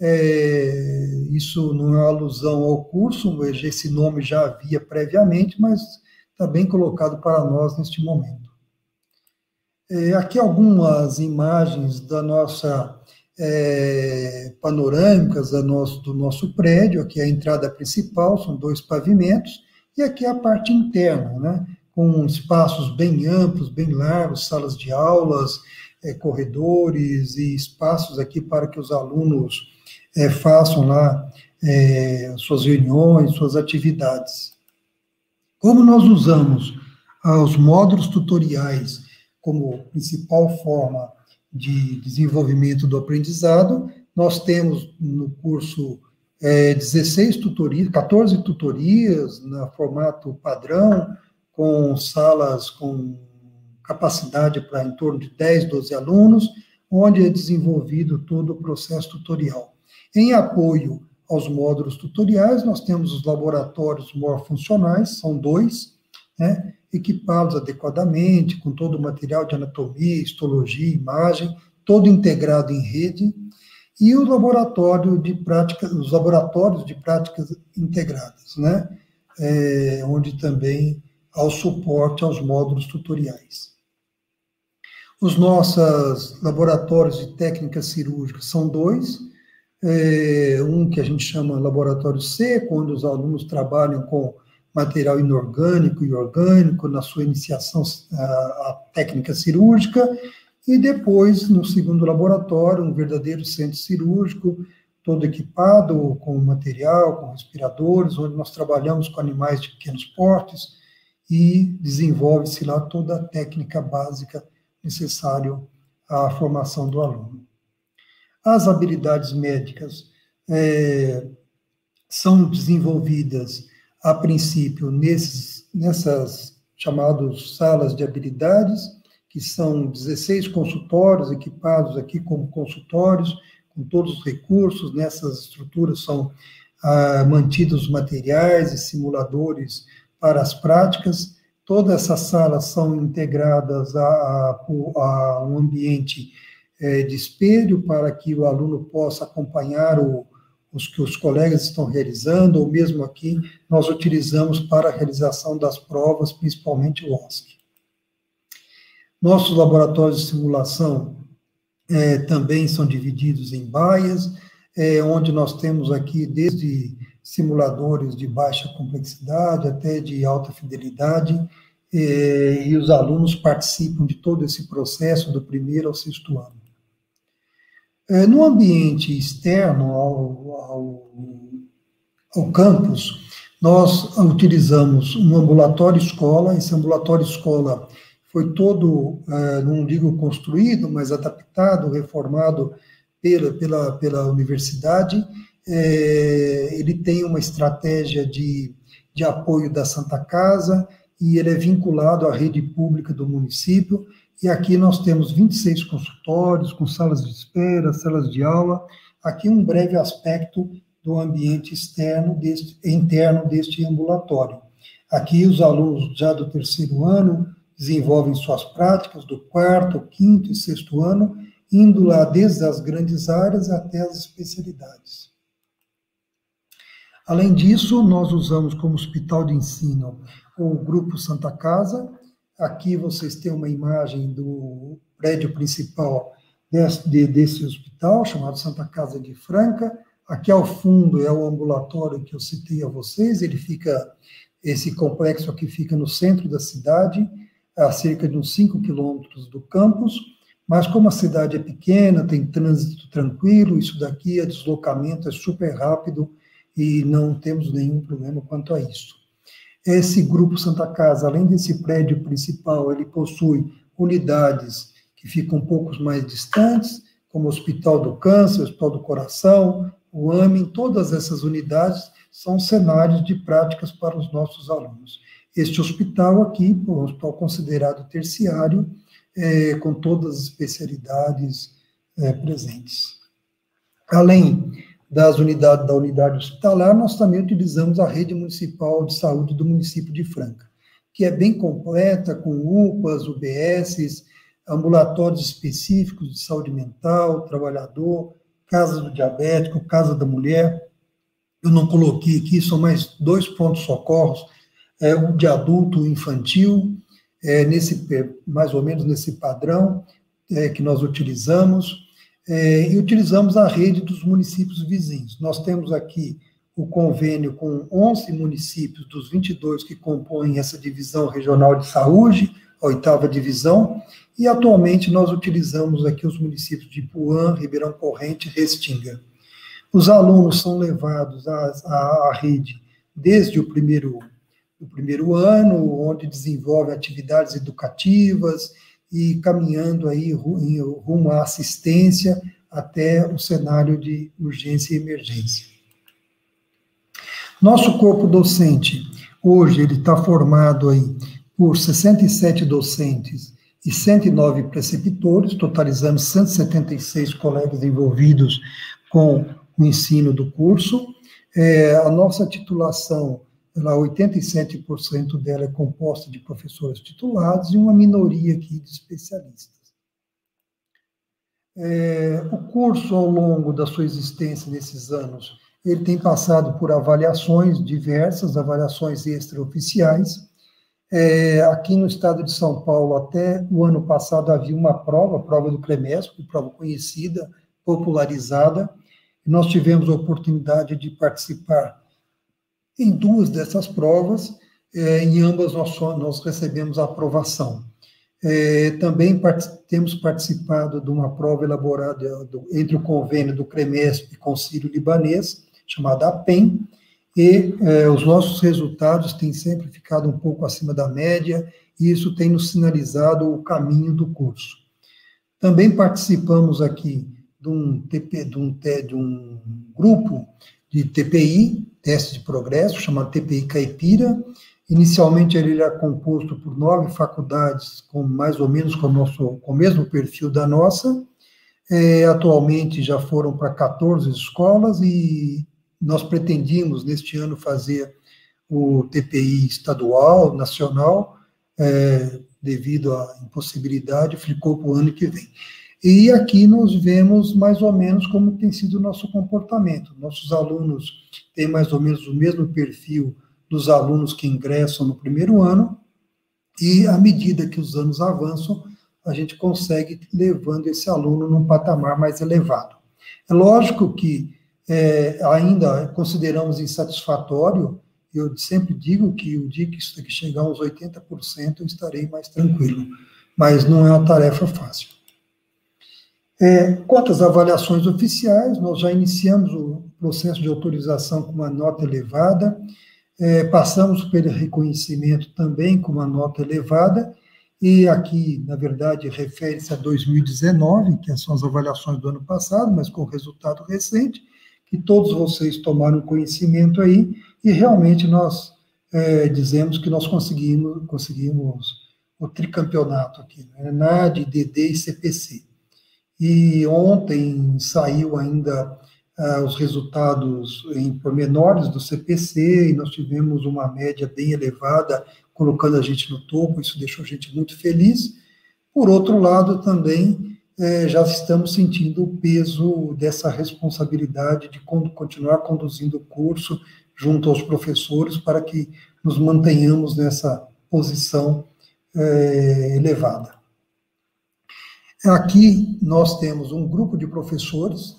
Isso não é uma alusão ao curso, esse nome já havia previamente, mas está bem colocado para nós neste momento. Aqui algumas imagens da nossa panorâmicas do nosso prédio. Aqui é a entrada principal, são 2 pavimentos, e aqui é a parte interna, né, com espaços bem amplos, bem largos, salas de aulas, corredores e espaços aqui para que os alunos façam lá suas reuniões, suas atividades. Como nós usamos os módulos tutoriais como principal forma de desenvolvimento do aprendizado, nós temos no curso 14 tutorias no formato padrão, com salas com capacidade para em torno de 10, 12 alunos, onde é desenvolvido todo o processo tutorial. Em apoio aos módulos tutoriais, nós temos os laboratórios morfuncionais, são 2, né, equipados adequadamente, com todo o material de anatomia, histologia, imagem, todo integrado em rede, e o laboratório de prática, os laboratórios de práticas integradas, né, onde também há o suporte aos módulos tutoriais. Os nossos laboratórios de técnicas cirúrgicas são 2, um que a gente chama laboratório seco, onde os alunos trabalham com material inorgânico e orgânico na sua iniciação à técnica cirúrgica, e depois, no segundo laboratório, um verdadeiro centro cirúrgico, todo equipado com material, com respiradores, onde nós trabalhamos com animais de pequenos portes, e desenvolve-se lá toda a técnica básica necessária à formação do aluno. As habilidades médicas são desenvolvidas, a princípio, nessas chamadas salas de habilidades, que são 16 consultórios equipados aqui como consultórios, com todos os recursos. Nessas estruturas são mantidos os materiais e simuladores para as práticas. Todas essas salas são integradas a um ambiente de espelho, para que o aluno possa acompanhar os que os colegas estão realizando, ou mesmo aqui nós utilizamos para a realização das provas, principalmente o OSCE. Nossos laboratórios de simulação também são divididos em baias, onde nós temos aqui desde simuladores de baixa complexidade até de alta fidelidade, e os alunos participam de todo esse processo do 1º ao 6º ano. No ambiente externo ao campus, nós utilizamos um ambulatório escola. Esse ambulatório escola foi todo, não digo construído, mas adaptado, reformado pela universidade. Ele tem uma estratégia de apoio da Santa Casa, e ele é vinculado à rede pública do município, e aqui nós temos 26 consultórios, com salas de espera, salas de aula. Aqui um breve aspecto do ambiente interno deste ambulatório. Aqui os alunos já do 3º ano desenvolvem suas práticas do 4º, 5º e 6º ano, indo lá desde as grandes áreas até as especialidades. Além disso, nós usamos como hospital de ensino o Grupo Santa Casa. Aqui vocês têm uma imagem do prédio principal desse hospital, chamado Santa Casa de Franca. Aqui ao fundo é o ambulatório que eu citei a vocês. Esse complexo aqui fica no centro da cidade, a cerca de uns 5 quilômetros do campus, mas como a cidade é pequena, tem trânsito tranquilo, isso daqui, o deslocamento é super rápido e não temos nenhum problema quanto a isso. Esse Grupo Santa Casa, além desse prédio principal, ele possui unidades que ficam um pouco mais distantes, como o Hospital do Câncer, o Hospital do Coração, o AMEN. Todas essas unidades são cenários de práticas para os nossos alunos. Este hospital aqui, um hospital considerado terciário, com todas as especialidades presentes. Além da unidade hospitalar, nós também utilizamos a rede municipal de saúde do município de Franca, que é bem completa, com UPAs, UBSs, ambulatórios específicos de saúde mental, trabalhador, casa do diabético, casa da mulher. Eu não coloquei aqui, são mais 2 pontos-socorros, um de adulto infantil, mais ou menos nesse padrão que nós utilizamos, e utilizamos a rede dos municípios vizinhos. Nós temos aqui o convênio com 11 municípios dos 22 que compõem essa divisão regional de saúde, a 8ª divisão, e atualmente nós utilizamos aqui os municípios de Ipuã, Ribeirão Corrente e Restinga. Os alunos são levados à rede desde o primeiro ano, onde desenvolvem atividades educativas e caminhando aí rumo à assistência até o cenário de urgência e emergência. Nosso corpo docente, hoje, ele está formado aí por 67 docentes e 109 preceptores, totalizando 176 colegas envolvidos com o ensino do curso. A nossa titulação, 87% dela é composta de professores titulados e uma minoria aqui de especialistas. O curso, ao longo da sua existência nesses anos, ele tem passado por avaliações diversas, avaliações extraoficiais. Aqui no estado de São Paulo, até o ano passado, havia uma prova, a prova do CREMESP, prova conhecida, popularizada, e nós tivemos a oportunidade de participar em 2 dessas provas, em ambas nós recebemos a aprovação. Também temos participado de uma prova elaborada entre o convênio do CREMESP com o Sírio-Libanês, chamada APEM, e os nossos resultados têm sempre ficado um pouco acima da média, e isso tem nos sinalizado o caminho do curso. Também participamos aqui de um grupo de TPI, Teste de Progresso, chamado TPI Caipira. Inicialmente ele era composto por 9 faculdades, mais ou menos com o mesmo perfil da nossa. Atualmente já foram para 14 escolas e nós pretendíamos, neste ano, fazer o TPI estadual, nacional, devido à impossibilidade, ficou para o ano que vem. E aqui nós vemos mais ou menos como tem sido o nosso comportamento. Nossos alunos têm mais ou menos o mesmo perfil dos alunos que ingressam no primeiro ano, e à medida que os anos avançam, a gente consegue levando esse aluno num patamar mais elevado. É lógico que ainda consideramos insatisfatório, eu sempre digo que o dia que isso aqui chegar a uns 80%, eu estarei mais tranquilo, mas não é uma tarefa fácil. Quanto às avaliações oficiais, nós já iniciamos o processo de autorização com uma nota elevada, passamos pelo reconhecimento também com uma nota elevada, e aqui, na verdade, refere-se a 2019, que são as avaliações do ano passado, mas com resultado recente, que todos vocês tomaram conhecimento aí, e realmente nós dizemos que nós conseguimos o tricampeonato aqui, né? ENAD, DD e CPC. E ontem saiu ainda os resultados em pormenores do CPC, e nós tivemos uma média bem elevada, colocando a gente no topo, isso deixou a gente muito feliz. Por outro lado, também, já estamos sentindo o peso dessa responsabilidade de continuar conduzindo o curso junto aos professores para que nos mantenhamos nessa posição elevada. Aqui nós temos um grupo de professores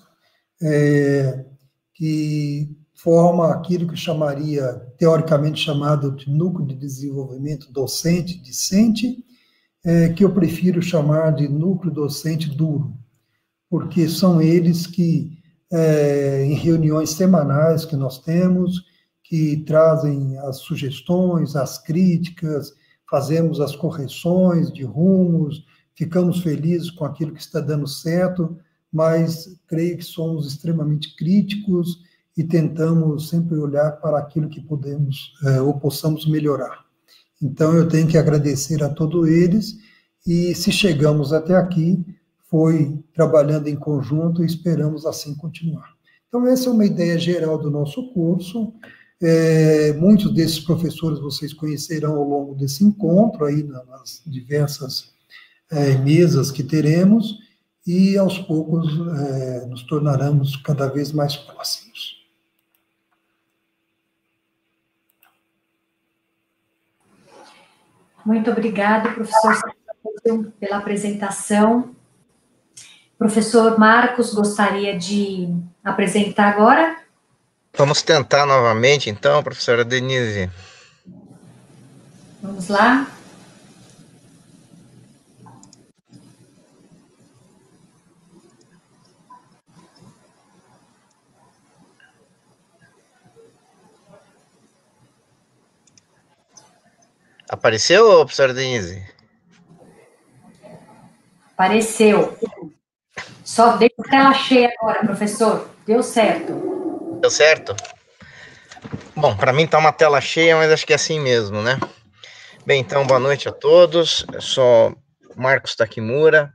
que forma aquilo que chamaria, teoricamente chamado de núcleo de desenvolvimento docente, discente, que eu prefiro chamar de núcleo docente duro, porque são eles que, em reuniões semanais que nós temos, que trazem as sugestões, as críticas, fazemos as correções de rumos, ficamos felizes com aquilo que está dando certo, mas creio que somos extremamente críticos e tentamos sempre olhar para aquilo que podemos ou possamos melhorar. Então, eu tenho que agradecer a todos eles e se chegamos até aqui, foi trabalhando em conjunto e esperamos assim continuar. Então, essa é uma ideia geral do nosso curso. Muitos desses professores vocês conhecerão ao longo desse encontro, aí nas diversas mesas que teremos, e aos poucos nos tornaremos cada vez mais próximos. Muito obrigado, professor, pela apresentação. Professor Marcos, gostaria de apresentar agora? Vamos tentar novamente, então, professora Denise. Vamos lá. Apareceu, professora Denise? Apareceu. Só deu tela cheia agora, professor. Deu certo. Deu certo? Bom, para mim tá uma tela cheia, mas acho que é assim mesmo, né? Bem, então, boa noite a todos. Eu sou Marcos Takimura,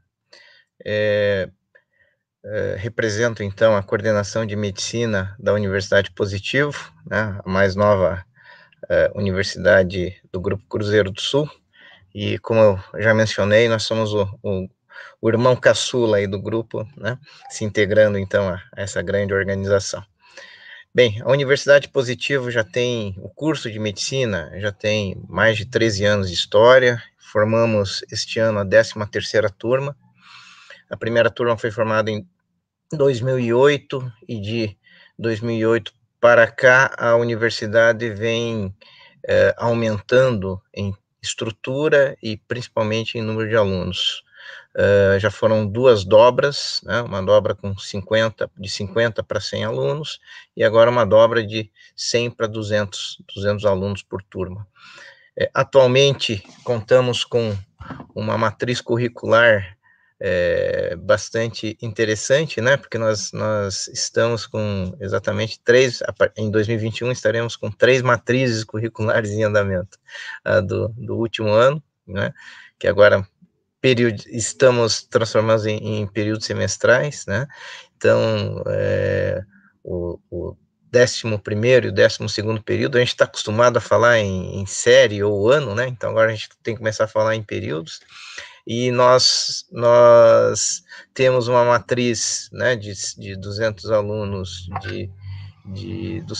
represento, então, a coordenação de medicina da Universidade Positivo, né, a mais nova universidade do Grupo Cruzeiro do Sul, e como eu já mencionei, nós somos o irmão caçula aí do grupo, né, se integrando, então, a essa grande organização. Bem, a Universidade Positivo já tem o curso de medicina, já tem mais de 13 anos de história, formamos este ano a 13ª turma. A primeira turma foi formada em 2008, e de 2008 para cá a universidade vem aumentando em estrutura e principalmente em número de alunos. Já foram 2 dobras, né, uma dobra com de 50 para 100 alunos, e agora uma dobra de 100 para 200 alunos por turma. Atualmente, contamos com uma matriz curricular bastante interessante, né, porque nós estamos com exatamente 3, em 2021 estaremos com 3 matrizes curriculares em andamento, do último ano, né, que agora estamos transformando em períodos semestrais, né, então o 11º e o 12º período, a gente está acostumado a falar em série ou ano, né, então agora a gente tem que começar a falar em períodos, e nós temos uma matriz, né, de 200 alunos do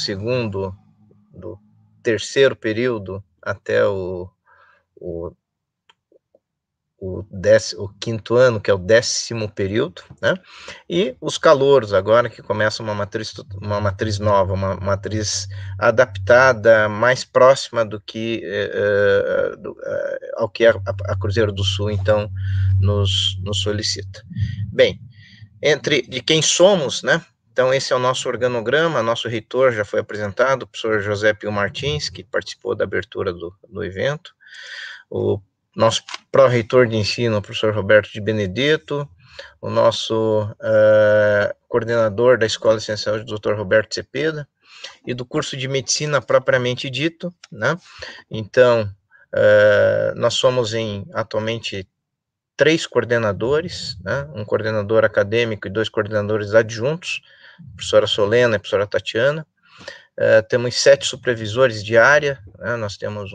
3º período até o 5º ano, que é o 10º período, né, e os calouros agora, que começa uma matriz nova, uma matriz adaptada, mais próxima do que ao que a Cruzeiro do Sul, então, nos solicita. Bem, de quem somos, né, então esse é o nosso organograma, nosso reitor já foi apresentado, o professor José Pio Martins, que participou da abertura do evento, o nosso pró-reitor de ensino, o professor Roberto de Benedetto, o nosso coordenador da Escola Essencial, o Dr. Roberto Cepeda, e do curso de medicina propriamente dito, né? Então, nós somos atualmente 3 coordenadores, né? Um coordenador acadêmico e 2 coordenadores adjuntos, a professora Solena e a professora Tatiana. Temos 7 supervisores de área, né? Nós temos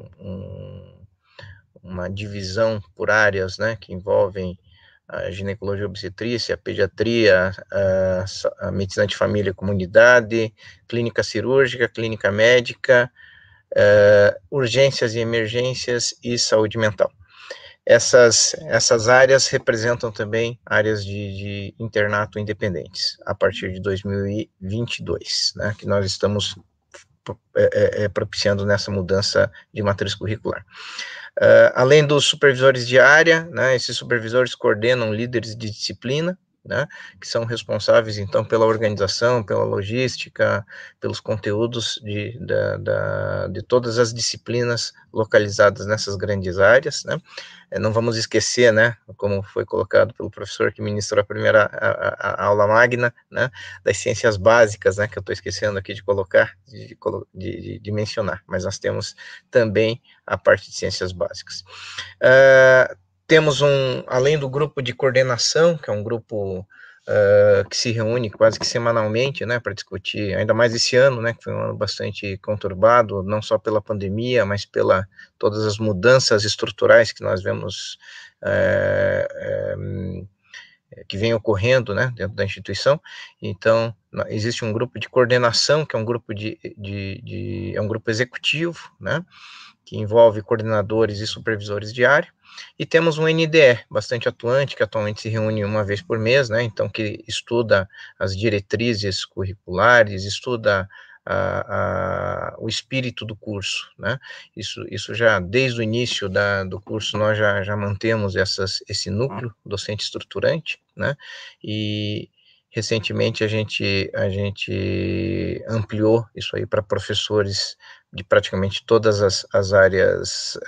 uma divisão por áreas, né, que envolvem a ginecologia e obstetrícia, a pediatria, a medicina de família e comunidade, clínica cirúrgica, clínica médica, urgências e emergências e saúde mental. Essas áreas representam também áreas de internato independentes, a partir de 2022, né, que nós estamos propiciando nessa mudança de matriz curricular. Além dos supervisores de área, né, esses supervisores coordenam líderes de disciplina, né, que são responsáveis, então, pela organização, pela logística, pelos conteúdos de todas as disciplinas localizadas nessas grandes áreas, né. Não vamos esquecer, né, como foi colocado pelo professor que ministrou a primeira aula magna, né, das ciências básicas, né, que eu estou esquecendo aqui de colocar, de mencionar, mas nós temos também a parte de ciências básicas. temos além do grupo de coordenação, que é um grupo que se reúne quase que semanalmente, né, para discutir, ainda mais esse ano, né, que foi um ano bastante conturbado, não só pela pandemia, mas pela todas as mudanças estruturais que nós vemos que vem ocorrendo, né, dentro da instituição. Então, existe um grupo de coordenação, que é um grupo é um grupo executivo, né, que envolve coordenadores e supervisores de área, e temos um NDE bastante atuante, que atualmente se reúne uma vez por mês, né, então que estuda as diretrizes curriculares, estuda o espírito do curso, né, isso já, desde o início do curso, nós já mantemos esse núcleo docente estruturante, né, e recentemente a gente ampliou isso aí para professores de praticamente todas as áreas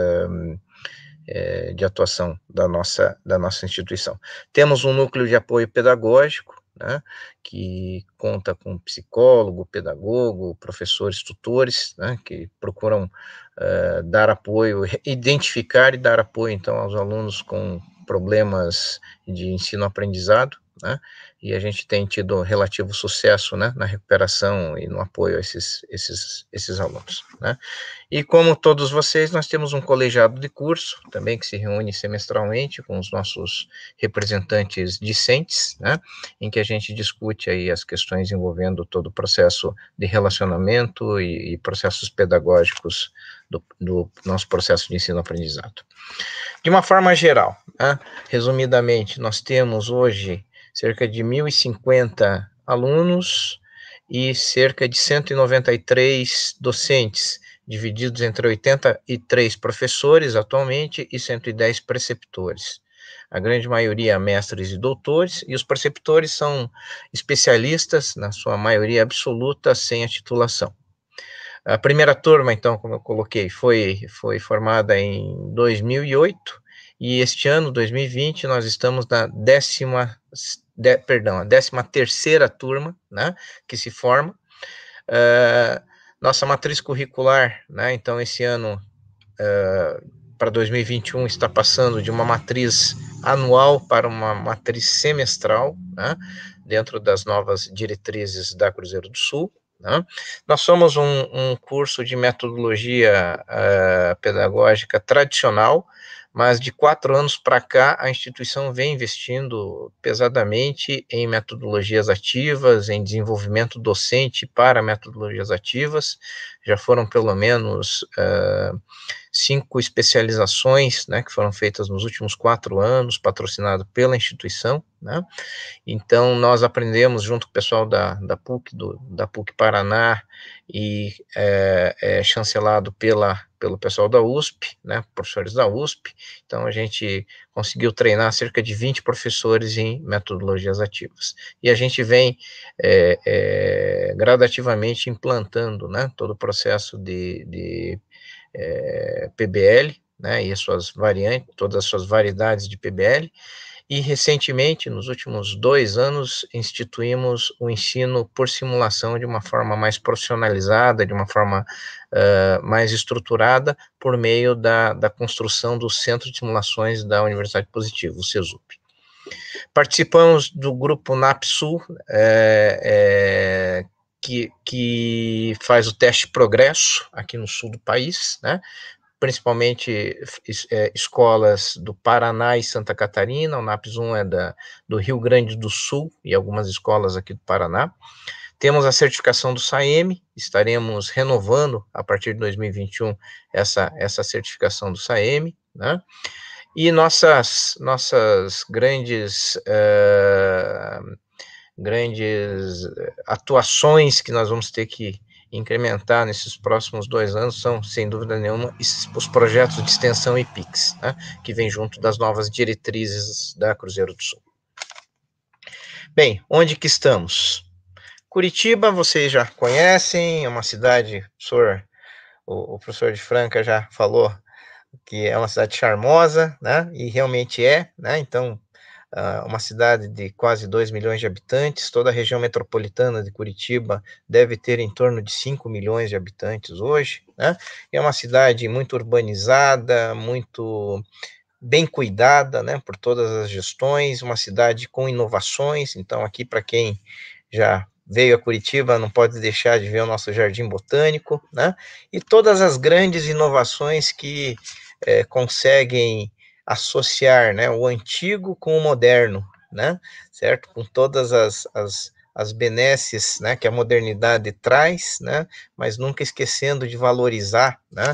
de atuação da nossa instituição. Temos um núcleo de apoio pedagógico, né, que conta com psicólogo, pedagogo, professores, tutores, né, que procuram dar apoio, identificar e dar apoio, então, aos alunos com problemas de ensino-aprendizado, né, e a gente tem tido relativo sucesso, né, na recuperação e no apoio a esses alunos, né. E como todos vocês, nós temos um colegiado de curso, também que se reúne semestralmente com os nossos representantes discentes, né, em que a gente discute aí as questões envolvendo todo o processo de relacionamento e processos pedagógicos do nosso processo de ensino-aprendizado. De uma forma geral, né, resumidamente, nós temos hoje cerca de 1.050 alunos e cerca de 193 docentes, divididos entre 83 professores atualmente e 110 preceptores. A grande maioria mestres e doutores, e os preceptores são especialistas, na sua maioria absoluta, sem a titulação. A primeira turma, então, como eu coloquei, foi formada em 2008, e este ano, 2020, nós estamos na 13ª turma, né, que se forma. Nossa matriz curricular, né, então, esse ano, para 2021, está passando de uma matriz anual para uma matriz semestral, né, dentro das novas diretrizes da Cruzeiro do Sul, né. Nós somos um curso de metodologia pedagógica tradicional, mas de 4 anos para cá, a instituição vem investindo pesadamente em metodologias ativas, em desenvolvimento docente para metodologias ativas. Já foram pelo menos 5 especializações, né, que foram feitas nos últimos 4 anos, patrocinado pela instituição, né. Então, nós aprendemos junto com o pessoal da PUC Paraná, e chancelado pelo pessoal da USP, né, professores da USP. Então, a gente conseguiu treinar cerca de 20 professores em metodologias ativas. E a gente vem gradativamente implantando, né, todo o processo de PBL, né, e as suas variantes, todas as suas variedades de PBL, e recentemente, nos últimos 2 anos, instituímos o ensino por simulação de uma forma mais profissionalizada, de uma forma mais estruturada, por meio da construção do Centro de Simulações da Universidade Positivo, o CESUP. Participamos do grupo NAPSUL, que faz o teste progresso aqui no sul do país, né, principalmente escolas do Paraná e Santa Catarina. O NAPS 1 é do Rio Grande do Sul e algumas escolas aqui do Paraná. Temos a certificação do SAEME, estaremos renovando a partir de 2021 essa certificação do SAEME, né? E nossas grandes atuações que nós vamos ter que incrementar nesses próximos 2 anos são, sem dúvida nenhuma, os projetos de extensão e PIX, né, que vem junto das novas diretrizes da Cruzeiro do Sul. Bem, onde que estamos? Curitiba, vocês já conhecem, é uma cidade, o professor de Franca já falou que é uma cidade charmosa, né, e realmente né, então, uma cidade de quase 2 milhões de habitantes. Toda a região metropolitana de Curitiba deve ter em torno de 5 milhões de habitantes hoje, né? É uma cidade muito urbanizada, muito bem cuidada, né, por todas as gestões, uma cidade com inovações. Então, aqui, para quem já veio a Curitiba, não pode deixar de ver o nosso Jardim Botânico, né, e todas as grandes inovações que conseguem associar, né, o antigo com o moderno, né, certo? Com todas as benesses, né, que a modernidade traz, né, mas nunca esquecendo de valorizar, né,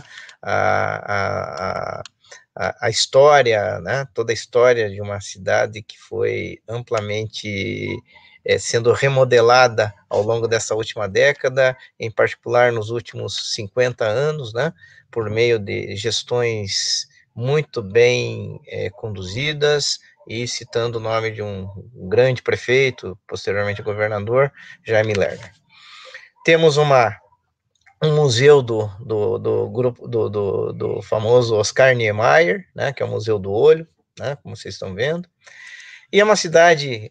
a história, né, toda a história de uma cidade que foi amplamente sendo remodelada ao longo dessa última década, em particular nos últimos 50 anos, né, por meio de gestões muito bem conduzidas, e citando o nome de um grande prefeito, posteriormente governador, Jaime Lerner. Temos um museu do grupo do famoso Oscar Niemeyer, né, que é o Museu do Olho, né, como vocês estão vendo, e é uma cidade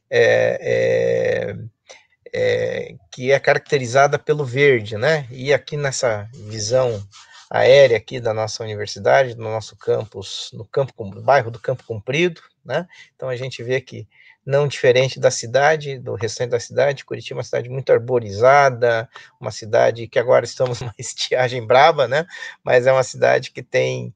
que é caracterizada pelo verde, né, e aqui nessa visão aérea aqui da nossa universidade, no nosso campus, no bairro do Campo Comprido, né, então a gente vê que, não diferente da cidade, do restante da cidade, Curitiba é uma cidade muito arborizada, uma cidade que agora estamos numa estiagem braba, né, mas é uma cidade que tem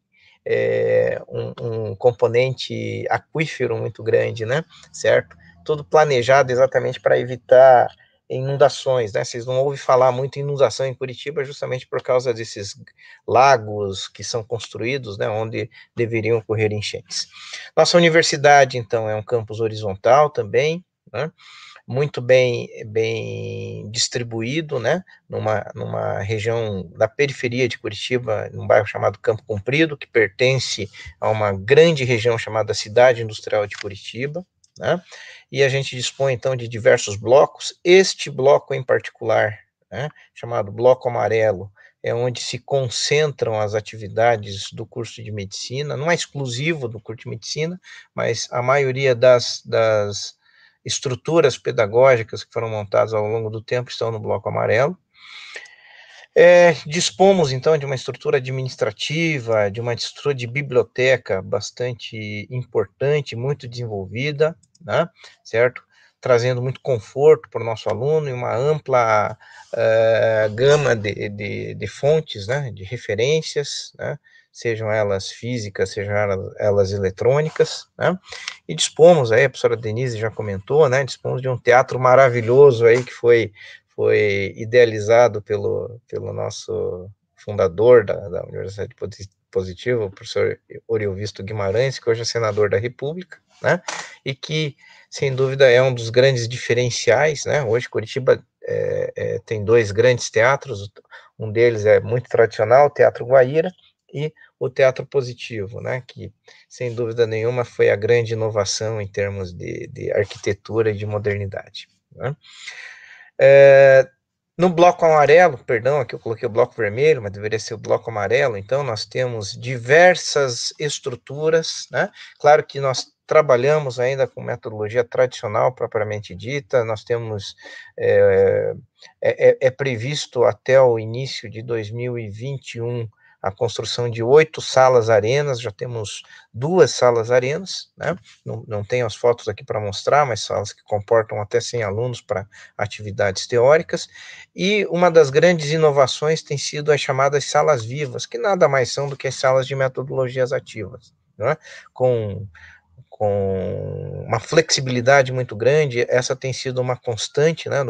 um componente aquífero muito grande, né, certo? Tudo planejado exatamente para evitar inundações, né? Vocês não ouvem falar muito em inundação em Curitiba justamente por causa desses lagos que são construídos, né, onde deveriam ocorrer enchentes. Nossa universidade, então, é um campus horizontal também, né, muito bem distribuído, né, numa região da periferia de Curitiba, num bairro chamado Campo Comprido, que pertence a uma grande região chamada Cidade Industrial de Curitiba, né, e a gente dispõe, então, de diversos blocos. Este bloco em particular, né, chamado Bloco Amarelo, é onde se concentram as atividades do curso de medicina, não é exclusivo do curso de medicina, mas a maioria das estruturas pedagógicas que foram montadas ao longo do tempo estão no Bloco Amarelo. Dispomos, então, de uma estrutura administrativa, de uma estrutura de biblioteca bastante importante, muito desenvolvida, né, certo? Trazendo muito conforto para o nosso aluno e uma ampla gama de fontes, né, de referências, né, sejam elas físicas, sejam elas eletrônicas, né, e dispomos aí, a professora Denise já comentou, né, dispomos de um teatro maravilhoso aí que foi idealizado pelo nosso fundador da Universidade Positiva, o professor Oriovisto Guimarães, que hoje é senador da República, né, e que, sem dúvida, é um dos grandes diferenciais, né, hoje Curitiba tem dois grandes teatros, um deles é muito tradicional, o Teatro Guaíra, e o Teatro Positivo, né, que, sem dúvida nenhuma, foi a grande inovação em termos de arquitetura e de modernidade, né. No bloco amarelo, perdão, aqui eu coloquei o bloco vermelho, mas deveria ser o bloco amarelo, então nós temos diversas estruturas, né, claro que nós trabalhamos ainda com metodologia tradicional propriamente dita, nós temos, previsto até o início de 2021, a construção de 8 salas arenas, já temos 2 salas arenas, né, não tenho as fotos aqui para mostrar, mas salas que comportam até 100 alunos para atividades teóricas, e uma das grandes inovações tem sido as chamadas salas vivas, que nada mais são do que as salas de metodologias ativas, né, com uma flexibilidade muito grande. Essa tem sido uma constante, né,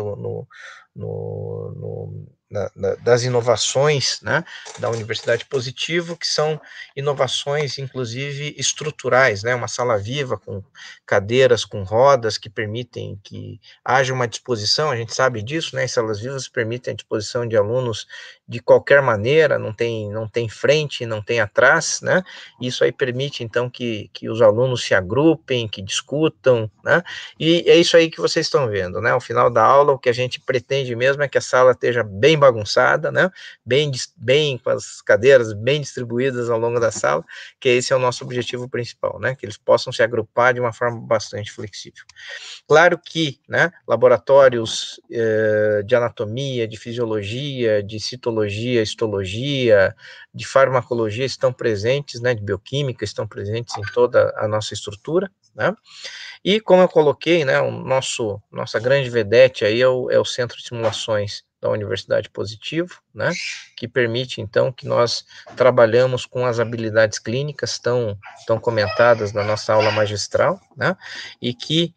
das inovações, né, da Universidade Positivo, que são inovações, inclusive, estruturais, né, uma sala viva com cadeiras, com rodas, que permitem que haja uma disposição, a gente sabe disso, né, as salas vivas permitem a disposição de alunos de qualquer maneira, não tem frente, não tem atrás, né, isso aí permite, então, que os alunos se agrupem, que discutam, né, e é isso aí que vocês estão vendo, né, ao final da aula, o que a gente pretende mesmo é que a sala esteja bem bagunçada, né? Bem com as cadeiras bem distribuídas ao longo da sala, que esse é o nosso objetivo principal, né? Que eles possam se agrupar de uma forma bastante flexível. Claro que, né, laboratórios de anatomia, de fisiologia, de citologia, histologia, de farmacologia estão presentes, né, de bioquímica estão presentes em toda a nossa estrutura, né? E como eu coloquei, né, nossa grande vedete aí é o Centro de Simulações da Universidade Positivo, né, que permite, então, que nós trabalhamos com as habilidades clínicas tão comentadas na nossa aula magistral, né, e que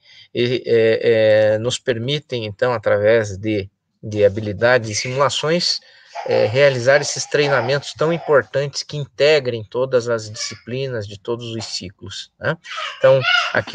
nos permitem, então, através de habilidades e simulações, realizar esses treinamentos tão importantes que integrem todas as disciplinas de todos os ciclos, né? Então, aqui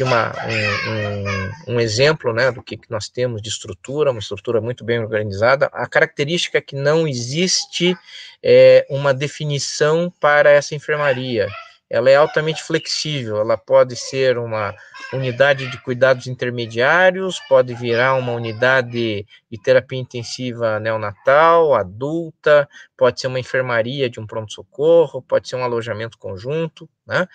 um exemplo, né, do que nós temos de estrutura, uma estrutura muito bem organizada. A característica é que não existe uma definição para essa enfermaria. Ela é altamente flexível, ela pode ser uma unidade de cuidados intermediários, pode virar uma unidade de terapia intensiva neonatal, adulta, pode ser uma enfermaria de um pronto-socorro, pode ser um alojamento conjunto, né?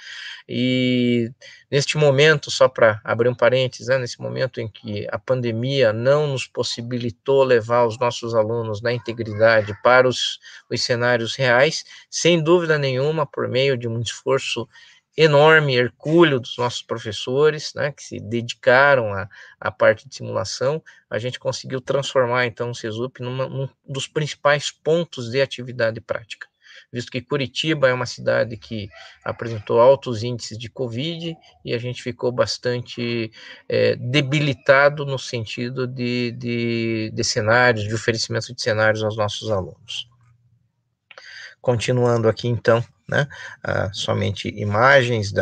E neste momento, só para abrir um parênteses, né, nesse momento em que a pandemia não nos possibilitou levar os nossos alunos na integridade para os cenários reais, sem dúvida nenhuma, por meio de um esforço enorme, hercúleo dos nossos professores, né, que se dedicaram à parte de simulação, a gente conseguiu transformar, então, o CESUP num dos principais pontos de atividade prática, visto que Curitiba é uma cidade que apresentou altos índices de Covid e a gente ficou bastante debilitado no sentido de cenários, de oferecimento de cenários aos nossos alunos. Continuando aqui, então, né, somente imagens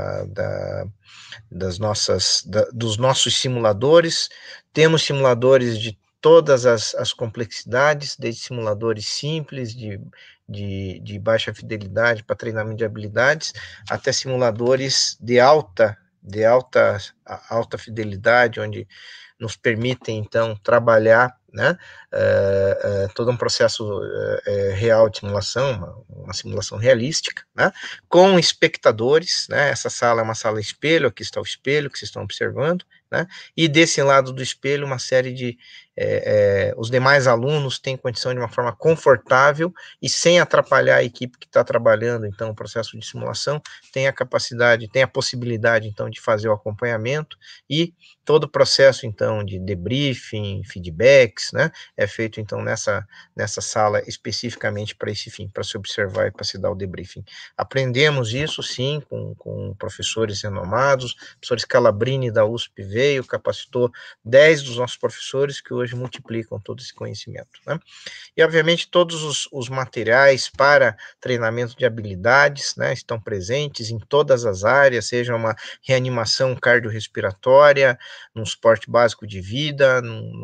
dos nossos simuladores. Temos simuladores de todas as complexidades, desde simuladores simples, de baixa fidelidade para treinamento de habilidades, até simuladores de alta fidelidade, onde nos permitem, então, trabalhar, né, todo um processo real de simulação, uma simulação realística, né, com espectadores, né, essa sala é uma sala espelho, aqui está o espelho que vocês estão observando, né, e desse lado do espelho uma série de os demais alunos têm condição de uma forma confortável e sem atrapalhar a equipe que está trabalhando, então, o processo de simulação, tem a possibilidade, então, de fazer o acompanhamento e todo o processo, então, de debriefing, feedbacks, né, é feito, então, nessa sala especificamente para esse fim, para se observar e para se dar o debriefing. Aprendemos isso, sim, com professores renomados, o professor Scalabrini da USP veio, capacitou 10 dos nossos professores que hoje multiplicam todo esse conhecimento, né? E, obviamente, todos os materiais para treinamento de habilidades, né, estão presentes em todas as áreas, seja uma reanimação cardiorrespiratória, num suporte básico de vida,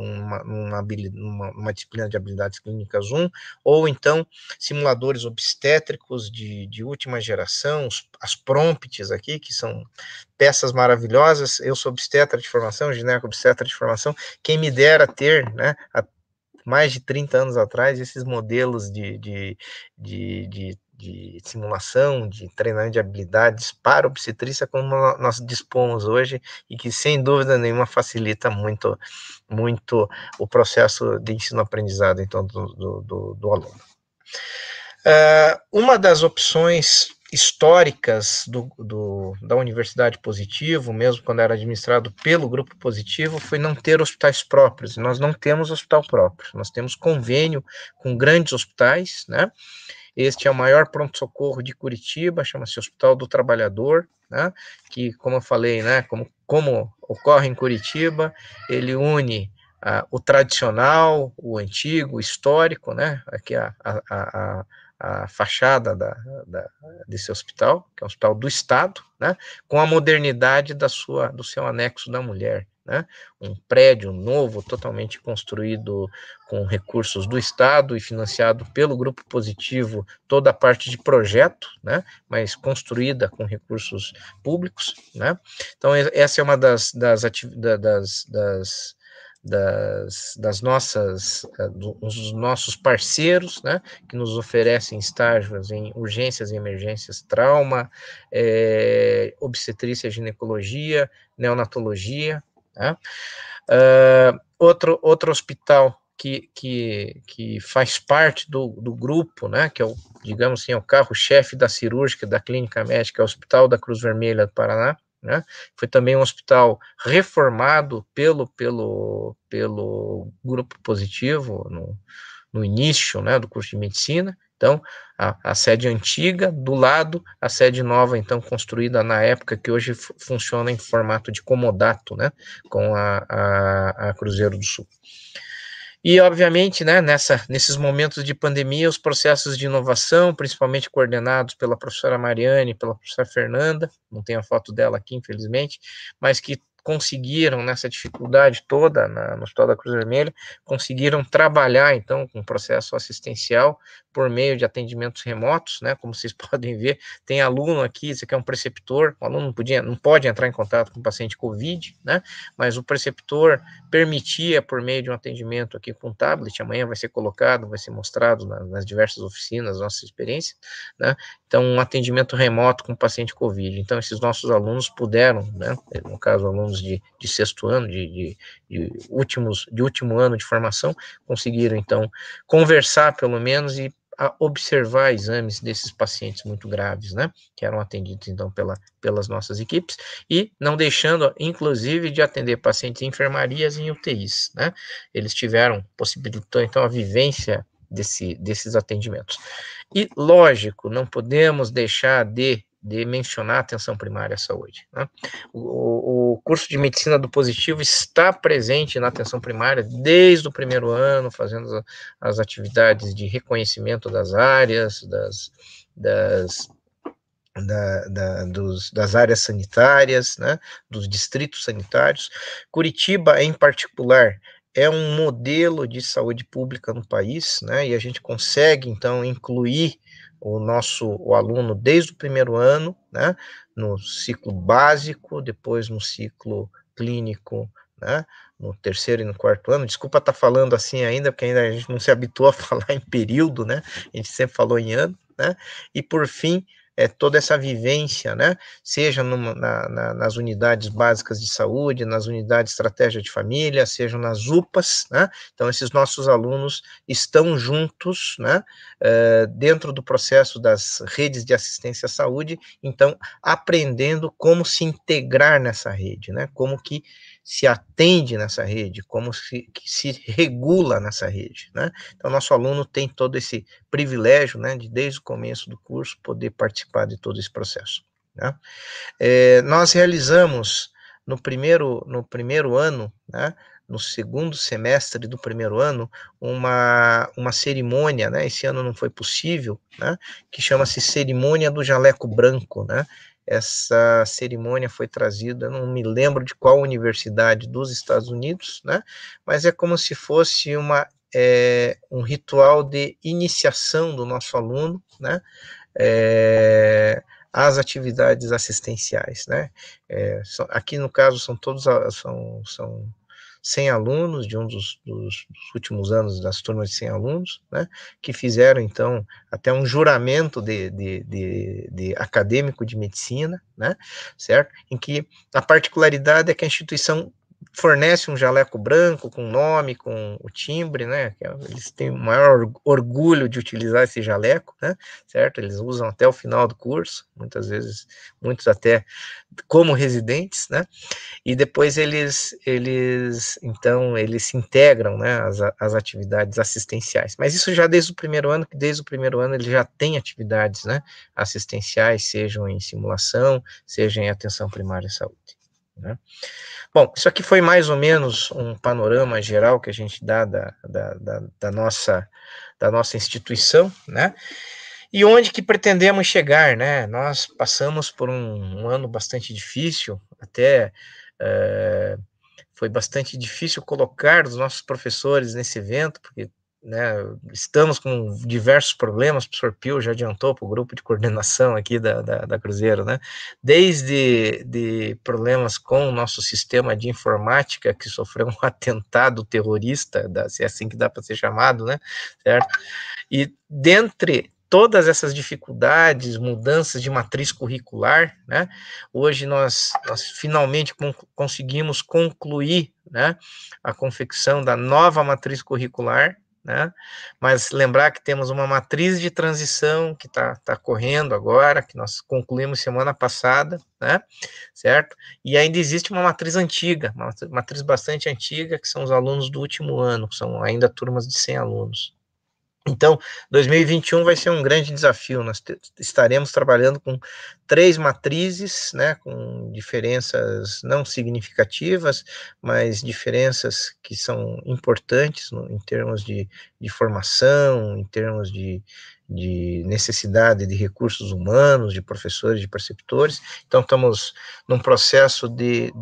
numa disciplina de habilidades clínicas 1, ou então simuladores obstétricos de última geração, as prompts aqui, que são peças maravilhosas. Eu sou obstetra de formação, gineco-obstetra de formação, quem me dera ter, né, há mais de 30 anos atrás, esses modelos de simulação, de treinamento de habilidades para obstetrícia, como nós dispomos hoje, e que, sem dúvida nenhuma, facilita muito, muito o processo de ensino-aprendizado, então, do aluno. Uma das opções históricas da Universidade Positivo, mesmo quando era administrado pelo Grupo Positivo, foi não ter hospitais próprios. Nós não temos hospital próprio, nós temos convênio com grandes hospitais, né? Este é o maior pronto-socorro de Curitiba, chama-se Hospital do Trabalhador, né? Que, como eu falei, né, como ocorre em Curitiba, ele une o tradicional, o antigo, o histórico, né? Aqui a fachada desse hospital, que é um hospital do Estado, né, com a modernidade do seu anexo da mulher, né, um prédio novo, totalmente construído com recursos do Estado e financiado pelo Grupo Positivo, toda a parte de projeto, né, mas construída com recursos públicos, né. Então, essa é uma das dos nossos parceiros, né, que nos oferecem estágios em urgências e emergências, trauma, obstetrícia, ginecologia, neonatologia, né? Outro hospital que faz parte do grupo, né, que é digamos assim, o carro-chefe da cirúrgica da clínica médica, é o Hospital da Cruz Vermelha do Paraná, né? Foi também um hospital reformado pelo grupo positivo no início, né, do curso de medicina. Então, a sede antiga, do lado, a sede nova, então, construída na época, que hoje funciona em formato de comodato, né, com a Cruzeiro do Sul. E, obviamente, né, nesses momentos de pandemia, os processos de inovação, principalmente coordenados pela professora Mariane e pela professora Fernanda, não tem a foto dela aqui, infelizmente, mas que conseguiram, nessa dificuldade toda, no Hospital da Cruz Vermelha, conseguiram trabalhar, então, com o processo assistencial por meio de atendimentos remotos, né, como vocês podem ver, tem aluno aqui, esse aqui é um preceptor, o aluno não pode entrar em contato com o paciente COVID, né, mas o preceptor permitia, por meio de um atendimento aqui com tablet, amanhã vai ser colocado, vai ser mostrado nas diversas oficinas, nossa experiência, né, então, um atendimento remoto com o paciente COVID. Então, esses nossos alunos puderam, né, no caso, alunos de sexto ano, de último ano de formação, conseguiram, então, conversar, pelo menos, e observar exames desses pacientes muito graves, né, que eram atendidos, então, pelas nossas equipes, e não deixando, inclusive, de atender pacientes em enfermarias e em UTIs, né, eles possibilitou, então, a vivência desses atendimentos. E, lógico, não podemos deixar de mencionar a atenção primária à saúde, né? O curso de medicina do positivo está presente na atenção primária desde o primeiro ano, fazendo as atividades de reconhecimento das áreas, das áreas sanitárias, né, dos distritos sanitários. Curitiba, em particular, é um modelo de saúde pública no país, né, e a gente consegue, então, incluir o aluno desde o primeiro ano, né, no ciclo básico, depois no ciclo clínico, né, no terceiro e no quarto ano. Desculpa estar falando assim ainda, porque ainda a gente não se habituou a falar em período, né, a gente sempre falou em ano, né, e por fim, toda essa vivência, né, seja nas unidades básicas de saúde, nas unidades de estratégia de família, sejam nas UPAs, né, então esses nossos alunos estão juntos, né, dentro do processo das redes de assistência à saúde, então aprendendo como se integrar nessa rede, né, como que se atende nessa rede, como se regula nessa rede, né, então nosso aluno tem todo esse privilégio, né, de desde o começo do curso poder participar de todo esse processo, né. Nós realizamos no primeiro ano, né, no segundo semestre do primeiro ano, uma cerimônia, né, esse ano não foi possível, né, que chama-se Cerimônia do Jaleco Branco, né. Essa cerimônia foi trazida, não me lembro de qual universidade dos Estados Unidos, né, mas é como se fosse um ritual de iniciação do nosso aluno, né, às atividades assistenciais, né. Aqui no caso são 100 alunos de um dos últimos anos das turmas de 100 alunos, né, que fizeram então até um juramento de acadêmico de medicina, né, certo? Em que a particularidade é que a instituição fornece um jaleco branco com nome, com o timbre, né, eles têm o maior orgulho de utilizar esse jaleco, né, certo, eles usam até o final do curso, muitas vezes, muitos até como residentes, né, e depois eles se integram, né, às atividades assistenciais, mas isso já desde o primeiro ano, ele já tem atividades, né, assistenciais, sejam em simulação, seja em atenção primária à saúde, né. Bom, isso aqui foi mais ou menos um panorama geral que a gente dá da nossa instituição, né, e onde que pretendemos chegar, né, nós passamos por um ano bastante difícil, até foi bastante difícil colocar os nossos professores nesse evento, porque né, estamos com diversos problemas, o professor Pio já adiantou para o grupo de coordenação aqui da Cruzeiro, né, desde de problemas com o nosso sistema de informática, que sofreu um atentado terrorista, se é assim que dá para ser chamado, né, certo? E dentre todas essas dificuldades, mudanças de matriz curricular, né, hoje nós finalmente conseguimos concluir, né, a confecção da nova matriz curricular, né, mas lembrar que temos uma matriz de transição que tá correndo agora, que nós concluímos semana passada, né, certo? E ainda existe uma matriz antiga, uma matriz bastante antiga, que são os alunos do último ano, que são ainda turmas de 100 alunos. Então, 2021 vai ser um grande desafio, nós estaremos trabalhando com 3 matrizes, né, com diferenças não significativas, mas diferenças que são importantes em termos de formação, em termos de necessidade de recursos humanos, de professores, de preceptores. Então, estamos num processo de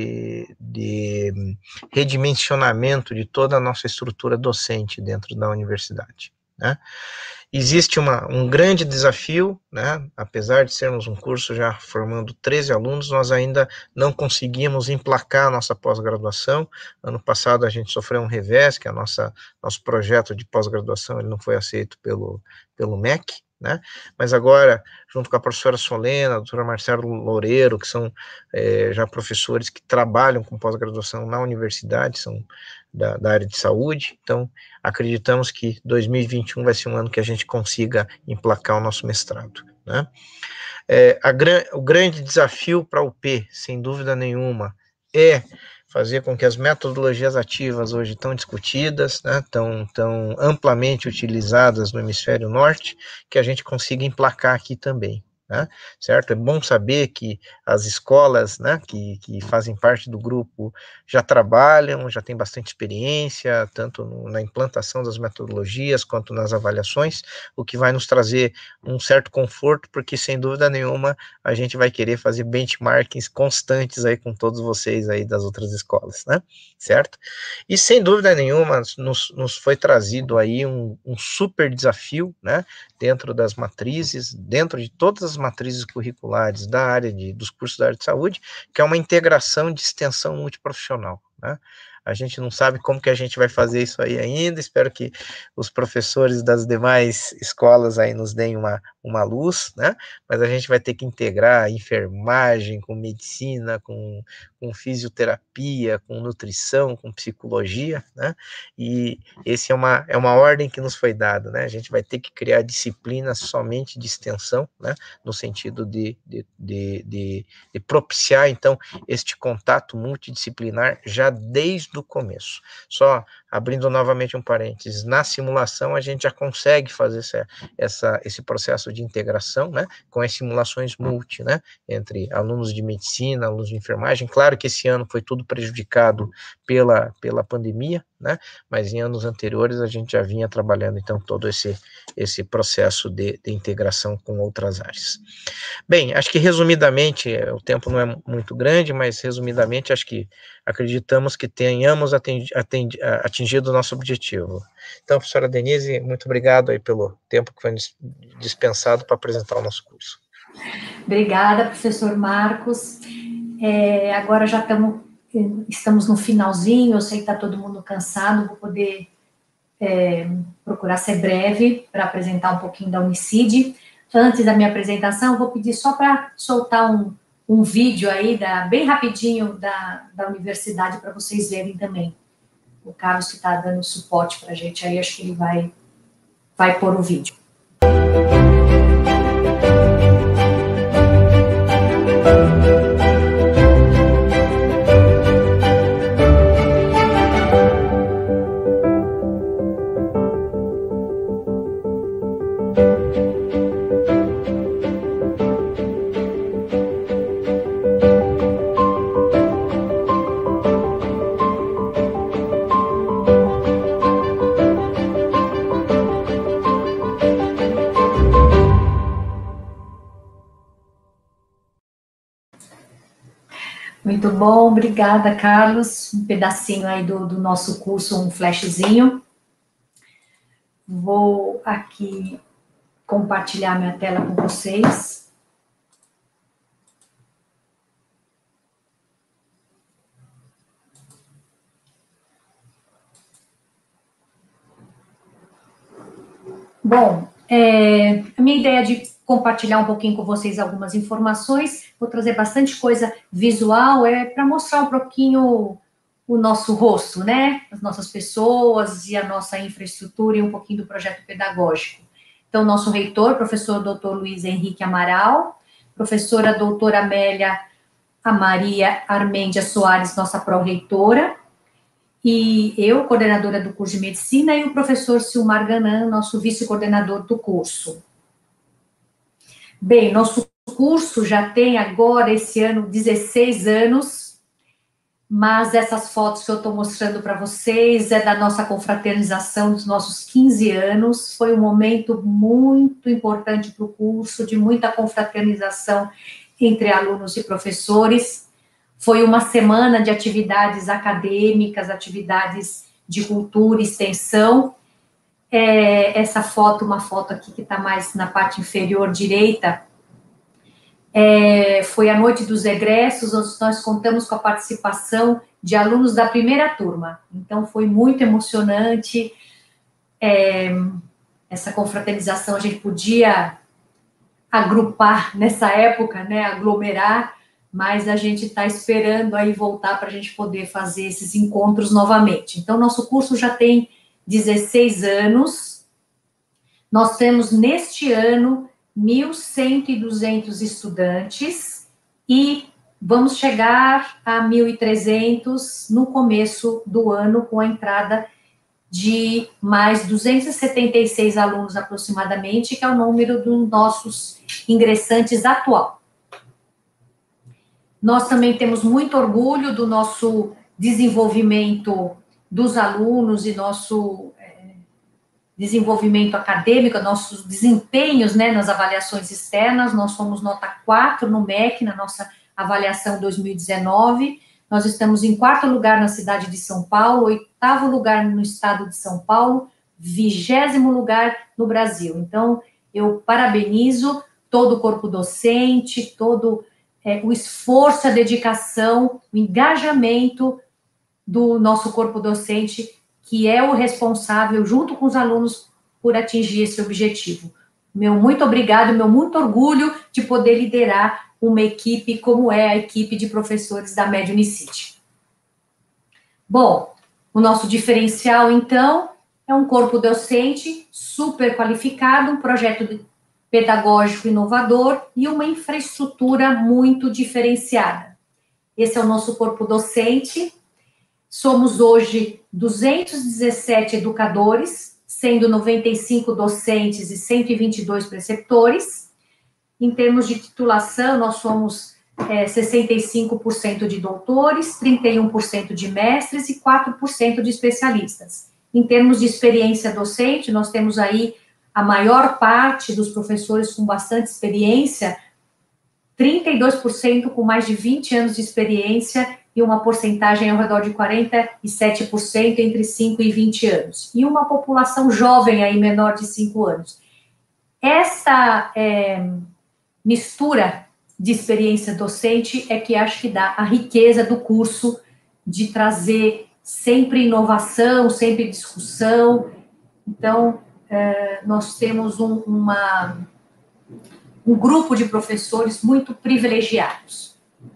redimensionamento de toda a nossa estrutura docente dentro da universidade, né? Existe um grande desafio, né? Apesar de sermos um curso já formando 13 alunos, nós ainda não conseguimos emplacar a nossa pós-graduação. Ano passado a gente sofreu um revés, que nosso projeto de pós-graduação ele não foi aceito pelo MEC, né? Mas agora, junto com a professora Solena, a doutora Marcelo Loureiro, que são já professores que trabalham com pós-graduação na universidade, são da área de saúde, então acreditamos que 2021 vai ser um ano que a gente consiga emplacar o nosso mestrado, né? O grande desafio para a UP, sem dúvida nenhuma, é fazer com que as metodologias ativas hoje tão discutidas, né, tão amplamente utilizadas no hemisfério norte, que a gente consiga emplacar aqui também, né, certo? É bom saber que as escolas, né, que fazem parte do grupo já trabalham, já têm bastante experiência, tanto na implantação das metodologias quanto nas avaliações, o que vai nos trazer um certo conforto, porque sem dúvida nenhuma a gente vai querer fazer benchmarkings constantes aí com todos vocês aí das outras escolas, né, certo? E sem dúvida nenhuma nos foi trazido aí um super desafio, né, dentro das matrizes, dentro de todas as matrizes curriculares da área dos cursos da área de saúde, que é uma integração de extensão multiprofissional, né? A gente não sabe como que a gente vai fazer isso aí ainda, espero que os professores das demais escolas aí nos deem uma luz, né? Mas a gente vai ter que integrar enfermagem com medicina, com fisioterapia, com nutrição, com psicologia, né? E esse é uma ordem que nos foi dada, né? A gente vai ter que criar disciplinas somente de extensão, né? No sentido de propiciar, então, este contato multidisciplinar já desde o começo. Só abrindo novamente um parênteses, na simulação a gente já consegue fazer esse processo de integração, né, com as simulações multi, né, entre alunos de medicina, alunos de enfermagem. Claro que esse ano foi tudo prejudicado pela pandemia, né, mas em anos anteriores a gente já vinha trabalhando, então, todo esse processo de integração com outras áreas. Bem, acho que resumidamente, o tempo não é muito grande, mas resumidamente acreditamos que tenhamos atingido o nosso objetivo. Então, professora Denise, muito obrigado aí pelo tempo que foi dispensado para apresentar o nosso curso. Obrigada, professor Marcos. Agora já estamos no finalzinho, eu sei que está todo mundo cansado, vou poder procurar ser breve para apresentar um pouquinho da Unicid. Antes da minha apresentação, eu vou pedir só para soltar um vídeo aí, bem rapidinho, da universidade, para vocês verem também. O Carlos que está dando suporte para a gente aí, acho que ele vai pôr o vídeo. Muito bom, obrigada, Carlos. Um pedacinho aí do nosso curso, um flashzinho. Vou aqui compartilhar minha tela com vocês. Bom, a minha ideia de compartilhar um pouquinho com vocês algumas informações, vou trazer bastante coisa visual, para mostrar um pouquinho o nosso rosto, né? As nossas pessoas e a nossa infraestrutura e um pouquinho do projeto pedagógico. Então, nosso reitor, professor Dr. Luiz Henrique Amaral, professora doutora Amélia Maria Armendia Soares, nossa pró-reitora, e eu, coordenadora do curso de medicina, e o professor Silmar Ganan, nosso vice-coordenador do curso. Bem, nosso curso já tem agora, esse ano, 16 anos, mas essas fotos que eu estou mostrando para vocês é da nossa confraternização dos nossos 15 anos. Foi um momento muito importante para o curso, de muita confraternização entre alunos e professores. Foi uma semana de atividades acadêmicas, atividades de cultura e extensão. Essa foto, uma foto aqui que está mais na parte inferior direita, foi a noite dos egressos, onde nós contamos com a participação de alunos da primeira turma. Então, foi muito emocionante. Essa confraternização a gente podia agrupar nessa época, né, aglomerar, mas a gente está esperando aí voltar para a gente poder fazer esses encontros novamente. Então, nosso curso já tem 16 anos. Nós temos, neste ano, 1.100 e 200 estudantes e vamos chegar a 1.300 no começo do ano, com a entrada de mais 276 alunos aproximadamente, que é o número dos nossos ingressantes atual. Nós também temos muito orgulho do nosso desenvolvimento dos alunos e nosso desenvolvimento acadêmico, nossos desempenhos, né, nas avaliações externas. Nós somos nota 4 no MEC, na nossa avaliação 2019. Nós estamos em 4º lugar na cidade de São Paulo, 8º lugar no estado de São Paulo, 20º lugar no Brasil. Então, eu parabenizo todo o corpo docente, todo o esforço, a dedicação, o engajamento do nosso corpo docente, que é o responsável, junto com os alunos, por atingir esse objetivo. Meu muito obrigado, meu muito orgulho de poder liderar uma equipe como é a equipe de professores da Média Unicity. Bom, o nosso diferencial, então, é um corpo docente super qualificado, um projeto pedagógico inovador e uma infraestrutura muito diferenciada. Esse é o nosso corpo docente. Somos hoje 217 educadores, sendo 95 docentes e 122 preceptores. Em termos de titulação, nós somos 65% de doutores, 31% de mestres e 4% de especialistas. Em termos de experiência docente, nós temos aí a maior parte dos professores com bastante experiência, 32% com mais de 20 anos de experiência e uma porcentagem ao redor de 47% entre 5 e 20 anos. E uma população jovem aí, menor de 5 anos. Essa mistura de experiência docente é que acho que dá a riqueza do curso, de trazer sempre inovação, sempre discussão. Então, nós temos um grupo de professores muito privilegiados.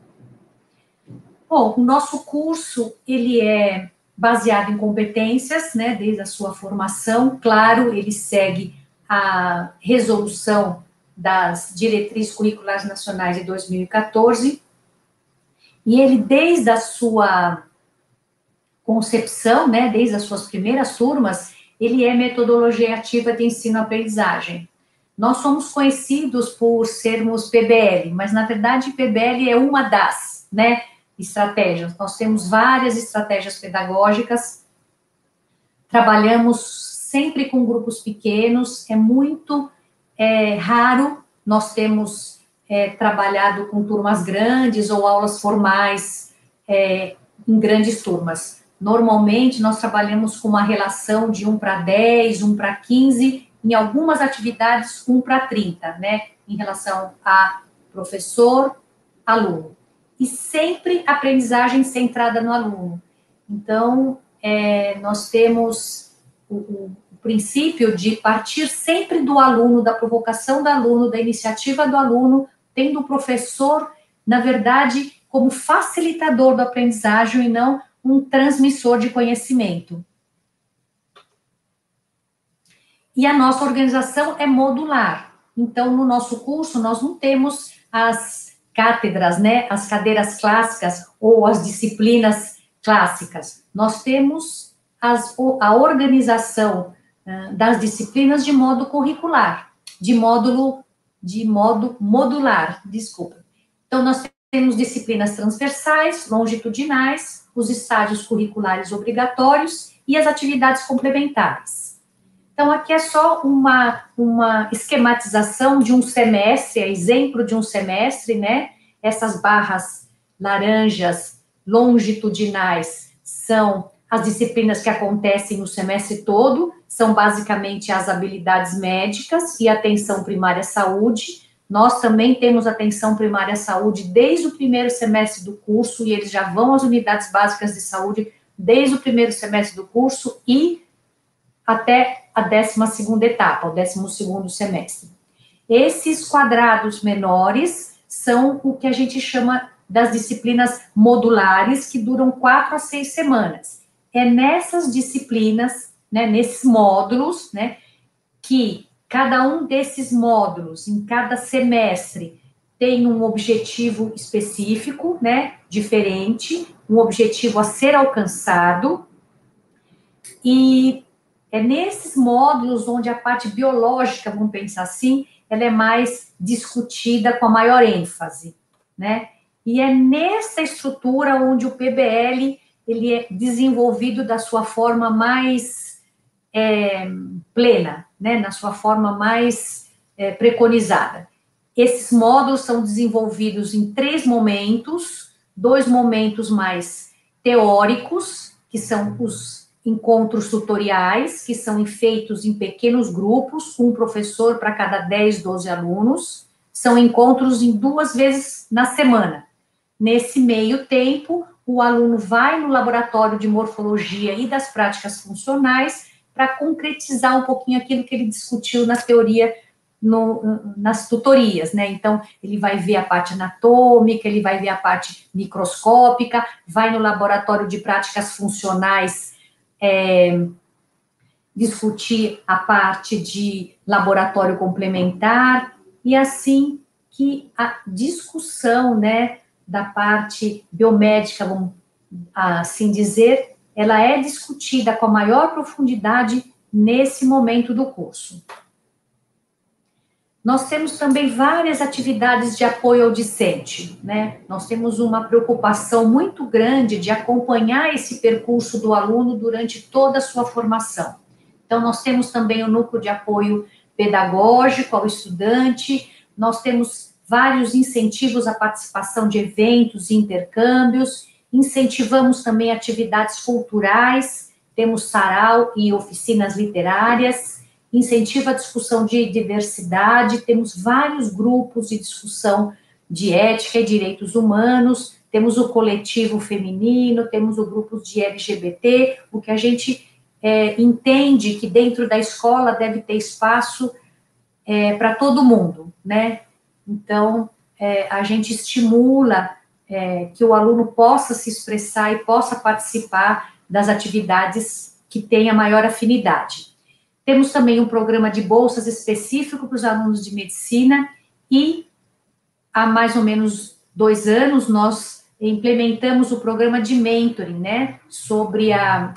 Bom, o nosso curso, ele é baseado em competências, né, desde a sua formação. Claro, ele segue a resolução das diretrizes curriculares nacionais de 2014, e ele, desde a sua concepção, né, desde as suas primeiras turmas, ele é metodologia ativa de ensino-aprendizagem. Nós somos conhecidos por sermos PBL, mas, na verdade, PBL é uma das, né, estratégias. Nós temos várias estratégias pedagógicas, trabalhamos sempre com grupos pequenos, é muito raro nós temos trabalhado com turmas grandes ou aulas formais em grandes turmas. Normalmente, nós trabalhamos com uma relação de 1:10, 1:15, em algumas atividades 1:30, né? Em relação a professor, aluno. E sempre aprendizagem centrada no aluno. Então, nós temos o princípio de partir sempre do aluno, da provocação do aluno, da iniciativa do aluno, tendo o professor, na verdade, como facilitador da aprendizagem e não um transmissor de conhecimento. E a nossa organização é modular. Então, no nosso curso, nós não temos as cátedras, né, as cadeiras clássicas ou as disciplinas clássicas. Nós temos a organização das disciplinas de modo curricular, de modo modular, desculpa. Então, nós temos disciplinas transversais, longitudinais, os estágios curriculares obrigatórios e as atividades complementares. Então, aqui é só uma esquematização de um semestre, exemplo de um semestre, né? Essas barras laranjas longitudinais são as disciplinas que acontecem no semestre todo, são basicamente as habilidades médicas e atenção primária à saúde. Nós também temos atenção primária à saúde desde o primeiro semestre do curso, e eles já vão às unidades básicas de saúde desde o primeiro semestre do curso e até a 12ª etapa, o 12º semestre. Esses quadrados menores são o que a gente chama das disciplinas modulares, que duram 4 a 6 semanas. É nessas disciplinas, né, nesses módulos, né, que cada um desses módulos, em cada semestre, tem um objetivo específico, né, diferente, um objetivo a ser alcançado, e é nesses módulos onde a parte biológica, vamos pensar assim, ela é mais discutida com a maior ênfase, né, e é nessa estrutura onde o PBL, ele é desenvolvido da sua forma mais plena, né, na sua forma mais preconizada. Esses módulos são desenvolvidos em 3 momentos, 2 momentos mais teóricos, que são os encontros tutoriais, que são feitos em pequenos grupos, um professor para cada 10, 12 alunos, são encontros em 2 vezes na semana. Nesse meio tempo, o aluno vai no laboratório de morfologia e das práticas funcionais para concretizar um pouquinho aquilo que ele discutiu na teoria, nas tutorias, né? Então, ele vai ver a parte anatômica, ele vai ver a parte microscópica, vai no laboratório de práticas funcionais discutir a parte de laboratório complementar, e assim que a discussão, né, da parte biomédica, vamos assim dizer, ela é discutida com a maior profundidade nesse momento do curso. Nós temos também várias atividades de apoio ao discente, né? Nós temos uma preocupação muito grande de acompanhar esse percurso do aluno durante toda a sua formação. Então, nós temos também o núcleo de apoio pedagógico ao estudante, nós temos vários incentivos à participação de eventos e intercâmbios, incentivamos também atividades culturais, temos sarau e oficinas literárias, incentiva a discussão de diversidade, temos vários grupos de discussão de ética e direitos humanos, temos o coletivo feminino, temos o grupo de LGBT, o que a gente entende que dentro da escola deve ter espaço para todo mundo, né? Então, a gente estimula que o aluno possa se expressar e possa participar das atividades que têm a maior afinidade. Temos também um programa de bolsas específico para os alunos de medicina e, há mais ou menos 2 anos, nós implementamos o programa de mentoring, né, sob a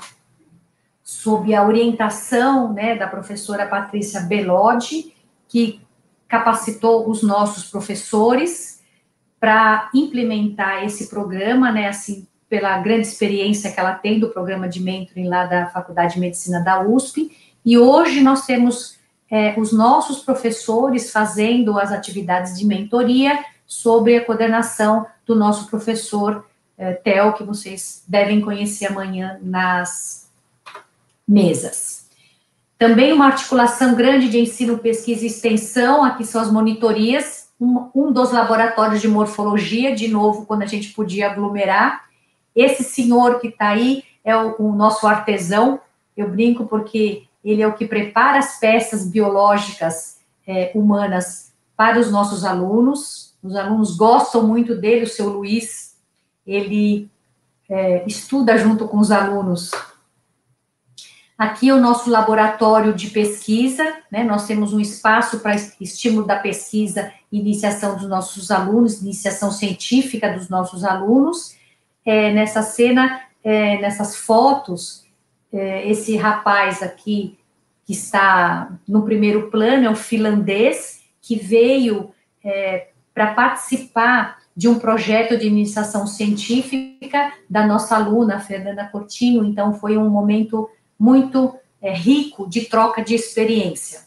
orientação, né, da professora Patrícia Bellotti, que capacitou os nossos professores para implementar esse programa, né, assim, pela grande experiência que ela tem do programa de mentoring lá da Faculdade de Medicina da USP, e hoje nós temos os nossos professores fazendo as atividades de mentoria sobre a coordenação do nosso professor TEL, que vocês devem conhecer amanhã nas mesas. Também uma articulação grande de ensino, pesquisa e extensão, aqui são as monitorias, um dos laboratórios de morfologia, de novo, quando a gente podia aglomerar. Esse senhor que está aí é o nosso artesão, eu brinco porque ele é o que prepara as peças biológicas humanas para os nossos alunos. Os alunos gostam muito dele, o seu Luiz, ele estuda junto com os alunos. Aqui é o nosso laboratório de pesquisa, né? Nós temos um espaço para estímulo da pesquisa e iniciação dos nossos alunos, iniciação científica dos nossos alunos. Nessa cena, nessas fotos, esse rapaz aqui, que está no primeiro plano, é um finlandês, que veio para participar de um projeto de iniciação científica da nossa aluna, Fernanda Coutinho. Então, foi um momento muito rico de troca de experiência.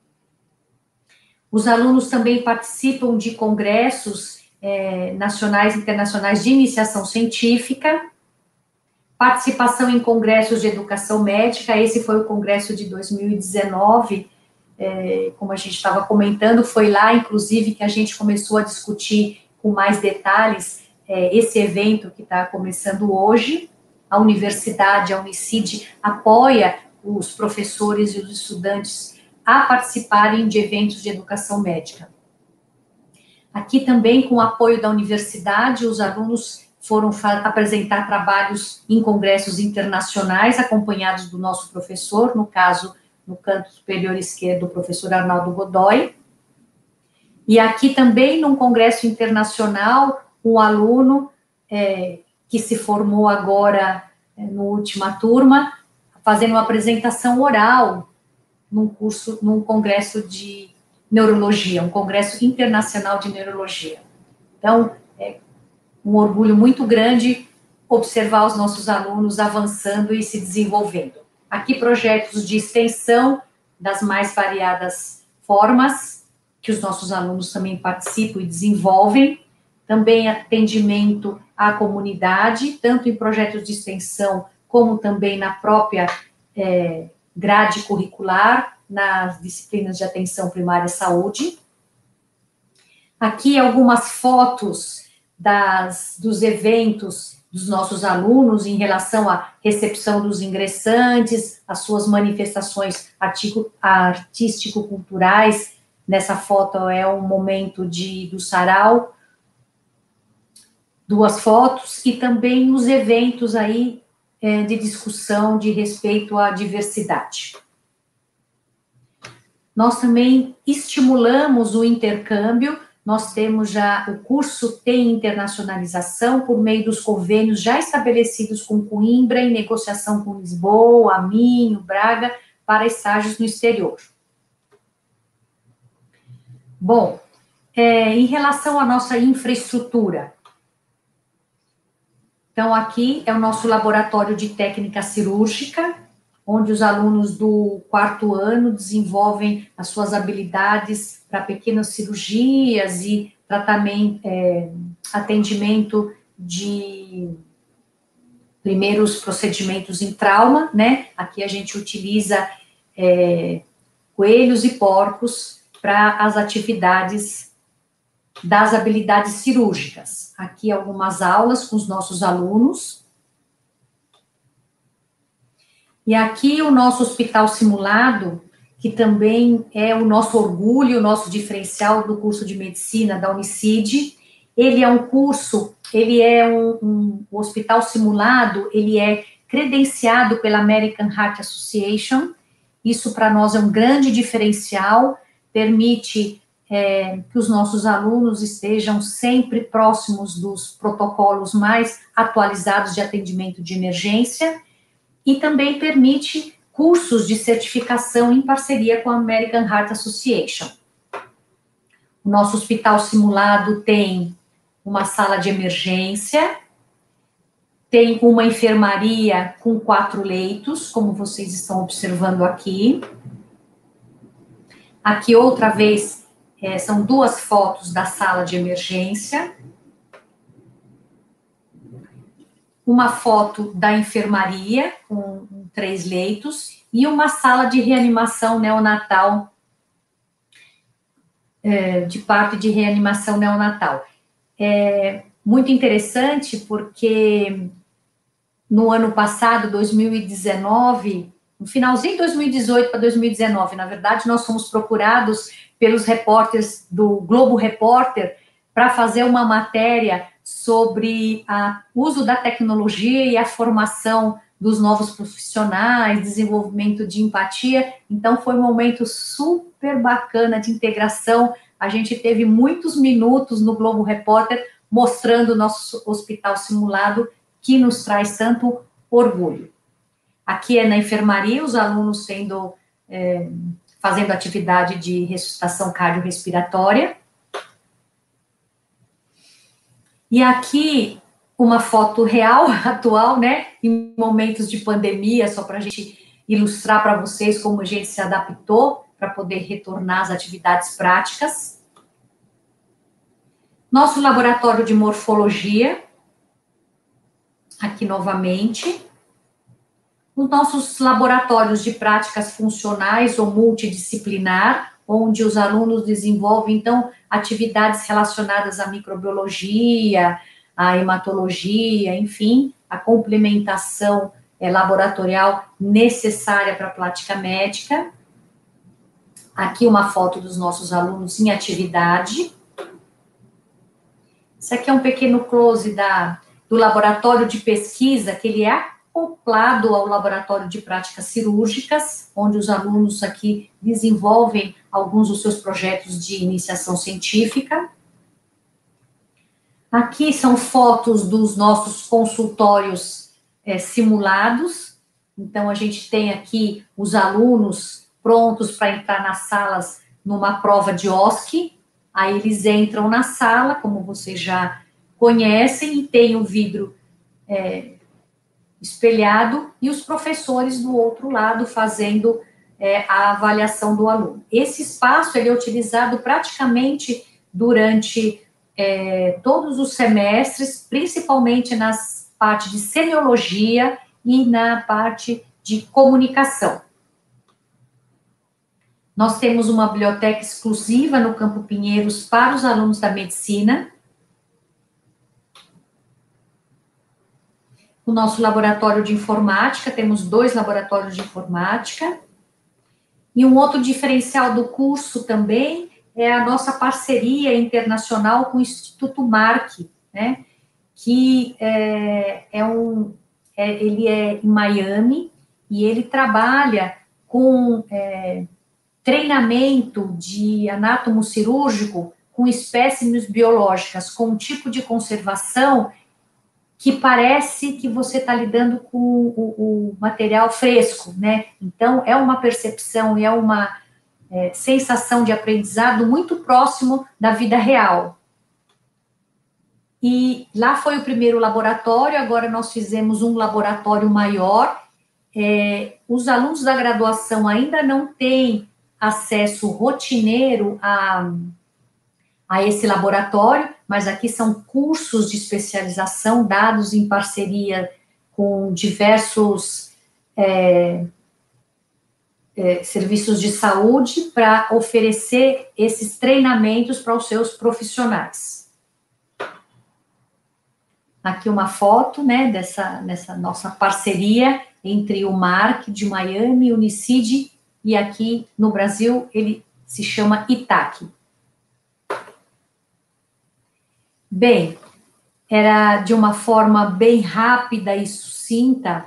Os alunos também participam de congressos nacionais e internacionais de iniciação científica, participação em congressos de educação médica. Esse foi o congresso de 2019, como a gente estava comentando, foi lá, inclusive, que a gente começou a discutir com mais detalhes esse evento que está começando hoje. A universidade, a Unicid, apoia os professores e os estudantes a participarem de eventos de educação médica. Aqui também, com o apoio da universidade, os alunos foram apresentar trabalhos em congressos internacionais, acompanhados do nosso professor, no caso, no canto superior esquerdo, o professor Arnaldo Godoy. E aqui também, num congresso internacional, um aluno que se formou agora na última turma, fazendo uma apresentação oral num congresso de neurologia, um congresso internacional de neurologia. Então, é um orgulho muito grande observar os nossos alunos avançando e se desenvolvendo. Aqui, projetos de extensão das mais variadas formas, que os nossos alunos também participam e desenvolvem. Também atendimento à comunidade, tanto em projetos de extensão, como também na própria grade curricular, nas disciplinas de atenção primária à saúde. Aqui algumas fotos dos eventos dos nossos alunos em relação à recepção dos ingressantes, as suas manifestações artístico-culturais. Nessa foto é um momento do sarau, 2 fotos, e também os eventos aí de discussão de respeito à diversidade. Nós também estimulamos o intercâmbio. Nós temos já, o curso tem internacionalização por meio dos convênios já estabelecidos com Coimbra, em negociação com Lisboa, Minho, Braga, para estágios no exterior. Bom, em relação à nossa infraestrutura, então aqui é o nosso laboratório de técnica cirúrgica, onde os alunos do 4º ano desenvolvem as suas habilidades para pequenas cirurgias e atendimento de primeiros procedimentos em trauma, né? Aqui a gente utiliza coelhos e porcos para as atividades das habilidades cirúrgicas. Aqui algumas aulas com os nossos alunos. E aqui o nosso hospital simulado, que também é o nosso orgulho, o nosso diferencial do curso de medicina da Unicid. Ele é um curso, ele é um hospital simulado, ele é credenciado pela American Heart Association. Isso para nós é um grande diferencial, permite que os nossos alunos estejam sempre próximos dos protocolos mais atualizados de atendimento de emergência, e também permite cursos de certificação em parceria com a American Heart Association. O nosso hospital simulado tem uma sala de emergência, tem uma enfermaria com 4 leitos, como vocês estão observando aqui. Aqui, outra vez, são 2 fotos da sala de emergência. uma foto da enfermaria, com 3 leitos, e uma sala de reanimação neonatal, de parto e de reanimação neonatal. É muito interessante porque no ano passado, 2019, no finalzinho de 2018 para 2019, na verdade, nós fomos procurados pelos repórteres do Globo Repórter para fazer uma matéria sobre o uso da tecnologia e a formação dos novos profissionais, desenvolvimento de empatia. Então, foi um momento super bacana de integração. A gente teve muitos minutos no Globo Repórter mostrando o nosso hospital simulado, que nos traz tanto orgulho. Aqui é na enfermaria, os alunos fazendo atividade de ressuscitação cardiorrespiratória. E aqui, uma foto real, atual, né, em momentos de pandemia, só para a gente ilustrar para vocês como a gente se adaptou para poder retornar às atividades práticas. Nosso laboratório de morfologia, aqui novamente. Os nossos laboratórios de práticas funcionais ou multidisciplinar, onde os alunos desenvolvem, então, atividades relacionadas à microbiologia, à hematologia, enfim, a complementação laboratorial necessária para a prática médica. Aqui uma foto dos nossos alunos em atividade. Isso aqui é um pequeno close do laboratório de pesquisa, que ele é acoplado ao laboratório de práticas cirúrgicas, onde os alunos aqui desenvolvem alguns dos seus projetos de iniciação científica. Aqui são fotos dos nossos consultórios simulados. Então, a gente tem aqui os alunos prontos para entrar nas salas numa prova de OSCE. Aí eles entram na sala, como vocês já conhecem, e tem o vidro espelhado e os professores do outro lado fazendo a avaliação do aluno. Esse espaço ele é utilizado praticamente durante todos os semestres, principalmente nas partes de semiologia e na parte de comunicação. Nós temos uma biblioteca exclusiva no Campo Pinheiros para os alunos da medicina. O nosso laboratório de informática, temos 2 laboratórios de informática. E um outro diferencial do curso também é a nossa parceria internacional com o Instituto Mark, né? Que ele é em Miami e ele trabalha com treinamento de anátomo cirúrgico com espécimes biológicas, com um tipo de conservação que parece que você está lidando com o material fresco, né? Então, é uma percepção e é uma sensação de aprendizado muito próximo da vida real. E lá foi o primeiro laboratório, agora nós fizemos um laboratório maior. Os alunos da graduação ainda não têm acesso rotineiro a esse laboratório, mas aqui são cursos de especialização dados em parceria com diversos serviços de saúde para oferecer esses treinamentos para os seus profissionais. Aqui uma foto, né, dessa nossa parceria entre o Mark de Miami e o Unicid, e aqui no Brasil ele se chama ITAC. Bem, era de uma forma bem rápida e sucinta,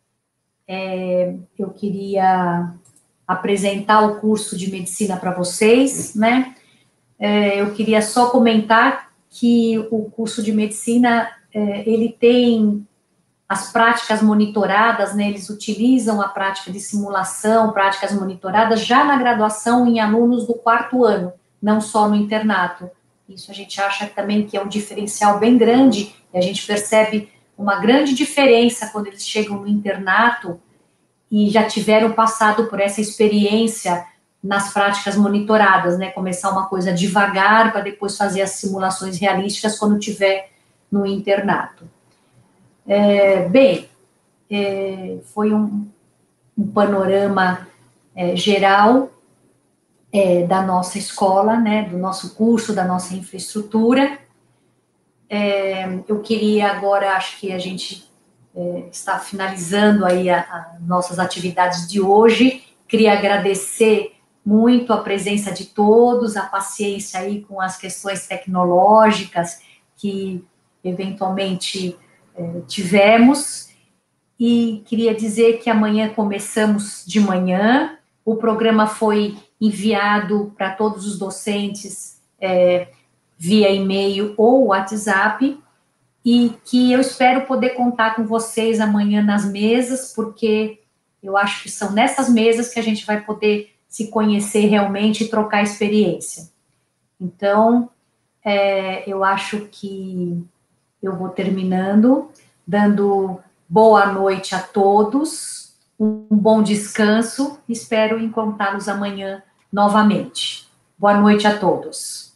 eu queria apresentar o curso de medicina para vocês, né? Eu queria só comentar que o curso de medicina, ele tem as práticas monitoradas, né? Eles utilizam a prática de simulação, práticas monitoradas, já na graduação em alunos do 4º ano, não só no internato. Isso a gente acha também que é um diferencial bem grande, e a gente percebe uma grande diferença quando eles chegam no internato e já tiveram passado por essa experiência nas práticas monitoradas, né? Começar uma coisa devagar para depois fazer as simulações realísticas quando tiver no internato. Foi um panorama geral da nossa escola, né, do nosso curso, da nossa infraestrutura. Eu queria agora, acho que a gente está finalizando aí as nossas atividades de hoje. Queria agradecer muito a presença de todos, a paciência aí com as questões tecnológicas que eventualmente tivemos, e queria dizer que amanhã começamos de manhã, o programa foi enviado para todos os docentes via e-mail ou WhatsApp, e que eu espero poder contar com vocês amanhã nas mesas, porque eu acho que são nessas mesas que a gente vai poder se conhecer realmente e trocar experiência. Então, eu acho que eu vou terminando, dando boa noite a todos, um bom descanso, espero encontrá-los amanhã novamente. Boa noite a todos.